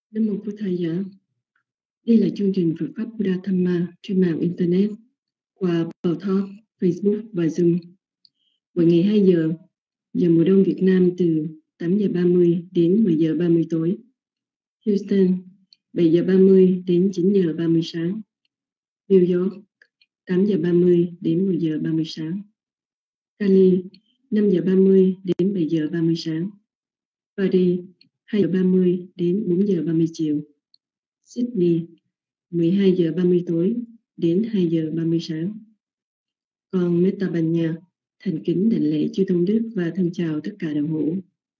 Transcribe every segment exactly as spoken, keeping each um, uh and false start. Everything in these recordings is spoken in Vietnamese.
Nam mô Phật Thầy Giả. Đây là chương trình Phật pháp Buddha Dhamma trên mạng Internet qua Paltalk, Facebook và Zoom. Mỗi ngày hai giờ, giờ mùa đông Việt Nam từ tám giờ ba mươi đến mười giờ ba mươi tối. Houston, bảy giờ ba mươi đến chín giờ ba mươi sáng. New York, tám giờ ba mươi đến mười giờ ba mươi sáng. Cali, năm giờ ba mươi đến bảy giờ ba mươi sáng. Paris, hai giờ ba mươi đến bốn giờ ba mươi chiều. Sydney, mười hai giờ ba mươi tối đến hai giờ ba mươi sáng. Còn Meta Ban Nha, thành kính đảnh lễ chư tôn đức và thân chào tất cả đạo hữu.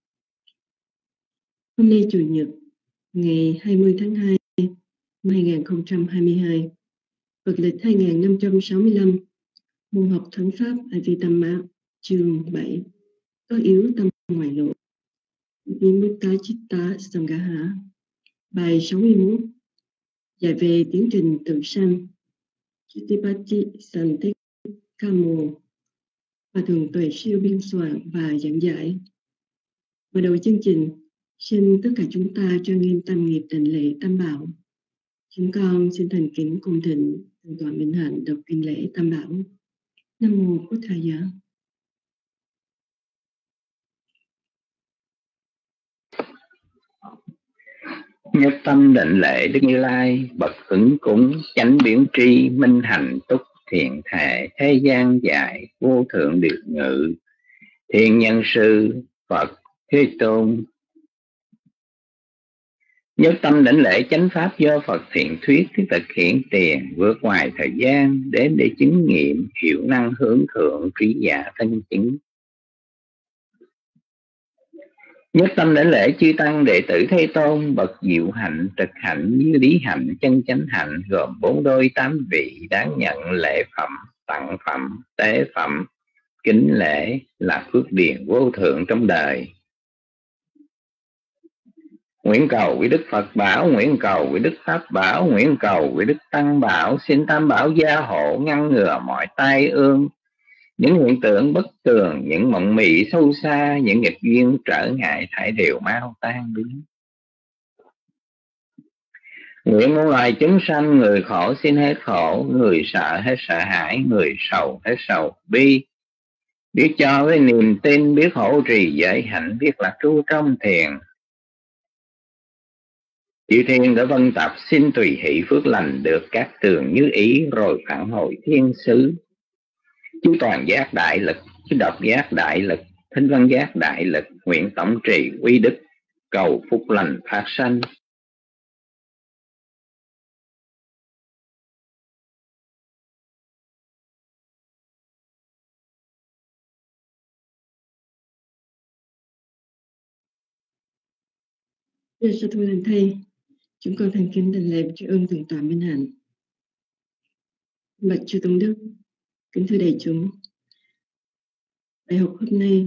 Hôm nay Chủ nhật, ngày hai mươi tháng hai năm hai nghìn không trăm hai mươi hai, Phật lịch hai nghìn năm trăm sáu mươi lăm, môn học Thánh Pháp Advaita chương bảy, có yếu tâm ngoại lộ. Vimutta Chitta Sangaha, bài sáu mươi mốt, giải về tiến trình tự sanh, Chittipati Santikamo, và thường tuệ siêu biên soạn và giảng giải. Mở đầu chương trình, xin tất cả chúng ta trang nghiêm tam nghiệp đảnh lễ tam bảo. Chúng con xin thành kính cung thỉnh Thượng tọa Minh Hạnh đọc kinh lễ tam bảo. Nam mô Phật Thầy Giả. Nhất tâm định lễ Đức Như Lai, bậc ứng cúng chánh biến tri, minh hành túc thiện thể, thế gian dạy vô thượng điều ngự, thiên nhân sư Phật Thế Tôn. Nhất tâm đảnh lễ chánh pháp do Phật thiện thuyết thực hiện tiền, vượt ngoài thời gian đến để chứng nghiệm hiệu năng hướng thượng trí giả thân chứng. Nhất tâm đảnh lễ chư tăng đệ tử Thế Tôn, bậc diệu hạnh trực hạnh như lý hạnh chân chánh hạnh, gồm bốn đôi tám vị đáng nhận lễ phẩm, tặng phẩm, tế phẩm, kính lễ là phước điền vô thượng trong đời. Nguyện cầu với Đức Phật bảo, nguyện cầu với Đức Pháp bảo, nguyện cầu với Đức Tăng bảo, xin tam bảo gia hộ ngăn ngừa mọi tai ương, những hiện tượng bất tường, những mộng mị sâu xa, những nghịch duyên trở ngại thải đều mau tan biến. Nguyện muôn loài chúng sanh, người khổ xin hết khổ, người sợ hết sợ hãi, người sầu hết sầu bi, biết cho với niềm tin, biết hộ trì giới hạnh, biết lạc trú trong thiền. Chư thiên đã vân tập xin tùy hỷ phước lành được các tường như ý, rồi phản hồi thiên sứ. Chú toàn giác đại lực, chú độc giác đại lực, thính văn giác đại lực, nguyện tổng trì quy đức, cầu phúc lành phát sanh. Dạ sư thưa lành thầy, chúng con thành kính đảnh lễ tri ân Thượng tọa Minh Hạnh. Bạch chư tôn đức, kính thưa đại chúng, bài học hôm nay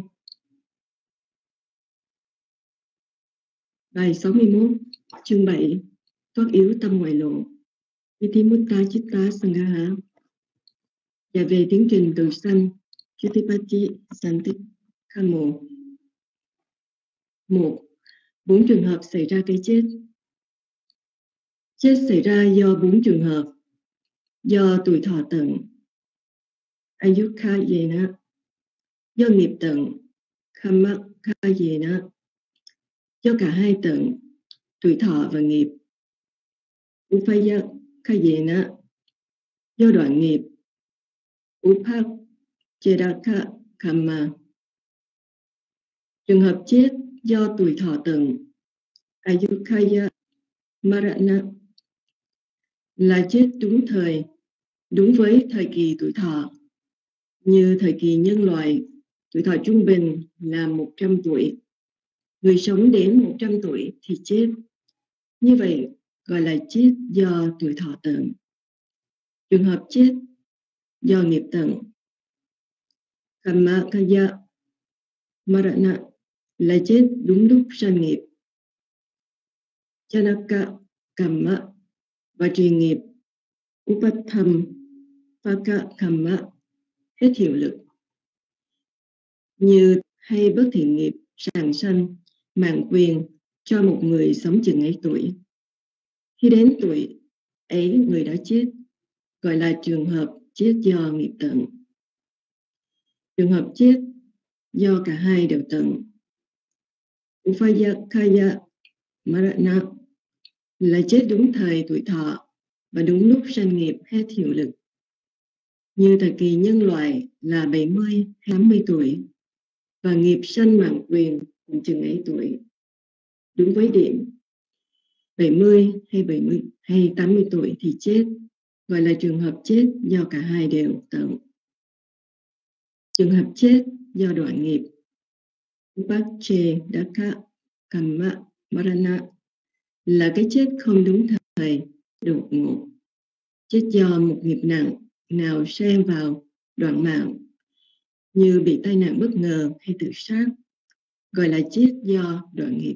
bài sáu mươi mốt, chương bảy, thoát yếu tâm ngoại lộ, Vitimutta Chitta Sangaha, giải về tiến trình tự sanh, Chittipati Santikamo. Một, bốn trường hợp xảy ra cái chết. Chết xảy ra do bốn trường hợp: do tuổi thọ tận, Ayukkhayena, do nghiệp tận, Khammakkayena, do cả hai tận, tuổi thọ và nghiệp, Upayakkhayena, do đoạn nghiệp, Upachedaka Kamma. Trường hợp chết do tuổi thọ tận, Ayukkhaya Marana, là chết đúng thời, đúng với thời kỳ tuổi thọ. Như thời kỳ nhân loại, tuổi thọ trung bình là một trăm tuổi. Người sống đến một trăm tuổi thì chết. Như vậy gọi là chết do tuổi thọ tận. Trường hợp chết do nghiệp tận, Khammakkaya Marana, là chết đúng lúc sanh nghiệp. Chanaka Kamma, và truyền nghiệp Upatham Phaka Kamma, hết hiệu lực. Như hay bất thiện nghiệp sàng sanh mạng quyền cho một người sống chừng ấy tuổi, Khi đến tuổi ấy người đó chết, gọi là trường hợp chết do nghiệp tận. Trường hợp chết do cả hai đều tận, Upayakaya Marana, là chết đúng thời tuổi thọ và đúng lúc sanh nghiệp hết hiệu lực. Như thời kỳ nhân loại là bảy mươi, tám mươi tuổi và nghiệp sanh mạng quyền cũng chừng ấy tuổi. Đúng với điểm bảy mươi hay bảy mươi hay tám mươi tuổi thì chết, gọi là trường hợp chết do cả hai đều tận. Trường hợp chết do đoạn nghiệp Upache Daka Kamma Marana là cái chết không đúng thời, đột ngột, chết do một nghiệp nặng nào xen vào đoạn mạng, như bị tai nạn bất ngờ hay tự sát, gọi là chết do đoạn nghiệp.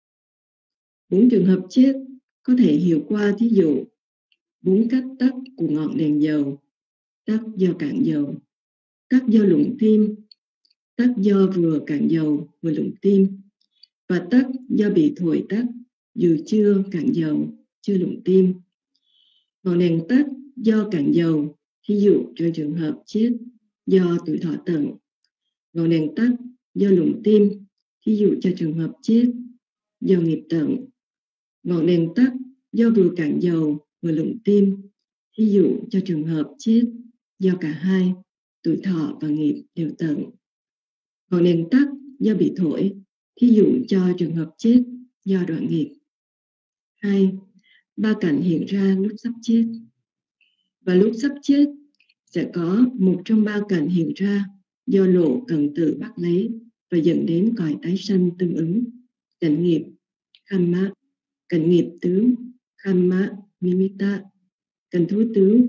Bốn trường hợp chết có thể hiểu qua thí dụ bốn cách tắt của ngọn đèn dầu: tắt do cạn dầu, tắt do lụng tim, tắt do vừa cạn dầu vừa lụng tim, và tắt do bị thổi tắt dù chưa cạn dầu, chưa lụng tim. Ngọn đèn tắt do cạn dầu, thí dụ cho trường hợp chết do tuổi thọ tận. Ngọn đèn tắt do lụng tim, thí dụ cho trường hợp chết do nghiệp tận. Ngọn đèn tắt do vừa cạn dầu vừa lụng tim, thí dụ cho trường hợp chết do cả hai, tuổi thọ và nghiệp đều tận. Ngọn đèn tắt do bị thổi, thí dụ cho trường hợp chết do đoạn nghiệp. Hai, ba cảnh hiện ra lúc sắp chết. Và lúc sắp chết sẽ có một trong ba cảnh hiện ra do lộ cần tự bắt lấy và dẫn đến cõi tái sanh tương ứng: cảnh nghiệp Kamma, cảnh nghiệp tướng Kamma Nimitta, cảnh thú tướng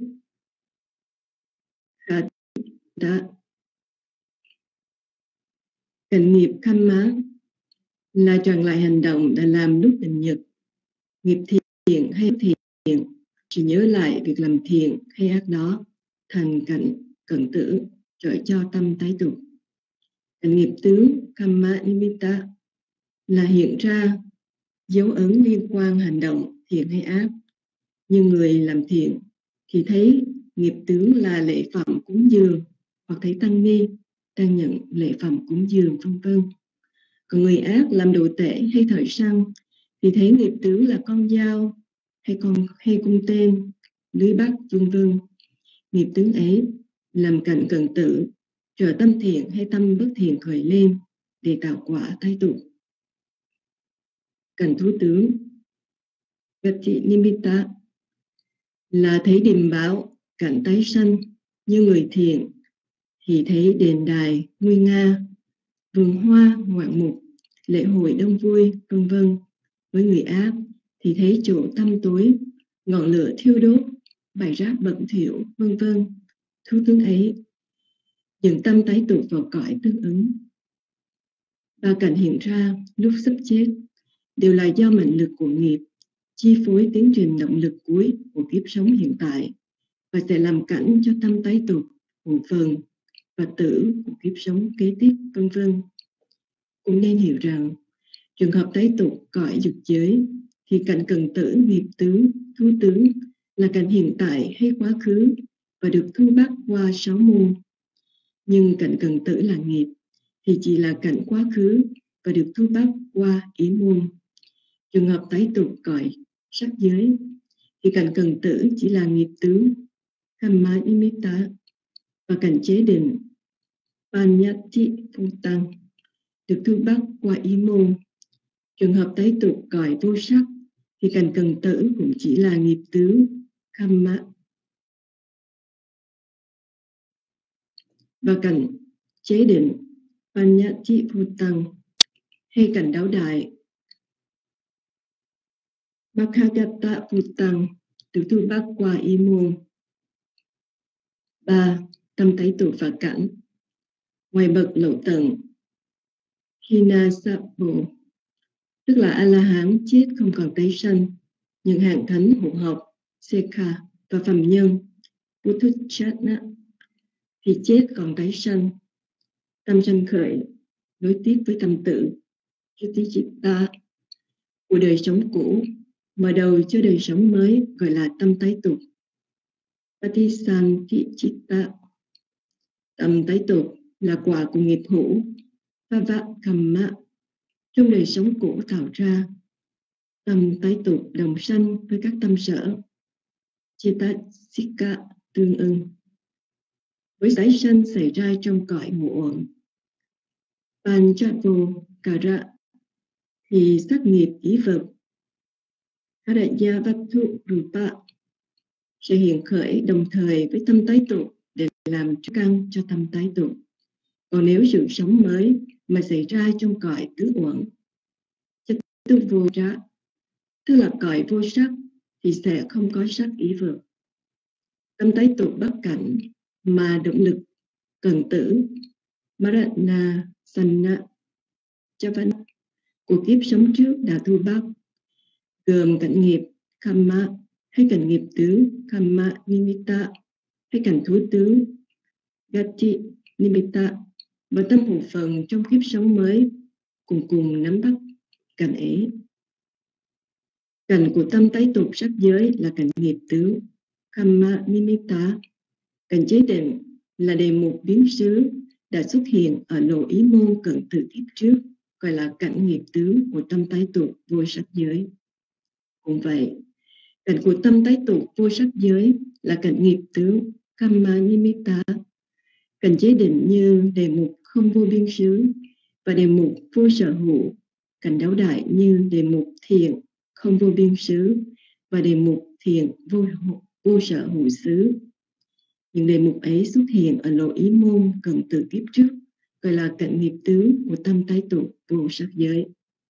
Khata. Cảnh nghiệp Kamma là tròn lại hành động đã làm lúc định nhật. Nghiệp thiện hay thiện, chỉ nhớ lại việc làm thiện hay ác đó thành cảnh cận tử, trợ cho tâm tái tục. Cảnh nghiệp tướng Kamma Nimitta là hiện ra dấu ấn liên quan hành động thiện hay ác. Như người làm thiện thì thấy nghiệp tướng là lễ phẩm cúng dường, hoặc thấy tăng ni đang nhận lễ phẩm cúng dường, vân vân. Còn người ác làm đồ tể hay thợ săn thì thấy nghiệp tướng là con dao hay con hay cung tên, lưới bắt, vân vân. Nghiệp tướng ấy làm cảnh cận tử, trợ tâm thiện hay tâm bất thiện khởi lên để tạo quả tái tục. Cảnh thú tướng Gati Nimitta là thấy điềm báo cảnh tái sanh. Như người thiện thì thấy đền đài nguy nga, vườn hoa ngoạn mục, lễ hội đông vui, vân vân. Với người ác thì thấy chỗ tăm tối, ngọn lửa thiêu đốt, bãi rác bẩn thỉu, vân vân. Thú tướng ấy dẫn tâm tái tục vào cõi tương ứng. Ba cảnh hiện ra lúc sắp chết đều là do mệnh lực của nghiệp chi phối tiến trình động lực cuối của kiếp sống hiện tại và sẽ làm cảnh cho tâm tái tục, ngũ phần và tử của kiếp sống kế tiếp, vân vân. Cũng nên hiểu rằng trường hợp tái tục cõi dục giới thì cảnh cần tử, nghiệp tướng, thú tướng là cảnh hiện tại hay quá khứ và được thu bắt qua sáu môn. Nhưng cảnh cần tử là nghiệp thì chỉ là cảnh quá khứ và được thu bắt qua ý môn. Trường hợp tái tục cõi sắc giới thì cảnh cần tử chỉ là nghiệp tướng Kamma Nimitta và cảnh chế định Panyati Phutang được thu bắt qua ý môn. Trường hợp tái tục cõi vô sắc thì cảnh cần tử cũng chỉ là nghiệp tướng Kamma. Và cảnh chế định Panyati Phutang hay cảnh đáo đại Bhakkagata Phutang được thu bắt qua ý môn. Ba. Tâm tái tục và cảnh. Ngoài bậc lậu tận Hinasapo, tức là A-la-hán chết không còn tái sanh, những hạng thánh hộ học Sekha và phàm nhân Puthujjana thì chết còn tái sanh. Tâm sanh khởi nối tiếp với tâm tử Chutichitta của đời sống cũ mở đầu cho đời sống mới gọi là tâm tái tục. Patisantichitta. Tâm tái tục là quả của nghiệp hữu Pavakamma trong đời sống cũ tạo ra. Tâm tái tục đồng sanh với các tâm sở Chitasika tương ưng. Với tái sanh xảy ra trong cõi ngũ uẩn Panchapokara thì sắc nghiệp ý vật Haraya-vattu Rupa sẽ hiện khởi đồng thời với tâm tái tục để làm căn cho tâm tái tục. Còn nếu sự sống mới mà xảy ra trong cõi tứ uẩn Chatu vô trá, tức là cõi vô sắc, thì sẽ không có sắc ý vật. Tâm tái tục bất cảnh mà động lực cần tử Marana Sanna Chavana của kiếp sống trước đã thu bắt, gồm cảnh nghiệp Kamma hay cảnh nghiệp tứ Kamma Nimitta hay cảnh thú tứ Gati Nimitta, và tâm hồn phần trong kiếp sống mới cùng cùng nắm bắt cảnh ấy. Cảnh của tâm tái tục sắc giới là cảnh nghiệp tứ Kamma Nimitta. Cảnh chế định là đề mục biến xứ đã xuất hiện ở lộ ý môn cận từ kiếp trước, gọi là cảnh nghiệp tứ của tâm tái tục vô sắc giới. Cũng vậy, cảnh của tâm tái tục vô sắc giới là cảnh nghiệp tứ Kamma Nimitta. Cảnh chế định như đề mục không vô biên xứ và đề mục vô sở hữu, cảnh đáo đại như đề mục thiện không vô biên xứ và đề mục thiện vô, vô sở hữu xứ. Những đề mục ấy xuất hiện ở lộ ý môn cận từ kiếp trước, gọi là cảnh nghiệp tứ của tâm tái tục vô sắc giới.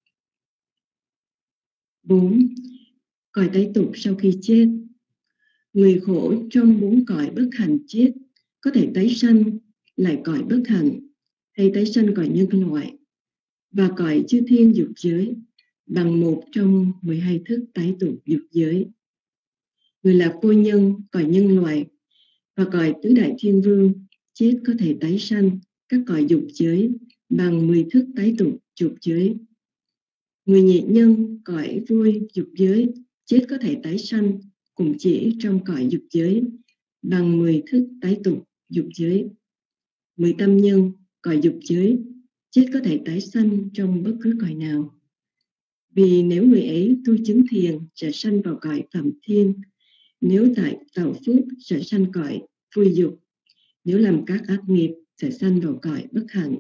Bốn. Cõi tái tục sau khi chết. Người khổ trong bốn cõi bất hạnh chết có thể tái sanh lại cõi bất hạnh hay tái sanh cõi nhân loại và cõi chư thiên dục giới bằng một trong mười hai thức tái tục dục giới. Người là vô nhân cõi nhân loại và cõi tứ đại thiên vương chết có thể tái sanh các cõi dục giới bằng mười thức tái tục dục giới. Người nhị nhân cõi vui dục giới chết có thể tái sanh cùng chỉ trong cõi dục giới bằng mười thức tái tục dục giới. Mười tâm nhân cõi dục giới chết có thể tái sanh trong bất cứ cõi nào. Vì nếu người ấy tu chứng thiền sẽ sanh vào cõi phạm thiên, nếu tại tạo phước sẽ sanh cõi vui dục, nếu làm các ác nghiệp sẽ sanh vào cõi bất hạnh.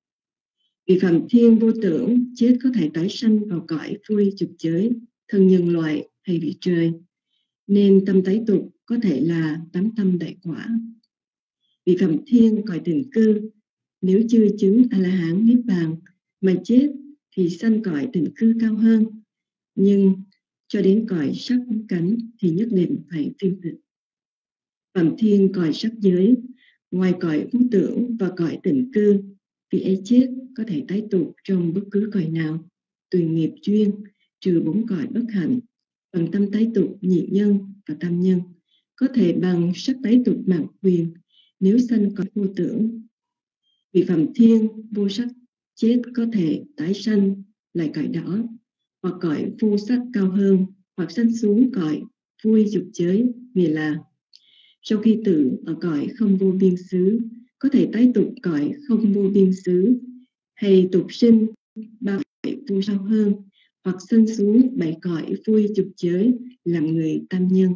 Vì phạm thiên vô tưởng chết có thể tái sanh vào cõi vui dục giới, thân nhân loại hay vị trời, nên tâm tái tục có thể là tám tâm đại quả. Vì phạm thiên cõi thường cư, nếu chưa chứng A-la-hán niết bàn mà chết thì sanh cõi thường cư cao hơn, nhưng cho đến cõi sắc cánh thì nhất định phải phiên tịch. Phạm thiên cõi sắc giới, ngoài cõi vô tưởng và cõi tịnh cư, vì ấy chết có thể tái tục trong bất cứ cõi nào, tùy nghiệp duyên, trừ bốn cõi bất hạnh, bằng tâm tái tục nhị nhân và tam nhân, có thể bằng sắc tái tục mạng quyền nếu sanh cõi vô tưởng. Vì phạm thiên vô sắc chết có thể tái sanh lại cõi đó, hoặc cõi vô sắc cao hơn, hoặc sanh xuống cõi vui dục giới, nghĩa là sau khi tử ở cõi không vô biên xứ có thể tái tục cõi không vô biên xứ, hay tục sinh ba cõi vô sao hơn, hoặc sanh xuống bảy cõi vui dục giới làm người tam nhân.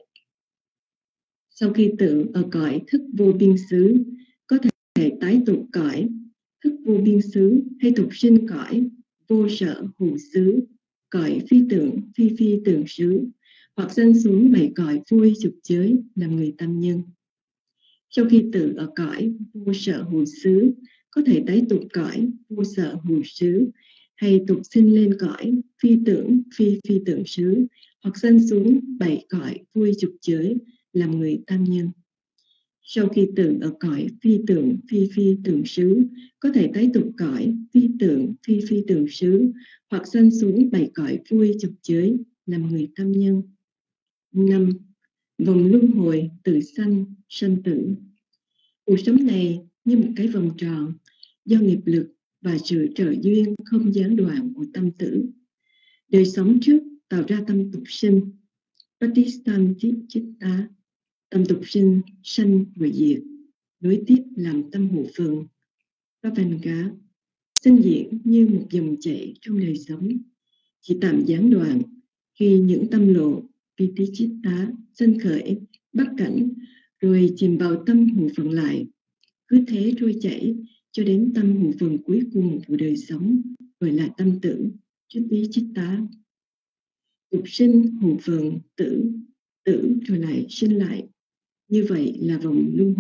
Sau khi tử ở cõi thức vô biên xứ có thể tái tục cõi thức vô biên xứ, hay tục sinh cõi vô sở hữu xứ, cõi phi tưởng phi phi tưởng xứ, hoặc sanh xuống bảy cõi vui dục giới làm người tam nhân. Sau khi tử ở cõi vô sở hữu xứ có thể tái tục cõi vô sở hữu xứ, hay tục sinh lên cõi phi tưởng phi phi tưởng xứ, hoặc sanh xuống bảy cõi vui dục giới làm người tam nhân. Sau khi tử ở cõi phi tưởng phi phi tưởng xứ có thể tái tục cõi phi tưởng phi phi tưởng xứ, hoặc sanh xuống bảy cõi vui dục giới làm người tam nhân. Năm. Vòng luân hồi tự sanh sanh tử. Cuộc sống này như một cái vòng tròn do nghiệp lực và sự trợ duyên không gián đoạn của tâm tử. Đời sống trước tạo ra tâm tục sinh, Patistan Chitta, tâm tục sinh sanh và diệt, nối tiếp làm tâm hộ phần, Pavanga, sinh diễn như một dòng chảy trong đời sống, chỉ tạm gián đoạn khi những tâm lộ Pitichitta sinh khởi, bắt cảnh, rồi chìm vào tâm hộ phần lại, cứ thế trôi chảy cho đến tâm hộ phần cuối cùng của đời sống, gọi là tâm tử, Chitta. Tục sinh, hộ phần, tử, tử rồi lại sinh lại. Như vậy là vòng luân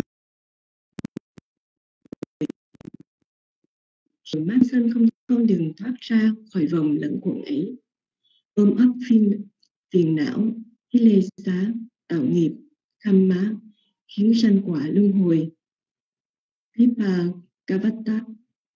hồi. Mát sanh không con đường thoát ra khỏi vòng lẫn quẩn ấy. Ôm ấp phiền, phiền não, lê xá, tạo nghiệp, khăm má, khiến sanh quả luân hồi. Vipa Kavata.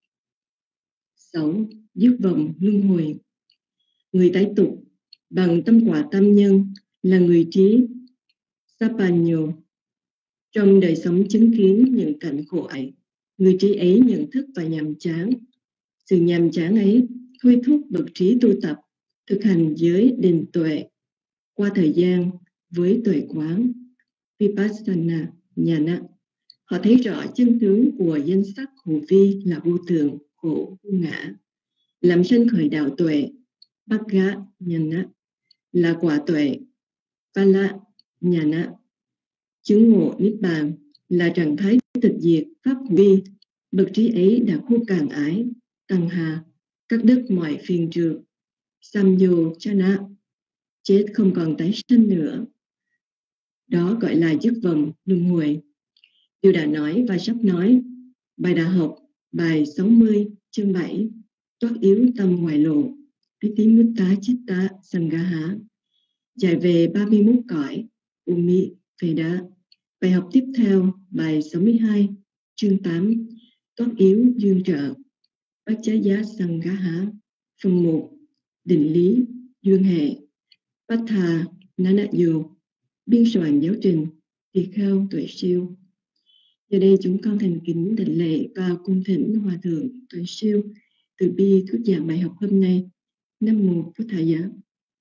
Sáu. Dứt vòng luân hồi. Người tái tục bằng tâm quả tam nhân là người trí Sapanyo. Trong đời sống chứng kiến những cảnh khổ ấy, người trí ấy nhận thức và nhàm chán. Sự nhàm chán ấy thôi thúc bậc trí tu tập thực hành giới định tuệ. Qua thời gian với tuệ quán Vipassana Nhana, họ thấy rõ chân tướng của danh sắc hữu vi là vô thường, khổ, vô ngã, làm sanh khởi đạo tuệ. Bhagga Nhana là quả tuệ. Pala Nhana chứng ngộ niết bàn là trạng thái tịch diệt pháp hữu vi. Bậc trí ấy đã khô cạn ái, tăng hà, cắt đứt mọi phiền trượt. Samyo Chana, chết không còn tái sinh nữa. Đó gọi là dứt vòng luân hồi. Điều đã nói và sắp nói. Bài đã học bài sáu mươi chương bảy, toát yếu tâm ngoại lộ, Pitimutta Chitta Sangaha, dạy về ba mươi mốt cõi Umi Veda. Bài học tiếp theo bài sáu mươi hai chương tám, toát yếu duyên trợ, Pachaya Sangaha, phần một, định lý duyên hệ, Patha Nanayo, biên soạn giáo trình, tỳ kheo tuệ siêu. Giờ đây chúng con thành kính đảnh lễ và cung thỉnh Hòa thượng tuệ siêu từ bi thuyết giảng bài học hôm nay. Nam mô Phật Thầy Giá.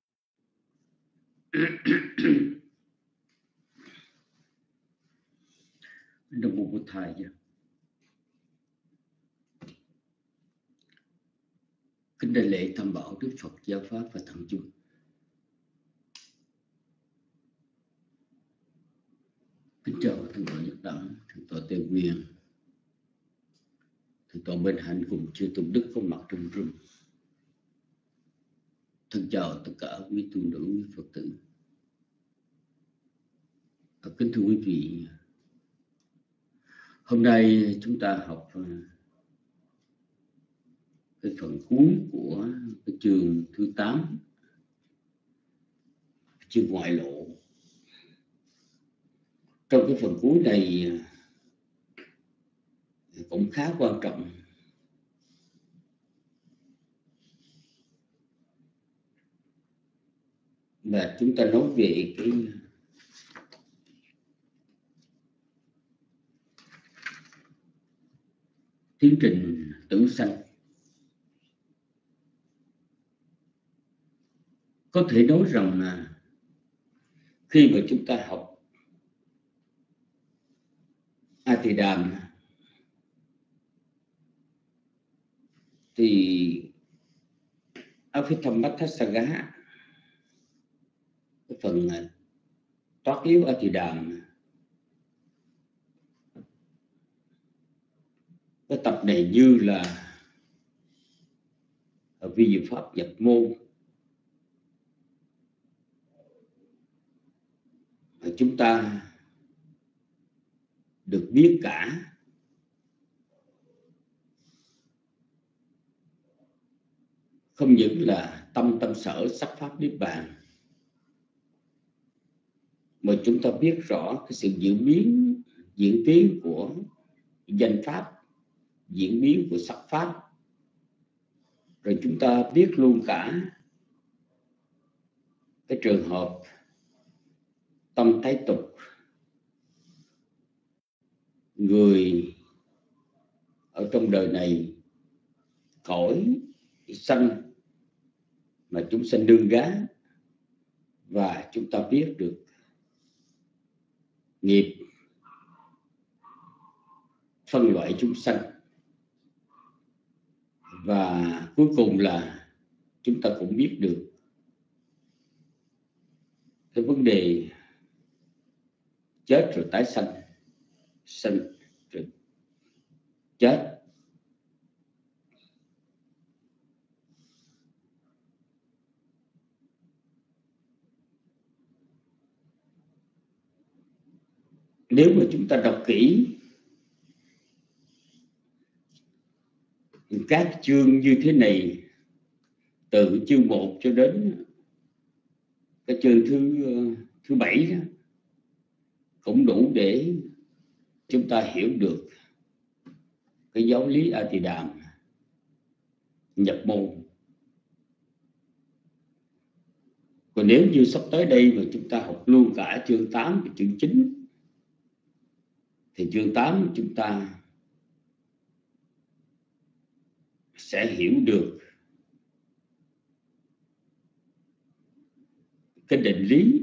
Nam mô Phật Thầy Giá. Kính đại lễ tam bảo Đức Phật, Giáo pháp và Tăng chúng. Kính chào thượng tọa Nhật Đẳng, thượng tọa Tề Nguyên, thượng tọa Minh Hạnh cùng chư tôn đức có mặt trong room. Thân chào tất cả quý tu nữ, quý Phật tử. Kính thưa quý vị, hôm nay chúng ta học cái phần cuối của cái chương thứ tám, chương ngoại lộ. Trong cái phần cuối này cũng khá quan trọng. Và chúng ta nói về cái tiến trình tử sanh. Có thể nói rằng là khi mà chúng ta học Atidam thì Avithammatthasaga, cái phần toát yếu Atidam, cái tập này như là vi diệu pháp nhập môn. Và chúng ta được biết cả không những là tâm tâm sở sắc pháp niết bàn, mà chúng ta biết rõ cái sự diễn biến, diễn tiến của danh pháp, diễn biến của sắc pháp. Rồi chúng ta biết luôn cả cái trường hợp tâm tái tục, người ở trong đời này cõi sanh mà chúng sanh đương gá và chúng ta biết được nghiệp phân loại chúng sanh, và cuối cùng là chúng ta cũng biết được cái vấn đề chết rồi tái sanh, sanh rồi chết. Nếu mà chúng ta đọc kỹ các chương như thế này, từ chương một cho đến cái chương thứ thứ bảy đó, cũng đủ để chúng ta hiểu được cái giáo lý A Tỳ Đàm nhập môn. Còn nếu như sắp tới đây mà chúng ta học luôn cả chương tám và chương chín, thì chương tám chúng ta sẽ hiểu được cái định lý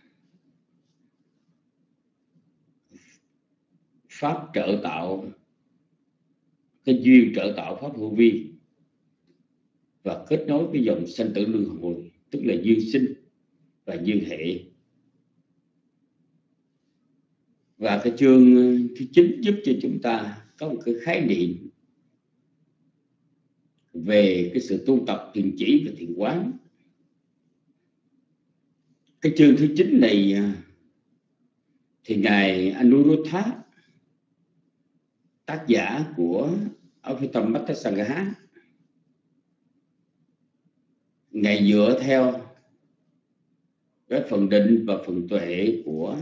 pháp trợ tạo, cái duyên trợ tạo pháp hữu vi, và kết nối cái dòng sanh tử luân hồi, tức là duyên sinh và duyên hệ. Và cái chương thứ chín giúp cho chúng ta có một cái khái niệm về cái sự tu tập thiền chỉ và thiền quán. Cái chương thứ chín này thì ngài Anuruddha, tác giả của Abhidhammatthasangaha, ngài dựa theo cái phần định và phần tuệ của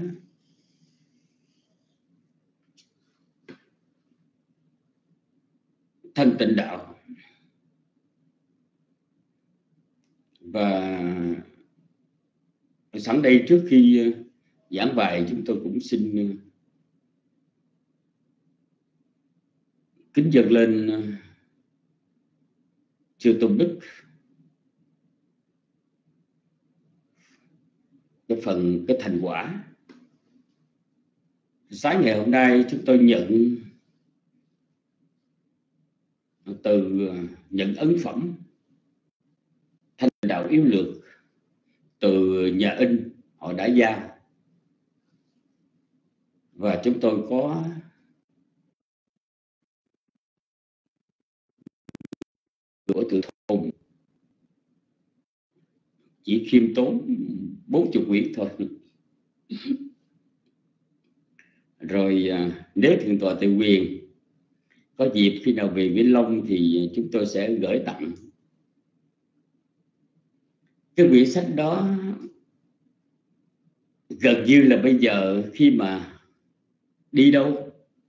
thanh tịnh đạo. Và sẵn đây, trước khi giảng bài, chúng tôi cũng xin kính dâng lên Chư Tôn Đức cái phần cái thành quả. Sáng ngày hôm nay chúng tôi nhận từ nhận ấn phẩm Thanh Đạo Yếu Lược từ nhà in họ đã giao, và chúng tôi có của từ thùng chỉ khiêm tốn bốn chục quyển thôi. Rồi nếu Thượng tọa Từ Quyền có dịp khi nào về Vĩnh Long thì chúng tôi sẽ gửi tặng cái quyển sách đó. Gần như là bây giờ khi mà đi đâu,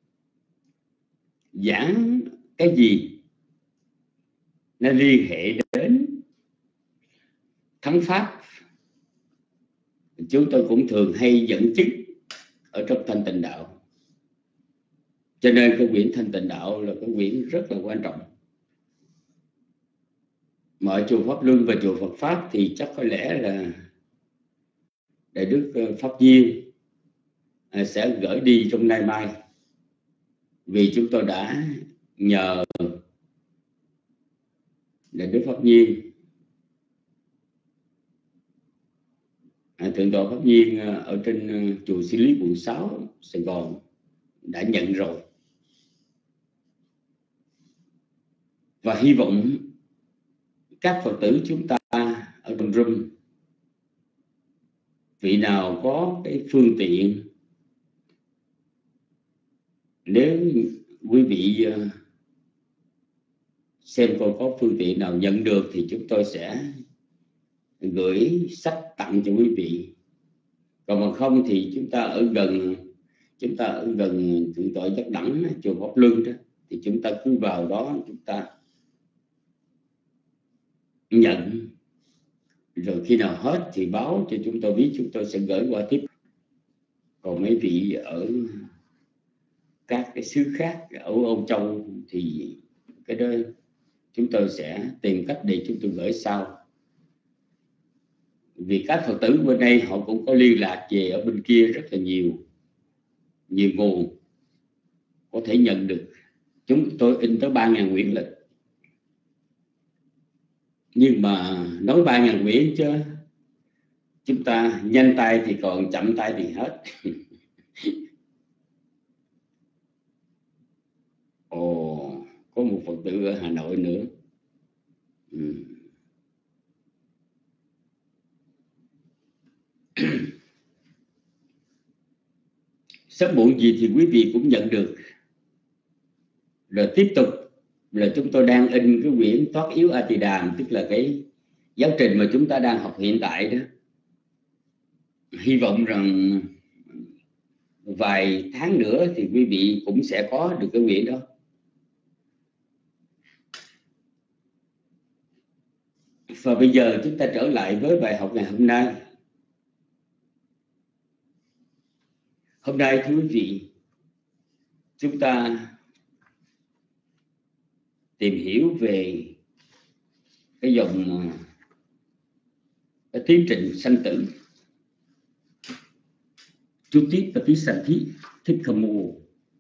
giảng cái gì nó liên hệ đến thắng pháp, chúng tôi cũng thường hay dẫn chứng ở trong Thanh Tịnh Đạo. Cho nên cái quyển Thanh Tịnh Đạo là cái quyển rất là quan trọng. Mà ở chùa Pháp Luân và chùa Phật Pháp thì chắc có lẽ là Đại Đức Pháp Viên sẽ gửi đi trong nay mai, vì chúng tôi đã nhờ Đại Đức Pháp Viên, Thượng tọa Pháp Viên ở trên chùa Sĩ Lý quận sáu Sài Gòn đã nhận rồi. Và hy vọng các Phật tử chúng ta ở trong room, vị nào có cái phương tiện, nếu quý vị xem coi có phương tiện nào nhận được thì chúng tôi sẽ gửi sách tặng cho quý vị. Còn mà không thì chúng ta ở gần chúng ta ở gần Thượng tọa Giác Đẳng chùa Pháp Luân đó, thì chúng ta cứ vào đó chúng ta nhận, rồi khi nào hết thì báo cho chúng tôi biết, chúng tôi sẽ gửi qua tiếp. Còn mấy vị ở các cái xứ khác ở Âu Châu thì cái đó chúng tôi sẽ tìm cách để chúng tôi gửi sau. vì các Phật tử bên đây họ cũng có liên lạc về ở bên kia rất là nhiều nhiều nguồn có thể nhận được. Chúng tôi in tới ba ngàn quyển lận, nhưng mà nói ba ngàn quyển chứ chúng ta nhanh tay thì còn chậm tay thì hết. Ồ, có một Phật tử ở Hà Nội nữa. Ừ. Sớm muộn gì thì quý vị cũng nhận được. Rồi tiếp tục là chúng tôi đang in cái quyển Thoát Yếu A Tỳ Đàm, tức là cái giáo trình mà chúng ta đang học hiện tại đó. Hy vọng rằng vài tháng nữa thì quý vị cũng sẽ có được cái quyển đó. Và bây giờ chúng ta trở lại với bài học ngày hôm nay. Hôm nay thưa quý vị, chúng ta tìm hiểu về cái dòng cái tiến trình sanh tử. Chú tiếp và tí sanh thí thích khâm mô.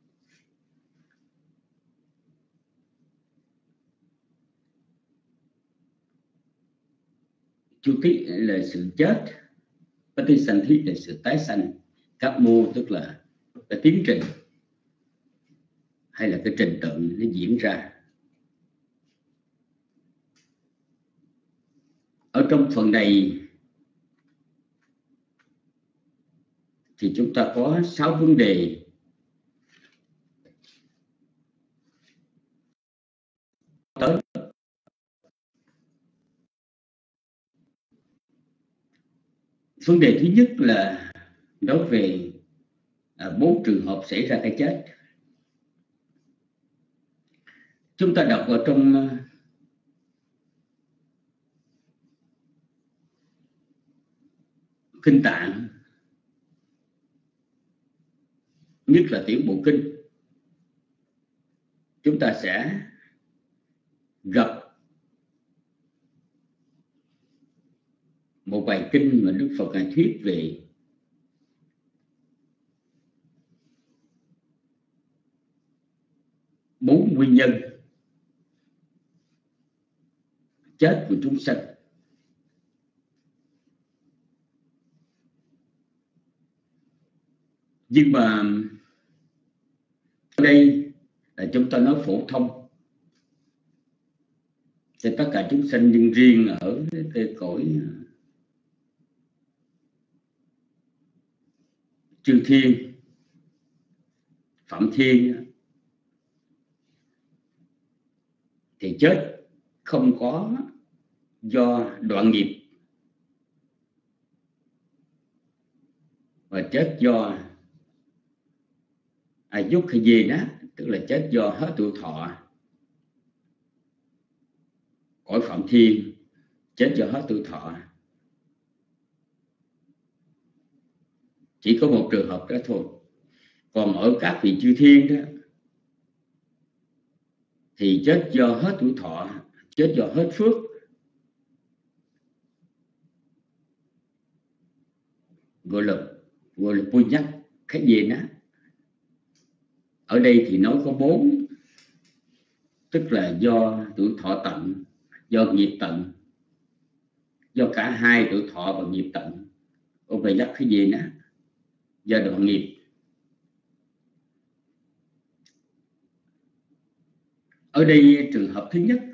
Chú tí là sự chết, và tí sanh thí là sự tái sanh. Các mô tức là cái tiến trình hay là cái trình tự nó diễn ra. Ở trong phần này thì chúng ta có sáu vấn đề tới. Vấn đề thứ nhất là nói về bốn trường hợp xảy ra cái chết. Chúng ta đọc ở trong Kinh Tạng, nhất là Tiểu Bộ Kinh, chúng ta sẽ gặp một bài kinh mà Đức Phật Ngài thuyết về bốn nguyên nhân chết của chúng sanh. Nhưng mà ở đây là chúng ta nói phổ thông cho tất cả chúng sanh, nhưng riêng ở cái cõi chư thiên, phạm thiên thì chết không có do đoạn nghiệp, và chết do ai dúc hay gì đó, tức là chết do hết tuổi thọ. Cõi phạm thiên chết do hết tuổi thọ. Chỉ có một trường hợp đó thôi. Còn ở các vị chư thiên đó thì chết do hết tuổi thọ, chết do hết phước. Gọi là gọi là punya cái gì đó. Ở đây thì nói có bốn, tức là do tuổi thọ tận, do nghiệp tận, do cả hai tuổi thọ và nghiệp tận. Ô vậy lắc cái gì đó, do đoạn nghiệp. Ở đây trường hợp thứ nhất,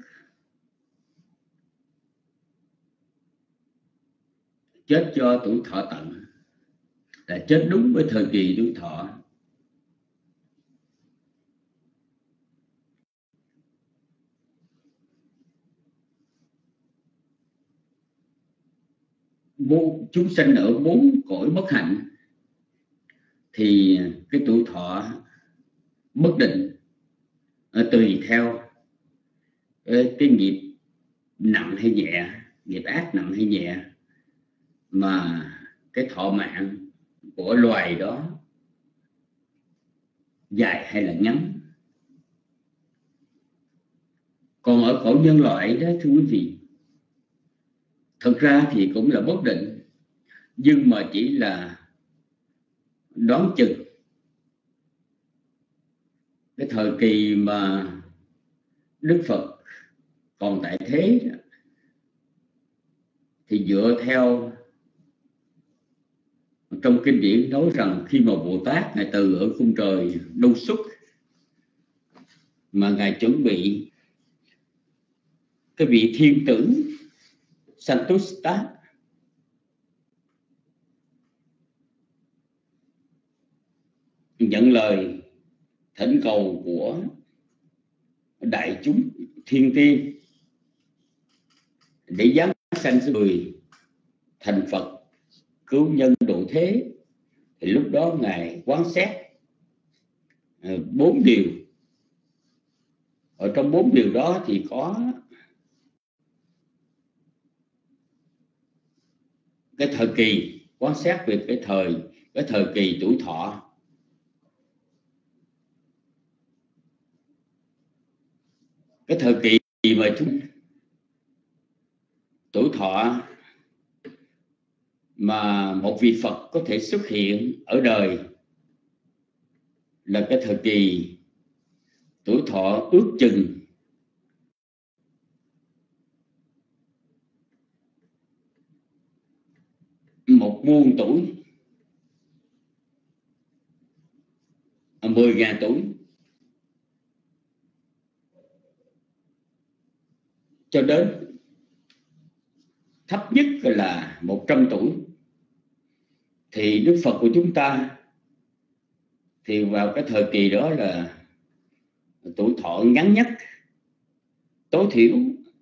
chết do tuổi thọ tận, là chết đúng với thời kỳ tuổi thọ. Bốn, chúng sanh ở bốn cõi bất hạnh thì cái tuổi thọ bất định, tùy theo cái nghiệp nặng hay nhẹ, nghiệp ác nặng hay nhẹ, mà cái thọ mạng của loài đó dài hay là ngắn. Còn ở cõi nhân loại đó thưa quý vị, Thực ra thì cũng là bất định, nhưng mà chỉ là đoán chừng. Cái thời kỳ mà Đức Phật còn tại thế thì dựa theo trong kinh điển nói rằng khi mà Bồ Tát ngài từ ở khung trời Đâu Xuất mà ngài chuẩn bị cái vị thiên tử Santusta nhận lời thỉnh cầu của đại chúng thiên tiên để giáng sanh người thành Phật cứu nhân độ thế, thì lúc đó ngài quán xét bốn điều. Ở trong bốn điều đó thì có cái thời kỳ, quan sát về cái thời cái thời kỳ tuổi thọ. Cái thời kỳ mà chúng tuổi thọ mà một vị Phật có thể xuất hiện ở đời là cái thời kỳ tuổi thọ ước chừng một muôn tuổi, mười ngàn tuổi, cho đến thấp nhất là một trăm tuổi. Thì Đức Phật của chúng ta thì vào cái thời kỳ đó là tuổi thọ ngắn nhất, tối thiểu,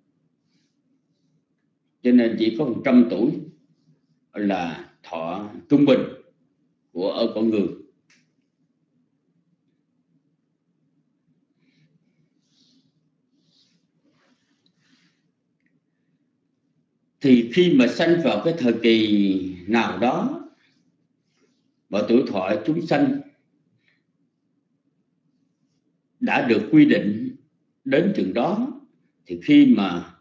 cho nên chỉ có một trăm tuổi là thọ trung bình của ở con người. Thì khi mà sanh vào cái thời kỳ nào đó và tuổi thọ chúng sanh đã được quy định đến chừng đó, thì khi mà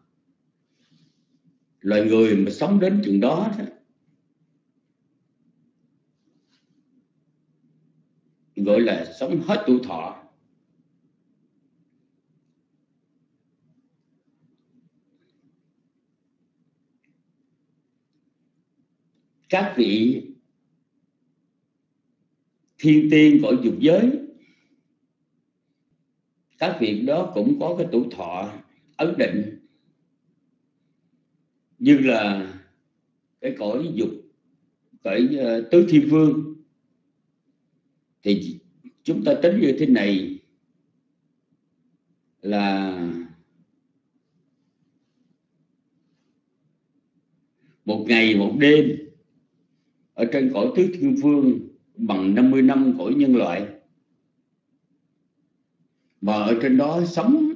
loài người mà sống đến chừng đó gọi là sống hết tuổi thọ. Các vị thiên tiên cõi dục giới, các vị đó cũng có cái tuổi thọ ấn định, như là cái cõi dục, cõi uh, tứ thiên vương thì chúng ta tính như thế này là một ngày một đêm ở trên cõi tứ thiên vương bằng năm mươi năm cõi nhân loại, và ở trên đó sống,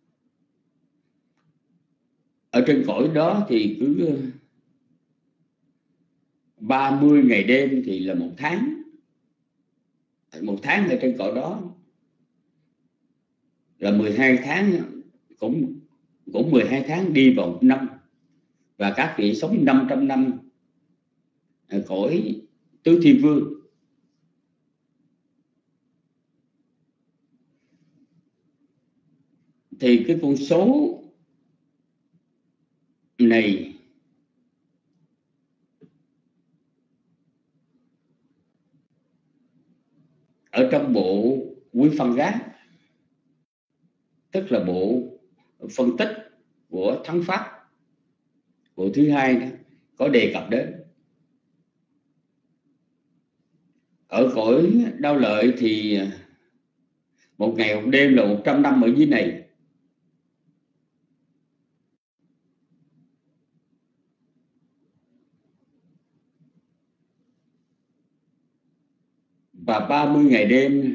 ở trên cõi đó thì cứ ba mươi ngày đêm thì là một tháng. Một tháng ở trên cõi đó là mười hai tháng, cũng cũng mười hai tháng đi vào một năm. Và các vị sống năm trăm năm ở cõi tứ thiên vương. Thì cái con số này ở trong bộ Quý Phân Gác, tức là bộ phân tích của Thắng Pháp, bộ thứ hai đó, có đề cập đến. Ở cõi Đao Lợi thì một ngày một đêm là một trăm năm ở dưới này. Và ba mươi ngày đêm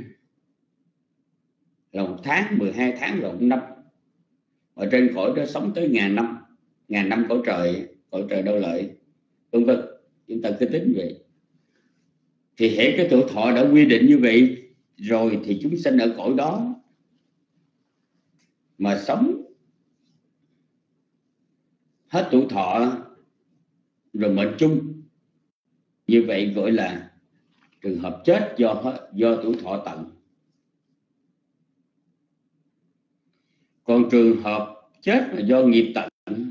là một tháng, mười hai tháng là một năm. Ở trên cõi đó sống tới ngàn năm, ngàn năm cõi trời, cõi trời Đao Lợi, vân vân. Chúng ta cứ tính vậy. Thì hễ cái tuổi thọ đã quy định như vậy rồi thì chúng sinh ở cõi đó mà sống hết tuổi thọ rồi mệnh chung. Như vậy gọi là trường hợp chết do do tuổi thọ tận. Còn trường hợp chết là do nghiệp tận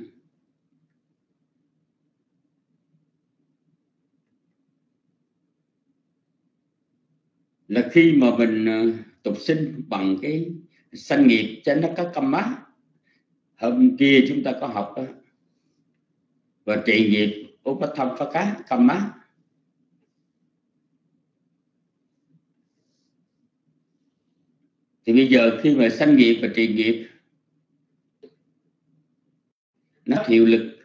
là khi mà mình tục sinh bằng cái sanh nghiệp cho nó có căm má. Hôm kia chúng ta có học đó. Và trị nghiệp Upatham phá cá căm má. Thì bây giờ khi mà sanh nghiệp và trị nghiệp nó hiệu lực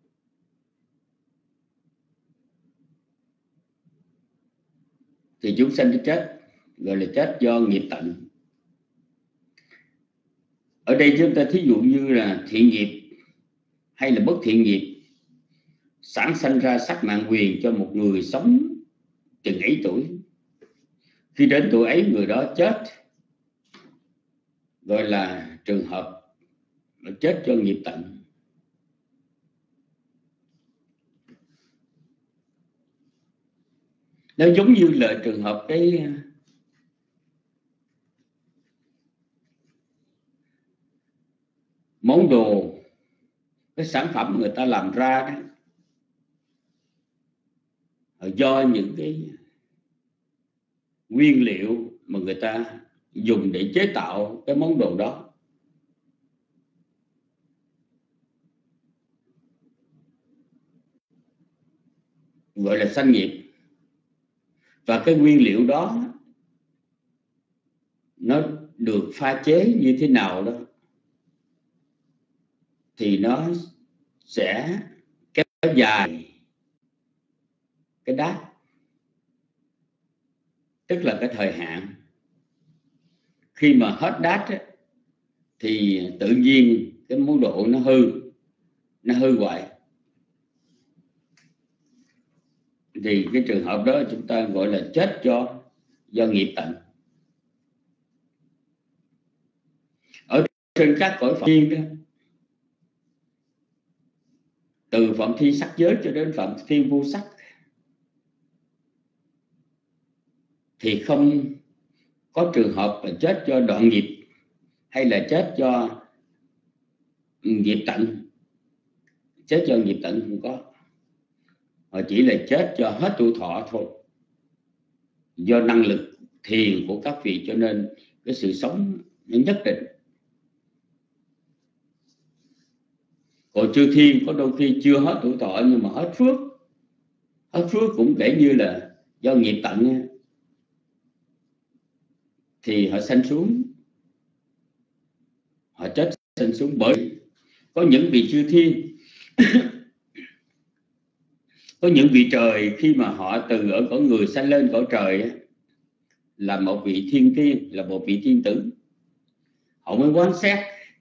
thì chúng sanh chết, gọi là chết do nghiệp tận. Ở đây chúng ta thí dụ như là thiện nghiệp hay là bất thiện nghiệp sản sinh ra sắc mạng quyền cho một người sống chừng ấy tuổi. Khi đến tuổi ấy người đó chết, gọi là trường hợp chết do nghiệp tận. Nó giống như là trường hợp cái món đồ, cái sản phẩm người ta làm ra đó, do những cái nguyên liệu mà người ta dùng để chế tạo cái món đồ đó. Gọi là sanh nghiệp. Và cái nguyên liệu đó nó được pha chế như thế nào đó thì nó sẽ kéo dài cái đát, tức là cái thời hạn. Khi mà hết đát ấy, thì tự nhiên cái món đồ nó hư, nó hư hoại. Thì cái trường hợp đó chúng ta gọi là chết do do nghiệp tận. Ở trên các cõi phạm thiên đó, từ phạm thiên sắc giới cho đến phạm thiên vô sắc, thì không có trường hợp là chết do đoạn nghiệp hay là chết do nghiệp tận. Chết do nghiệp tận không có, họ chỉ là chết do hết tuổi thọ thôi. Do năng lực thiền của các vị cho nên cái sự sống nó nhất định. Còn chư thiên có đôi khi chưa hết tuổi thọ nhưng mà hết phước. Hết phước cũng kể như là do nghiệp tận, thì họ sanh xuống, họ chết sanh xuống. Bởi có những vị chư thiên có những vị trời khi mà họ từ ở cõi người sanh lên cõi trời là một vị thiên tiên, là một vị thiên tử, họ mới quán xét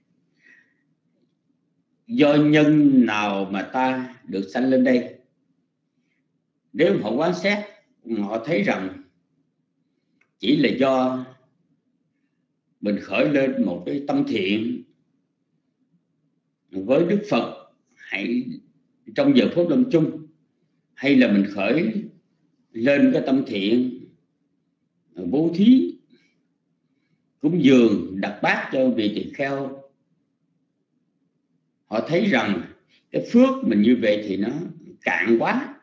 do nhân nào mà ta được sanh lên đây. Nếu họ quán xét, họ thấy rằng chỉ là do mình khởi lên một cái tâm thiện với Đức Phật hay trong giờ phút lâm chung, hay là mình khởi lên cái tâm thiện bố thí, cúng dường, đặt bát cho vị tỳ kheo, họ thấy rằng cái phước mình như vậy thì nó cạn quá.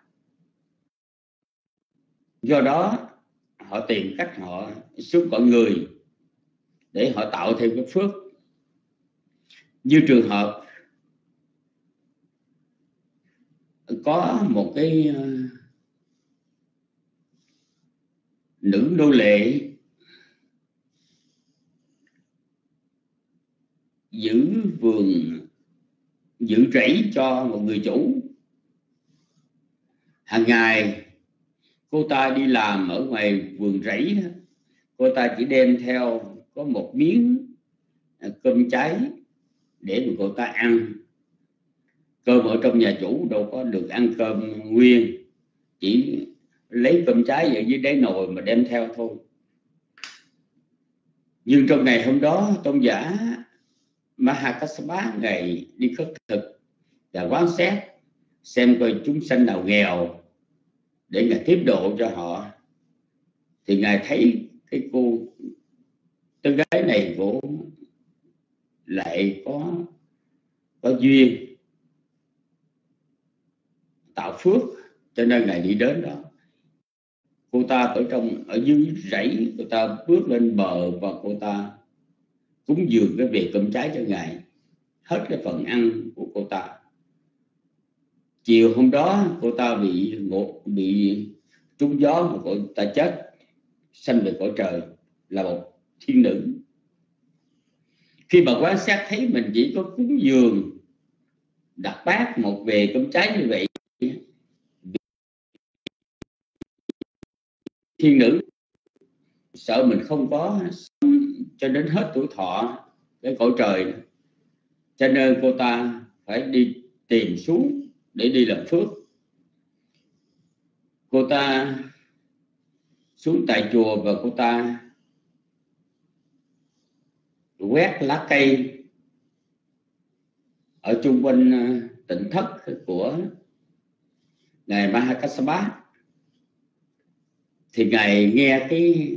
Do đó họ tìm cách họ xuống cõi người để họ tạo thêm cái phước. Như trường hợp có một cái nữ nô lệ giữ vườn, giữ rẫy cho một người chủ. Hàng ngày cô ta đi làm ở ngoài vườn rẫy, cô ta chỉ đem theo có một miếng cơm cháy để mà cô ta ăn. Cơm ở trong nhà chủ đâu có được ăn cơm nguyên, chỉ lấy cơm cháy ở dưới đáy nồi mà đem theo thôi. Nhưng trong ngày hôm đó, tôn giả Mahakassapa ngày đi khất thực và quán xét xem coi chúng sanh nào nghèo để Ngài tiếp độ cho họ. Thì Ngài thấy cái cô con gái này của lại có có duyên tạo phước, cho nên Ngài đi đến đó. Cô ta ở trong ở dưới rẫy, cô ta bước lên bờ và cô ta cúng dường cái việc cơm trái cho Ngài, hết cái phần ăn của cô ta. Chiều hôm đó cô ta bị ngộ, bị trúng gió và cô ta chết, sanh về cõi trời là một thiên nữ. Khi mà quan sát thấy mình chỉ có cúng dường đặt bát một về cơm trái như vậy, thiên nữ sợ mình không có sống cho đến hết tuổi thọ cái cõi trời, cho nên cô ta phải đi tìm xuống để đi làm phước. Cô ta xuống tại chùa và cô ta quét lá cây ở chung quanh tỉnh thất của ngài Mahakassapa. Thì ngài nghe cái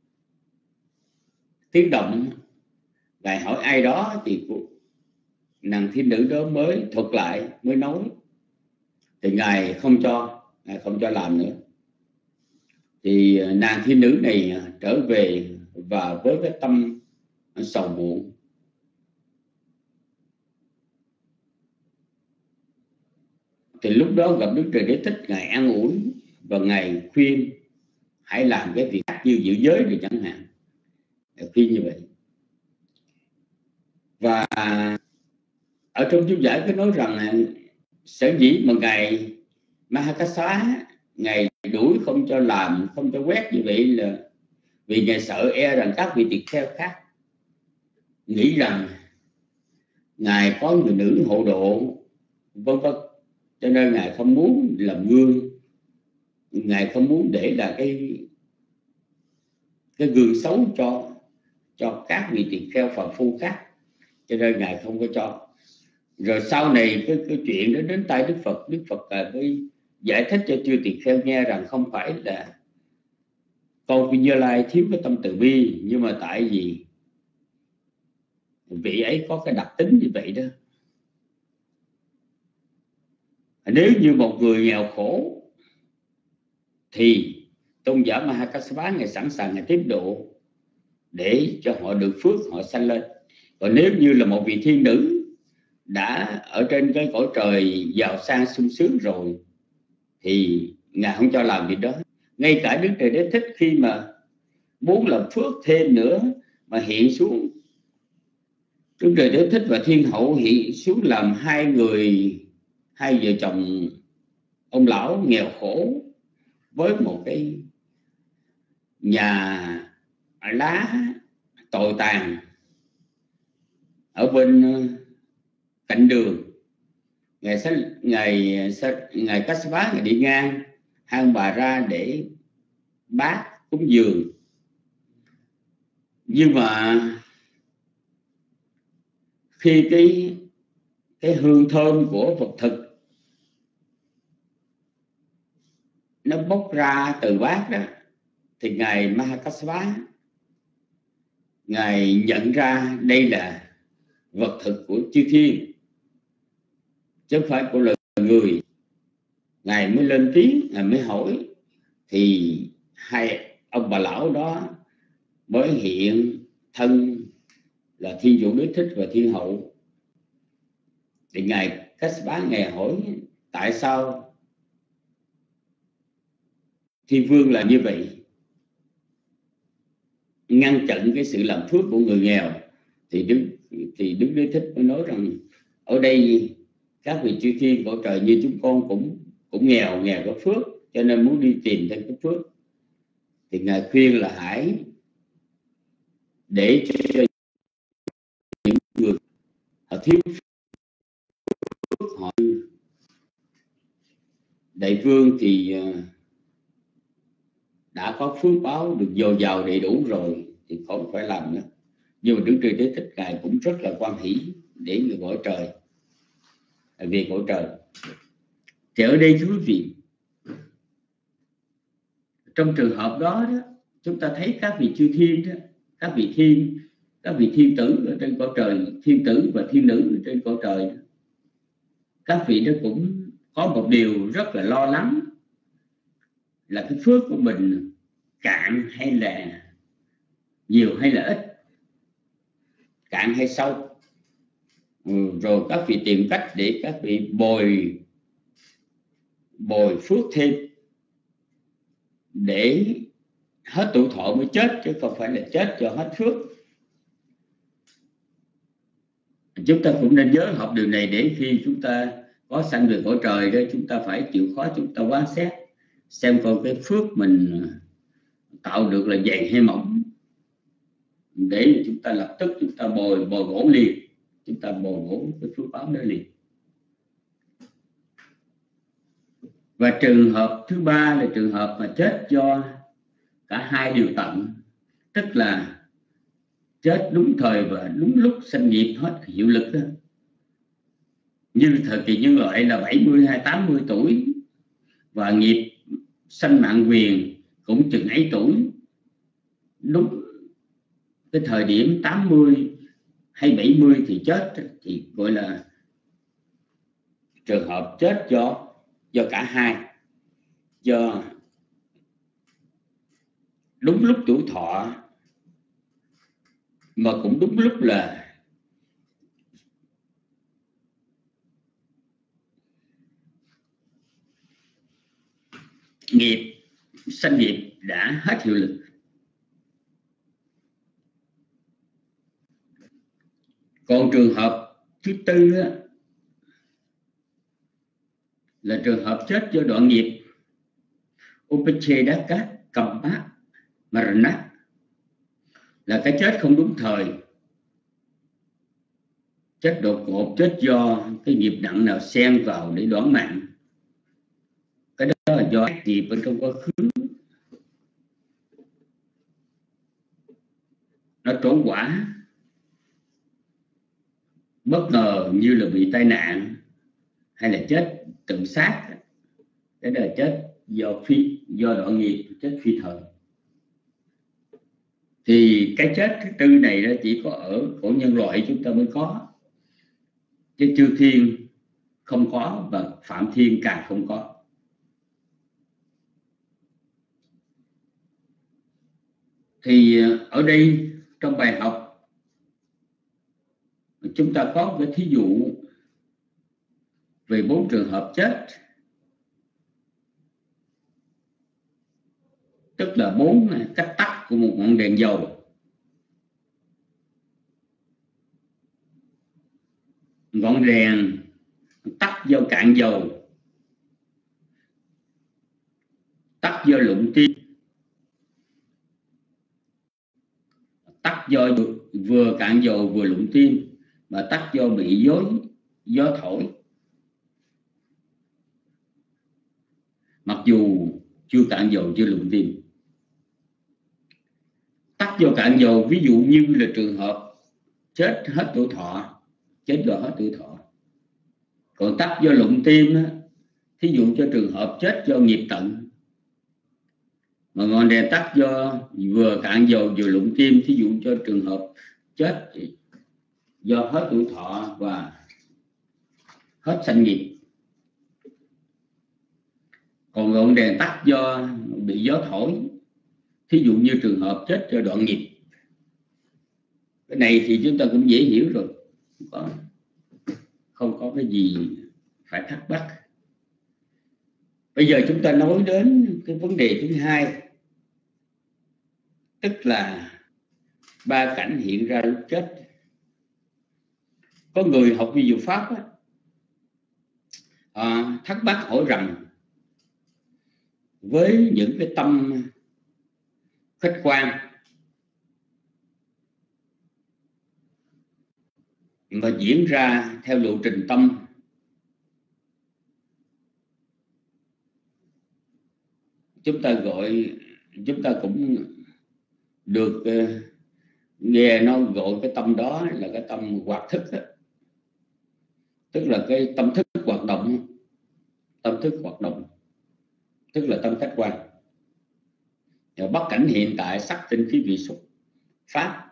tiếng động, ngài hỏi ai đó, thì nàng thiên nữ đó mới thuật lại, mới nói. Thì ngài không cho, ngài không cho làm nữa. Thì nàng thiên nữ này trở về và với cái tâm sầu muộn, thì lúc đó gặp Đức Trời Đế Thích, ngài an ủi và ngài khuyên hãy làm cái việc khác như giữ giới rồi chẳng hạn, khuyên như vậy. Và ở trong chú giải có nói rằng sở dĩ mà ngài Mahakassapa ngài đuổi không cho làm, không cho quét như vậy là vì ngài sợ e rằng các vị tỳ kheo khác nghĩ rằng ngài có người nữ hộ độ vân vân, cho nên ngài không muốn làm gương, ngài không muốn để là cái cái gương xấu cho cho các vị tỳ kheo phàm phu khác, cho nên ngài không có cho. Rồi sau này cái, cái chuyện đó đến tay Đức Phật, Đức Phật mới giải thích cho chư tỳ kheo nghe rằng không phải là con Như Như Lai thiếu cái tâm từ bi, nhưng mà tại vì vị ấy có cái đặc tính như vậy đó. Nếu như một người nghèo khổ thì tôn giả Mahakassapa ngài sẵn sàng ngài tiếp độ để cho họ được phước, họ sanh lên. Còn nếu như là một vị thiên nữ đã ở trên cái cõi trời giàu sang sung sướng rồi thì ngài không cho làm việc đó. Ngay cả Đức Trời Đế Thích khi mà muốn làm phước thêm nữa mà hiện xuống, Đức Trời Đế Thích và Thiên Hậu hiện xuống làm hai người, hai vợ chồng ông lão nghèo khổ với một cái nhà lá tồi tàn ở bên cạnh đường. Ngài ngày ngày Kassapa ngài đi ngang hang bà ra để bát cúng dường, nhưng mà khi cái cái hương thơm của vật thực nó bốc ra từ bát đó, thì ngài Mahakassapa ngài nhận ra đây là vật thực của chư thiên chứ không phải của lời người. Ngài mới lên tiếng, ngài mới hỏi, thì hai ông bà lão đó mới hiện thân là Thiên Chủ Đế Thích và Thiên Hậu. Thì ngài Kassapa ngài hỏi tại sao Thiên Vương là như vậy, ngăn chặn cái sự làm phước của người nghèo. Thì Đức thì Đức Đế Thích mới nói rằng ở đây các vị chư thiên cõi trời như chúng con cũng cũng nghèo, nghèo có phước, cho nên muốn đi tìm thêm cái phước. Thì ngài khuyên là hãy để cho những người họ thiếu phước, họ đại vương thì đã có phước báo được dồi dào đầy đủ rồi thì không phải làm nữa. Nhưng mà Đức Trời Đế Thích ngài cũng rất là quan hỷ để người cõi trời, về cõi trời. Thì ở đây thưa quý vị, trong trường hợp đó, đó chúng ta thấy các vị chư thiên đó, các vị thiên, các vị thiên tử ở trên cõi trời, thiên tử và thiên nữ ở trên cõi trời, các vị đó cũng có một điều rất là lo lắng, là cái phước của mình cạn hay là nhiều hay là ít, cạn hay sâu. Ừ, rồi các vị tìm cách để các vị bồi bồi phước thêm để hết tuổi thọ mới chết, chứ không phải là chết cho hết phước. Chúng ta cũng nên nhớ học điều này, để khi chúng ta có sanh về cõi trời đó, chúng ta phải chịu khó chúng ta quan sát xem coi cái phước mình tạo được là dày hay mỏng, để chúng ta lập tức chúng ta bồi bồi bổ liền, chúng ta bồi bổ cái phước báo đó liền. Và trường hợp thứ ba là trường hợp mà chết do cả hai điều tận, tức là chết đúng thời và đúng lúc sanh nghiệp hết hiệu lực đó. Như thời kỳ nhân loại là bảy mươi hay tám mươi tuổi, và nghiệp sanh mạng quyền cũng chừng ấy tuổi, đúng cái thời điểm tám mươi hay bảy mươi thì chết, thì gọi là trường hợp chết do do cả hai, do đúng lúc tuổi thọ mà cũng đúng lúc là nghiệp sanh nghiệp đã hết hiệu lực. Còn trường hợp thứ tư đó, là trường hợp chết do đoạn nghiệp Upechedakat Kampa Marana, là cái chết không đúng thời, chết đột ngột, chết do cái nghiệp nặng nào xen vào để đoán mạng. Cái đó là do nghiệp ở trong quá khứ nó trổ quả bất ngờ, như là bị tai nạn hay là chết tự sát. Cái đó là chết do phi do đoạn nghiệp, chết phi thời. Thì cái chết thứ tư này đó chỉ có ở của nhân loại chúng ta mới có, chứ chư thiên không có, và phạm thiên càng không có. Thì ở đây trong bài học chúng ta có cái thí dụ về bốn trường hợp chết, tức là bốn cách tắt của một ngọn đèn dầu. Ngọn đèn tắt do cạn dầu, tắt do lụng tim, tắt do vừa cạn dầu vừa lụng tim, mà tắt do bị gió gió thổi. Mặc dù chưa cạn dầu chưa lụng tim. Tắt do cạn dầu ví dụ như là trường hợp chết hết tuổi thọ, chết do hết tuổi thọ. Còn tắt do lụng tim á, thí dụ cho trường hợp chết do nghiệp tận. Mà ngọn đèn tắt do vừa cạn dầu vừa lụng tim, thí dụ cho trường hợp chết do hết tuổi thọ và hết sanh nghiệp. Còn ngọn đèn tắt do bị gió thổi, thí dụ như trường hợp chết do đoạn nghiệp. Cái này thì chúng ta cũng dễ hiểu rồi, không có, không có cái gì phải thắc mắc. Bây giờ chúng ta nói đến cái vấn đề thứ hai, tức là ba cảnh hiện ra lúc chết. Có người học vi diệu pháp á, à, thắc mắc hỏi rằng với những cái tâm khách quan mà diễn ra theo lộ trình tâm, chúng ta gọi, chúng ta cũng được uh, nghe nó gọi cái tâm đó là cái tâm hoạt thức đó. Tức là cái tâm thức hoạt động. tâm thức hoạt động, tức là tâm khách quan. Và bất cảnh hiện tại sắc tinh khí vị xúc pháp,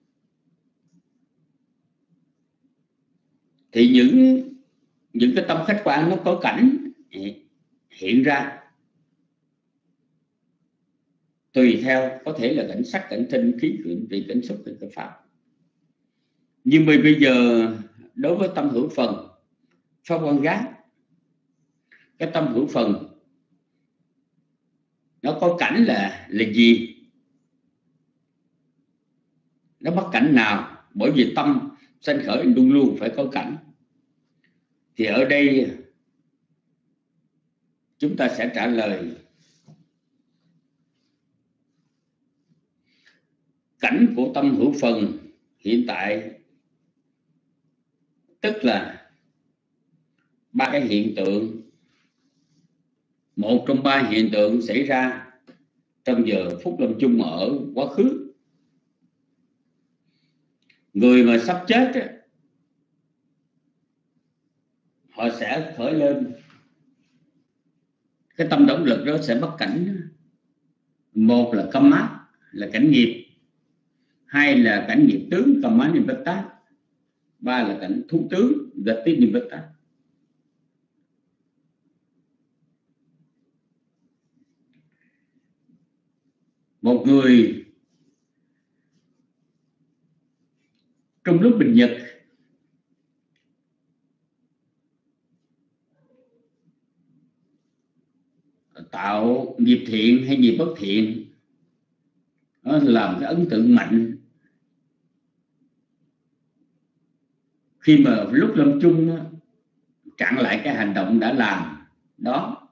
thì những những cái tâm khách quan nó có cảnh hiện ra tùy theo, có thể là cảnh sắc, cảnh tinh khí vị, cảnh xúc, cảnh pháp. Nhưng mà bây giờ đối với tâm hữu phần pháp quan gác, cái tâm hữu phần nó có cảnh là là gì? Nó bắt cảnh nào? Bởi vì tâm sanh khởi luôn luôn phải có cảnh. Thì ở đây chúng ta sẽ trả lời cảnh của tâm hữu phần hiện tại, tức là ba cái hiện tượng, một trong ba hiện tượng xảy ra trong giờ phút lâm chung ở quá khứ. Người mà sắp chết họ sẽ khởi lên cái tâm động lực đó, sẽ bắt cảnh. Một là căm mát, là cảnh nghiệp. Hai là cảnh nghiệp tướng, căm mát niệm bất tác. Ba là cảnh thú tướng, gật tiếp niệm bất tác. Một người trong lúc bình nhật tạo nghiệp thiện hay nghiệp bất thiện, nó làm cái ấn tượng mạnh. Khi mà lúc lâm chung chặn lại cái hành động đã làm đó,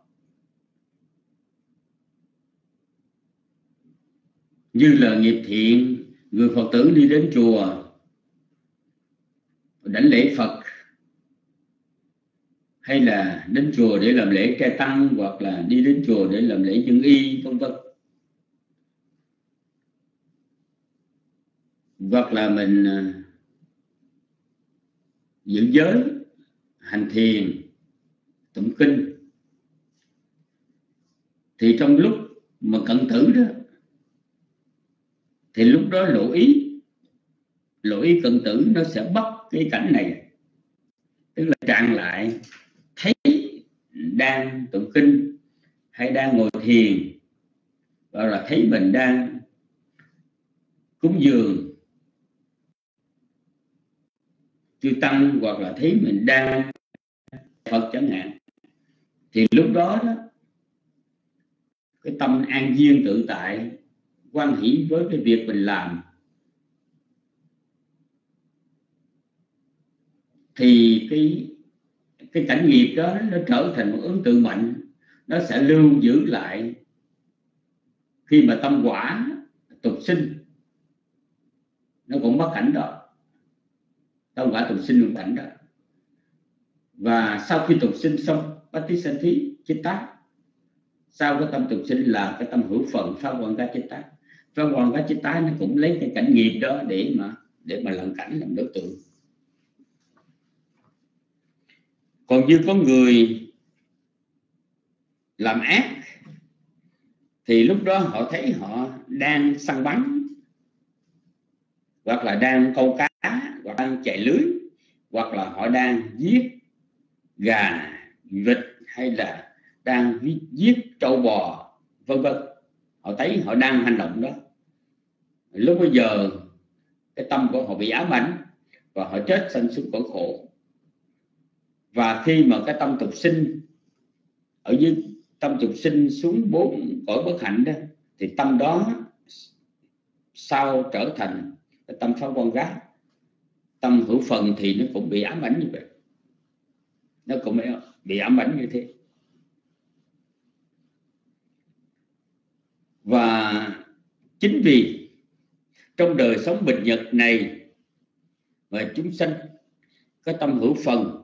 như là nghiệp thiện, người Phật tử đi đến chùa đảnh lễ Phật, hay là đến chùa để làm lễ trai tăng, hoặc là đi đến chùa để làm lễ dân y, vân vân, hoặc là mình giữ giới, hành thiền, tụng kinh, thì trong lúc mà cận tử đó, thì lúc đó lộ ý, lộ ý cận tử nó sẽ bắt cái cảnh này, tức là trạng lại thấy đang tụng kinh hay đang ngồi thiền, hoặc là thấy mình đang cúng dường chư tăng, hoặc là thấy mình đang Phật chẳng hạn, thì lúc đó, đó cái tâm an nhiên tự tại, hoan hỷ với cái việc mình làm, thì cái cái cảnh nghiệp đó nó trở thành một ấn tượng mạnh, nó sẽ lưu giữ lại khi mà tâm quả tục sinh nó cũng bắt cảnh đó, tâm quả tục sinh cũng cảnh đó. Và sau khi tục sinh xong, Patissanthi Chitta, sau cái tâm tục sinh là cái tâm hữu phần Pháp Quan Cá Chitta. Pháp Quan Cá Chitta nó cũng lấy cái cảnh nghiệp đó để mà để mà làm cảnh, làm đối tượng. Còn như có người làm ác, thì lúc đó họ thấy họ đang săn bắn, hoặc là đang câu cá, hoặc đang chạy lưới, hoặc là họ đang giết gà, vịt, hay là đang giết trâu bò, vân vân. Họ thấy họ đang hành động đó. Lúc bây giờ cái tâm của họ bị ám ảnh và họ chết sanh xuống cõi khổ. Và khi mà cái tâm tục sinh ở dưới tâm tục sinh xuống bốn cõi bất hạnh đó, thì tâm đó sau trở thành cái tâm Pháp Quan Gác, tâm hữu phần, thì nó cũng bị ám ảnh như vậy, nó cũng bị ám ảnh như thế. Và chính vì trong đời sống bình nhật này mà chúng sanh cái tâm hữu phần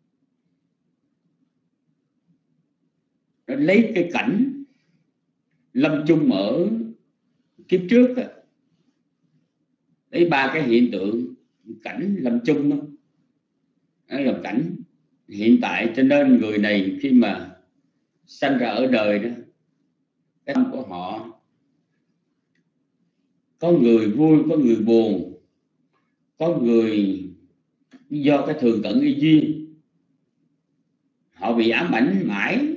nó lấy cái cảnh lâm chung ở kiếp trước đó, lấy ba cái hiện tượng cảnh lâm chung đó, đó là cảnh hiện tại. Cho nên người này khi mà sanh ra ở đời đó, cái tâm của họ có người vui, có người buồn, có người do cái thường tận y duyên họ bị ám ảnh mãi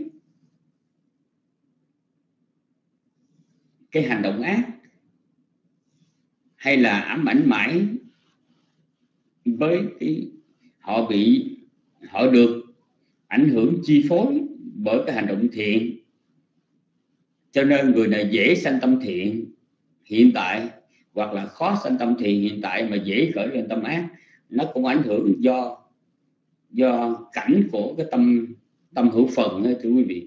cái hành động ác, hay là ám ảnh mãi với cái họ bị họ được ảnh hưởng chi phối bởi cái hành động thiện, cho nên người này dễ sanh tâm thiện hiện tại, hoặc là khó sanh tâm thiện hiện tại mà dễ khởi lên tâm ác. Nó cũng ảnh hưởng do do cảnh của cái tâm tâm hữu phần ấy, thưa quý vị.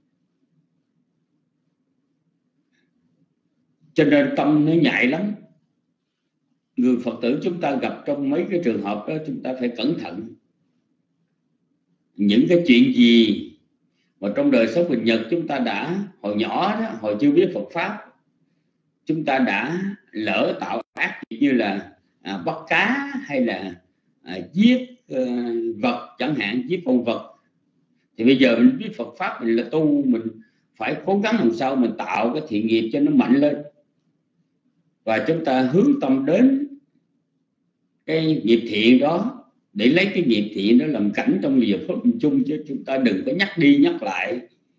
Cho nên tâm nó nhạy lắm. Người Phật tử chúng ta gặp trong mấy cái trường hợp đó, chúng ta phải cẩn thận. Những cái chuyện gì mà trong đời sống bình nhật chúng ta đã hồi nhỏ đó, hồi chưa biết Phật pháp, chúng ta đã lỡ tạo ác như là à, bắt cá, hay là à, giết uh, vật chẳng hạn, giết con vật. Thì bây giờ mình biết Phật pháp, mình là tu, mình phải cố gắng làm sao mình tạo cái thiện nghiệp cho nó mạnh lên, và chúng ta hướng tâm đến cái nghiệp thiện đó, để lấy cái nghiệp thiện đó làm cảnh trong giờ phút chung, chứ chúng ta đừng có nhắc đi nhắc lại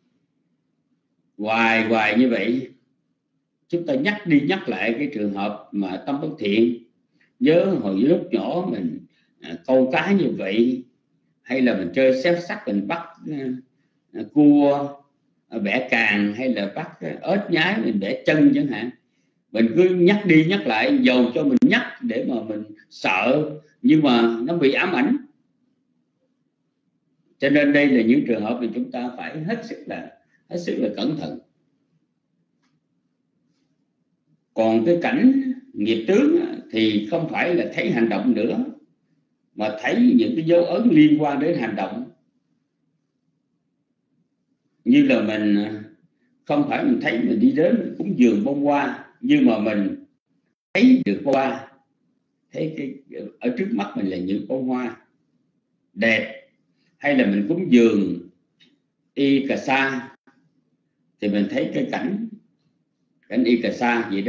hoài hoài như vậy. Chúng ta nhắc đi nhắc lại cái trường hợp mà tâm bất thiện. Nhớ hồi lúc nhỏ mình à, câu cá như vậy, hay là mình chơi xếp sắt, mình bắt à, cua à, bẻ càng, hay là bắt à, ếch nhái mình bẻ chân chẳng hạn. Mình cứ nhắc đi nhắc lại, dầu cho mình nhắc để mà mình sợ, nhưng mà nó bị ám ảnh. Cho nên đây là những trường hợp mà chúng ta phải hết sức là hết sức là cẩn thận. Còn cái cảnh nghiệp tướng thì không phải là thấy hành động nữa, mà thấy những cái dấu ấn liên quan đến hành động. Như là mình không phải mình thấy mình đi đến mình cúng dường bông hoa, nhưng mà mình thấy được bông hoa, thấy cái ở trước mắt mình là những bông hoa đẹp. Hay là mình cúng dường y cà sa thì mình thấy cái cảnh cảnh y cà sa vậy đó.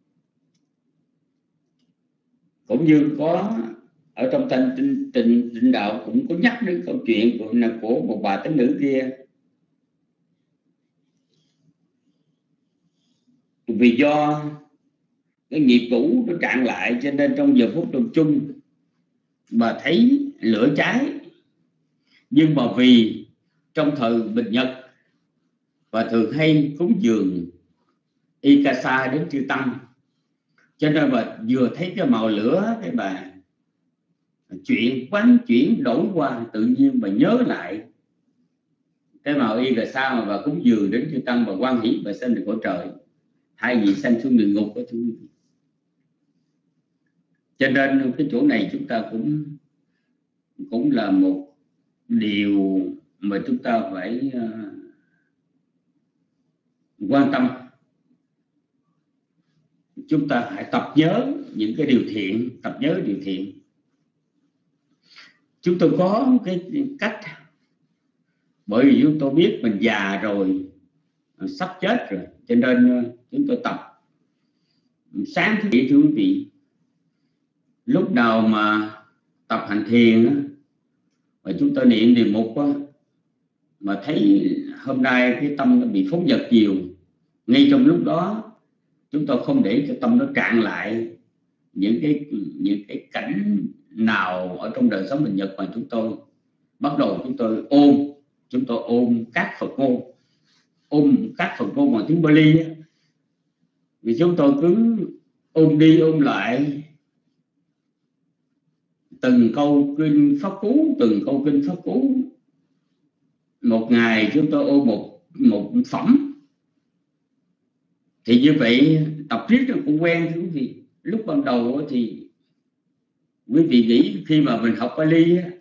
Cũng như có ở trong thanh tịnh tịnh tịnh đạo cũng có nhắc đến câu chuyện của, của một bà tín nữ kia. Vì do cái nghiệp cũ nó trạng lại, cho nên trong giờ phút đồng chung bà thấy lửa cháy. Nhưng mà vì trong thời bình nhật và thường hay cúng dường y cà sa đến chư tăng, cho nên bà vừa thấy cái màu lửa, cái bà chuyện quán chuyển đổi qua, tự nhiên bà nhớ lại cái màu y cà sa mà bà cúng dường đến chư tăng, bà hoan hỷ, bà sanh được cõi trời, thay vì sanh xuống địa ngục đó. Cho nên cái chỗ này chúng ta cũng cũng là một điều mà chúng ta phải uh, quan tâm. Chúng ta hãy tập nhớ những cái điều thiện, tập nhớ điều thiện. Chúng tôi có cái cách, bởi vì chúng tôi biết mình già rồi, sắp chết rồi, cho nên chúng tôi tập sáng thứ bảy, thưa quý vị. Lúc nào mà tập hành thiền á, mà chúng ta niệm đề mục á, mà thấy hôm nay cái tâm nó bị phóng dật nhiều, ngay trong lúc đó chúng ta không để cho tâm nó trạng lại những cái những cái cảnh nào ở trong đời sống bình nhật, mà chúng tôi bắt đầu chúng tôi ôm chúng tôi ôm các Phật ngôn, ôm các Phật ngôn bằng tiếng Bali á. Vì chúng tôi cứ ôm đi ôm lại từng câu kinh pháp cú, từng câu kinh pháp cú. Một ngày chúng tôi ôm một một phẩm, thì như vậy tập riết nó cũng quen, thưa quý vị. Lúc ban đầu thì quý vị nghĩ khi mà mình học Bali á,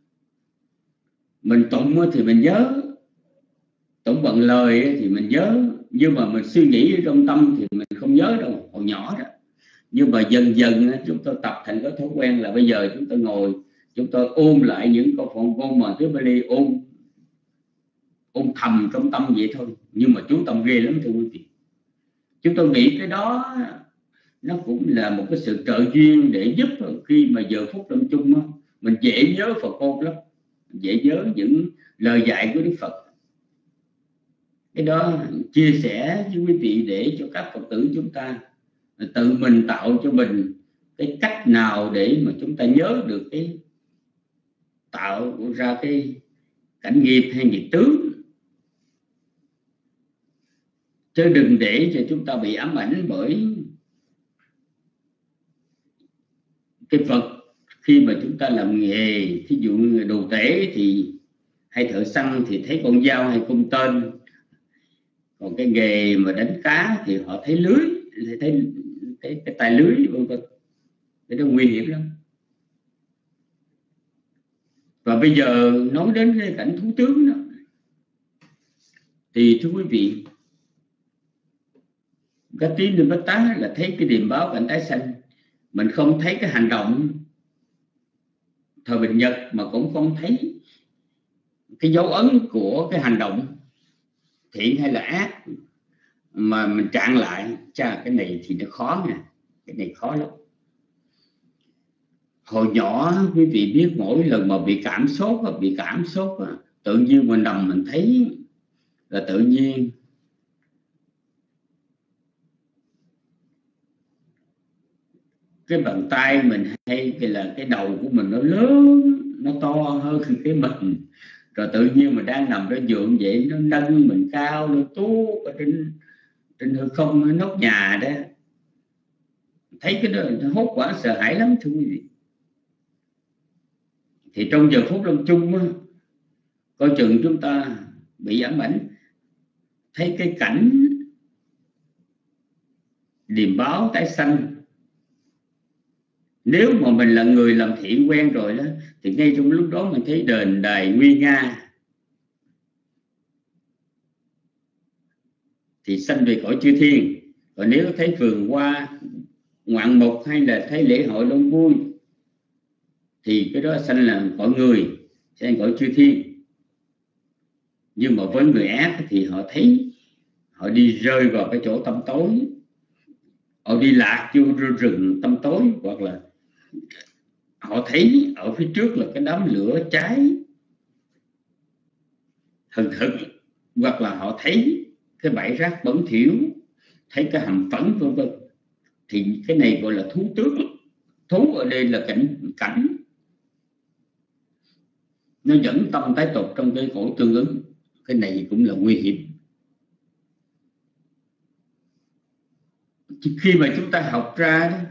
mình tụng thì mình nhớ, tụng bằng lời thì mình nhớ, nhưng mà mình suy nghĩ trong tâm thì mình không nhớ đâu, hồi nhỏ đó. Nhưng mà dần dần chúng tôi tập thành cái thói quen là bây giờ chúng tôi ngồi, chúng tôi ôm lại những câu Phật ngôn mà tiếng Bali, ôm ôm thầm trong tâm vậy thôi, nhưng mà chú tâm ghê lắm thưa quý vị. Chúng tôi nghĩ cái đó nó cũng là một cái sự trợ duyên để giúp khi mà giờ phút lâm chung mình dễ nhớ Phật cốt lắm, dễ nhớ những lời dạy của Đức Phật. Cái đó chia sẻ với quý vị để cho các Phật tử chúng ta tự mình tạo cho mình cái cách nào để mà chúng ta nhớ được cái tạo ra cái cảnh nghiệp hay nghiệp tướng, chứ đừng để cho chúng ta bị ám ảnh bởi cái Phật. Khi mà chúng ta làm nghề, ví dụ như đồ tể thì hay thợ săn thì thấy con dao hay cung tên, còn cái nghề mà đánh cá thì họ thấy lưới, thấy thấy cái, cái tài lưới, vân vân. Cái đó nguy hiểm lắm. Và bây giờ nói đến cái cảnh thú tướng đó, thì thưa quý vị, cái tiếng Đinh Bát Tá là thấy cái điềm báo cảnh tái sanh, mình không thấy cái hành động thời bình nhật, mà cũng không thấy cái dấu ấn của cái hành động thiện hay là ác, mà mình trạng lại. Chà, cái này thì nó khó nè, cái này khó lắm. Hồi nhỏ quý vị biết, mỗi lần mà bị cảm sốt bị cảm sốt tự nhiên mình nằm mình thấy là tự nhiên cái bàn tay mình hay cái là cái đầu của mình nó lớn, nó to hơn cái mình, rồi tự nhiên mình đang nằm trên giường vậy, nó nâng mình cao lên tú ở trên trên hư không nóc nhà đó. Thấy cái đó nó hốt quả sợ hãi lắm thưa quý vị. Thì trong giờ phút lâm chung á, coi chừng chúng ta bị ám ảnh, thấy cái cảnh điềm báo tái sanh. Nếu mà mình là người làm thiện quen rồi đó, thì ngay trong lúc đó mình thấy đền đài nguy nga, thì sanh về cõi chư thiên. Còn nếu thấy vườn hoa ngoạn mục hay là thấy lễ hội đông vui, thì cái đó sanh là cõi người, sanh cõi chư thiên. Nhưng mà với người ác thì họ thấy, họ đi rơi vào cái chỗ tăm tối, họ đi lạc vô rừng tăm tối, hoặc là họ thấy ở phía trước là cái đám lửa cháy hừng hực, hoặc là họ thấy cái bãi rác bẩn thỉu, thấy cái hầm phẫn vân vân. Thì cái này gọi là thú tướng. Thú ở đây là cảnh cảnh nó dẫn tâm tái tục trong cái cõi tương ứng. Cái này cũng là nguy hiểm. Khi mà chúng ta học ra đó,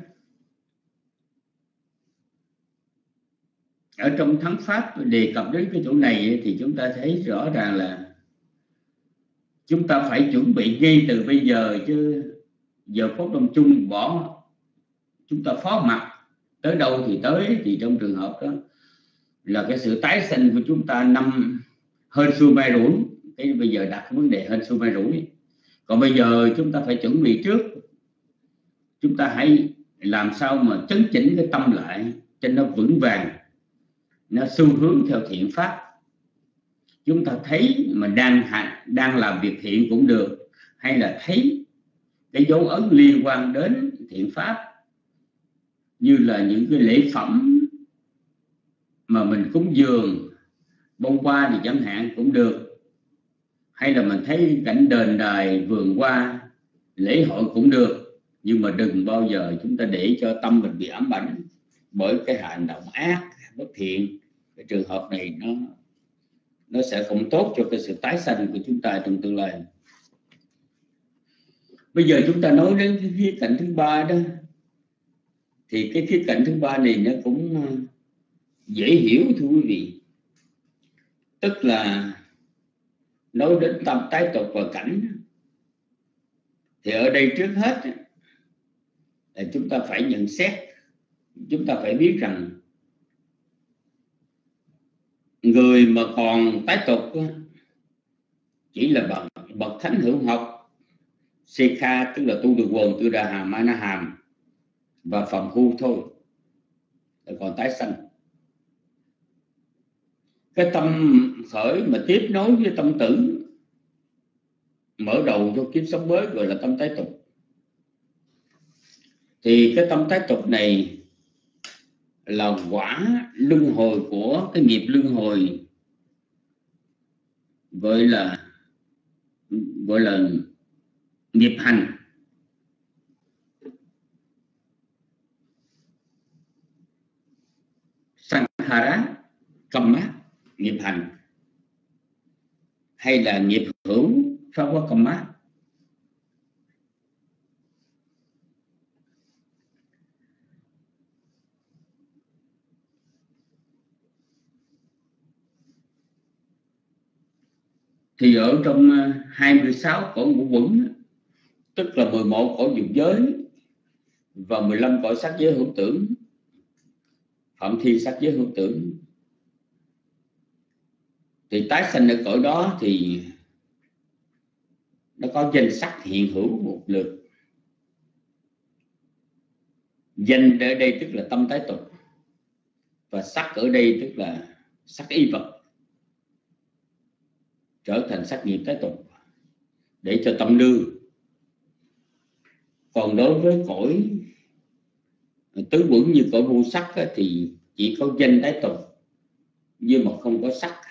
ở trong Thắng Pháp đề cập đến cái chỗ này, thì chúng ta thấy rõ ràng là chúng ta phải chuẩn bị ngay từ bây giờ, chứ giờ phút lâm chung bỏ chúng ta phó mặc tới đâu thì tới. Thì trong trường hợp đó là cái sự tái sanh của chúng ta năm hên xui may rủi, cái bây giờ đặt vấn đề hên xui may rủi. Còn bây giờ chúng ta phải chuẩn bị trước, chúng ta hãy làm sao mà chấn chỉnh cái tâm lại cho nó vững vàng, nó xu hướng theo thiện pháp. Chúng ta thấy mình đang đang làm việc thiện cũng được, hay là thấy cái dấu ấn liên quan đến thiện pháp, như là những cái lễ phẩm mà mình cúng dường bông hoa thì chẳng hạn cũng được, hay là mình thấy cảnh đền đài vườn hoa lễ hội cũng được. Nhưng mà đừng bao giờ chúng ta để cho tâm mình bị ám ảnh bởi cái hành động ác, bất thiện. Cái trường hợp này nó nó sẽ không tốt cho cái sự tái sanh của chúng ta trong tương lai. Bây giờ chúng ta nói đến cái khía cạnh thứ ba đó, thì cái khía cạnh thứ ba này nó cũng dễ hiểu thưa quý vị. Tức là nói đến tâm tái tục và cảnh, thì ở đây trước hết là chúng ta phải nhận xét, chúng ta phải biết rằng người mà còn tái tục chỉ là bậc bậc thánh hữu học Sekha, tức là tu được quần tư đà hàm ana hàm và phạm hu thôi, là còn tái sanh. Cái tâm khởi mà tiếp nối với tâm tử mở đầu cho kiếp sống mới gọi là tâm tái tục. Thì cái tâm tái tục này là quả luân hồi của cái nghiệp luân hồi gọi là gọi là nghiệp hành. Sankhara Kamma, nghiệp hành, hay là nghiệp hữu pháp quá Kamma. Thì ở trong hai mươi sáu cõi ngũ quẩn, tức là mười một cõi dục giới và mười lăm cõi sắc giới hữu tưởng, phạm thi sắc giới hữu tưởng, thì tái sanh ở cõi đó thì nó có danh sắc hiện hữu một lượt. Danh ở đây tức là tâm tái tục, và sắc ở đây tức là sắc y vật, trở thành sắc nghiệp tái tục để cho tâm lưu. Còn đối với cõi tứ quẩn như cõi vô sắc thì chỉ có danh tái tục nhưng mà không có sắc.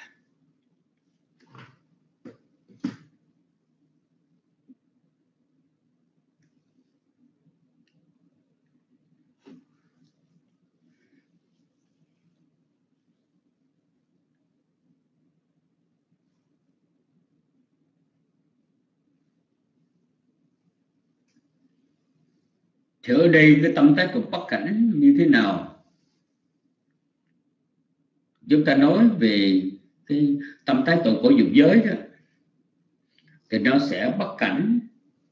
Thì ở đây cái tâm tái tục bất cảnh như thế nào? Chúng ta nói về cái tâm tái tục của dục giới đó, thì nó sẽ bất cảnh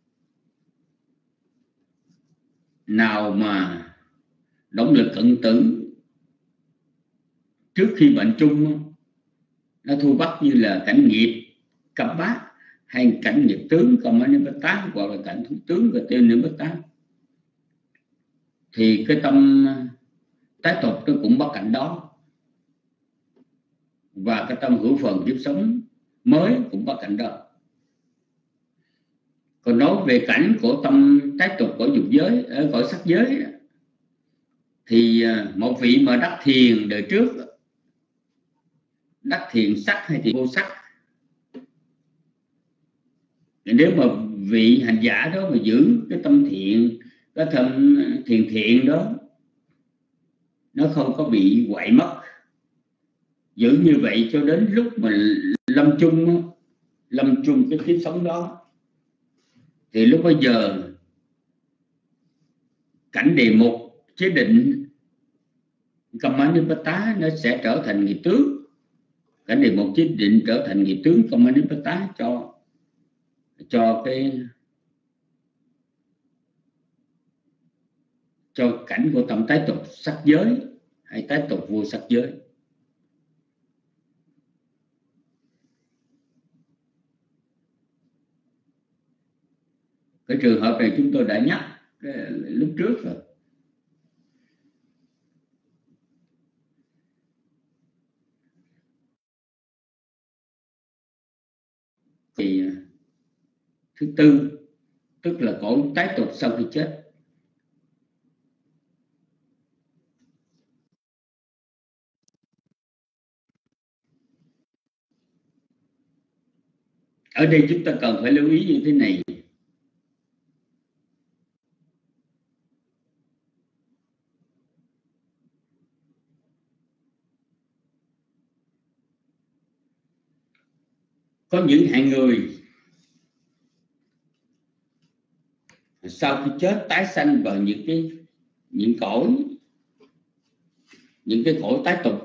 nào mà động lực cận tử trước khi bệnh chung nó thu bắt, như là cảnh nghiệp cấp bát, hay cảnh nghiệp tướng Kamanipattá, hoặc là cảnh thủ tướng và tiêu Nipattá, thì cái tâm tái tục nó cũng bất cảnh đó, và cái tâm hữu phần kiếp sống mới cũng bất cảnh đó. Còn nói về cảnh của tâm tái tục của dục giới, ở cõi sắc giới, thì một vị mà đắc thiền đời trước, đắc thiền sắc hay thì vô sắc, nếu mà vị hành giả đó mà giữ cái tâm thiện, cái tâm thiền thiện đó, nó không có bị quậy mất, giữ như vậy cho đến lúc mà lâm chung lâm chung cái kiếp sống đó, thì lúc bây giờ cảnh đề mục chế định Kamanipattá nó sẽ trở thành nghiệp tướng. Cảnh đề mục chế định trở thành nghiệp tướng Kamanipattá cho cho cái cho cảnh của tâm tái tục sắc giới hay tái tục vô sắc giới. Cái trường hợp này chúng tôi đã nhắc lúc trước rồi. Thì thứ tư, tức là cõi tái tục sau khi chết. Ở đây chúng ta cần phải lưu ý như thế này. Có những hạng người sau khi chết tái sanh vào những cái những cõi những cái cõi tái tục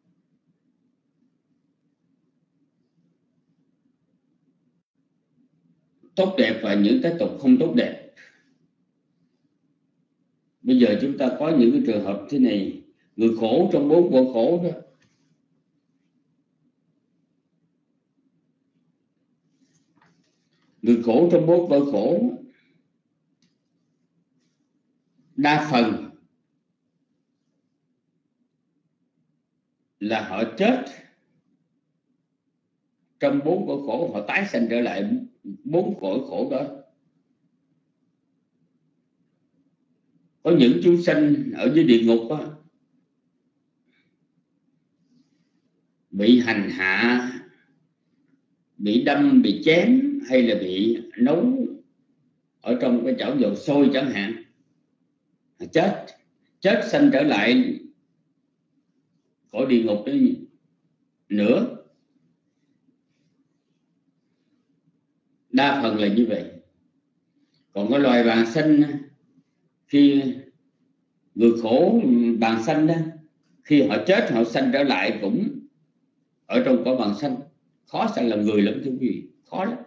tốt đẹp và những tái tục không tốt đẹp. Bây giờ chúng ta có những cái trường hợp thế này, người khổ trong bốn cõi khổ đó, người khổ trong bốn cõi khổ đa phần là họ chết trong bốn cõi khổ, họ tái sanh trở lại bốn cõi khổ đó. Có những chúng sanh ở dưới địa ngục đó, bị hành hạ, bị đâm, bị chém, hay là bị nấu ở trong cái chảo dầu sôi chẳng hạn, chết chết sanh trở lại cõi địa ngục đấy nữa. Đa phần là như vậy. Còn có loài bàng sanh, khi người khổ bàng sanh đó, khi họ chết họ sanh trở lại cũng ở trong cõi bàng sanh. Khó sanh làm người lắm thưa quý vị, khó lắm.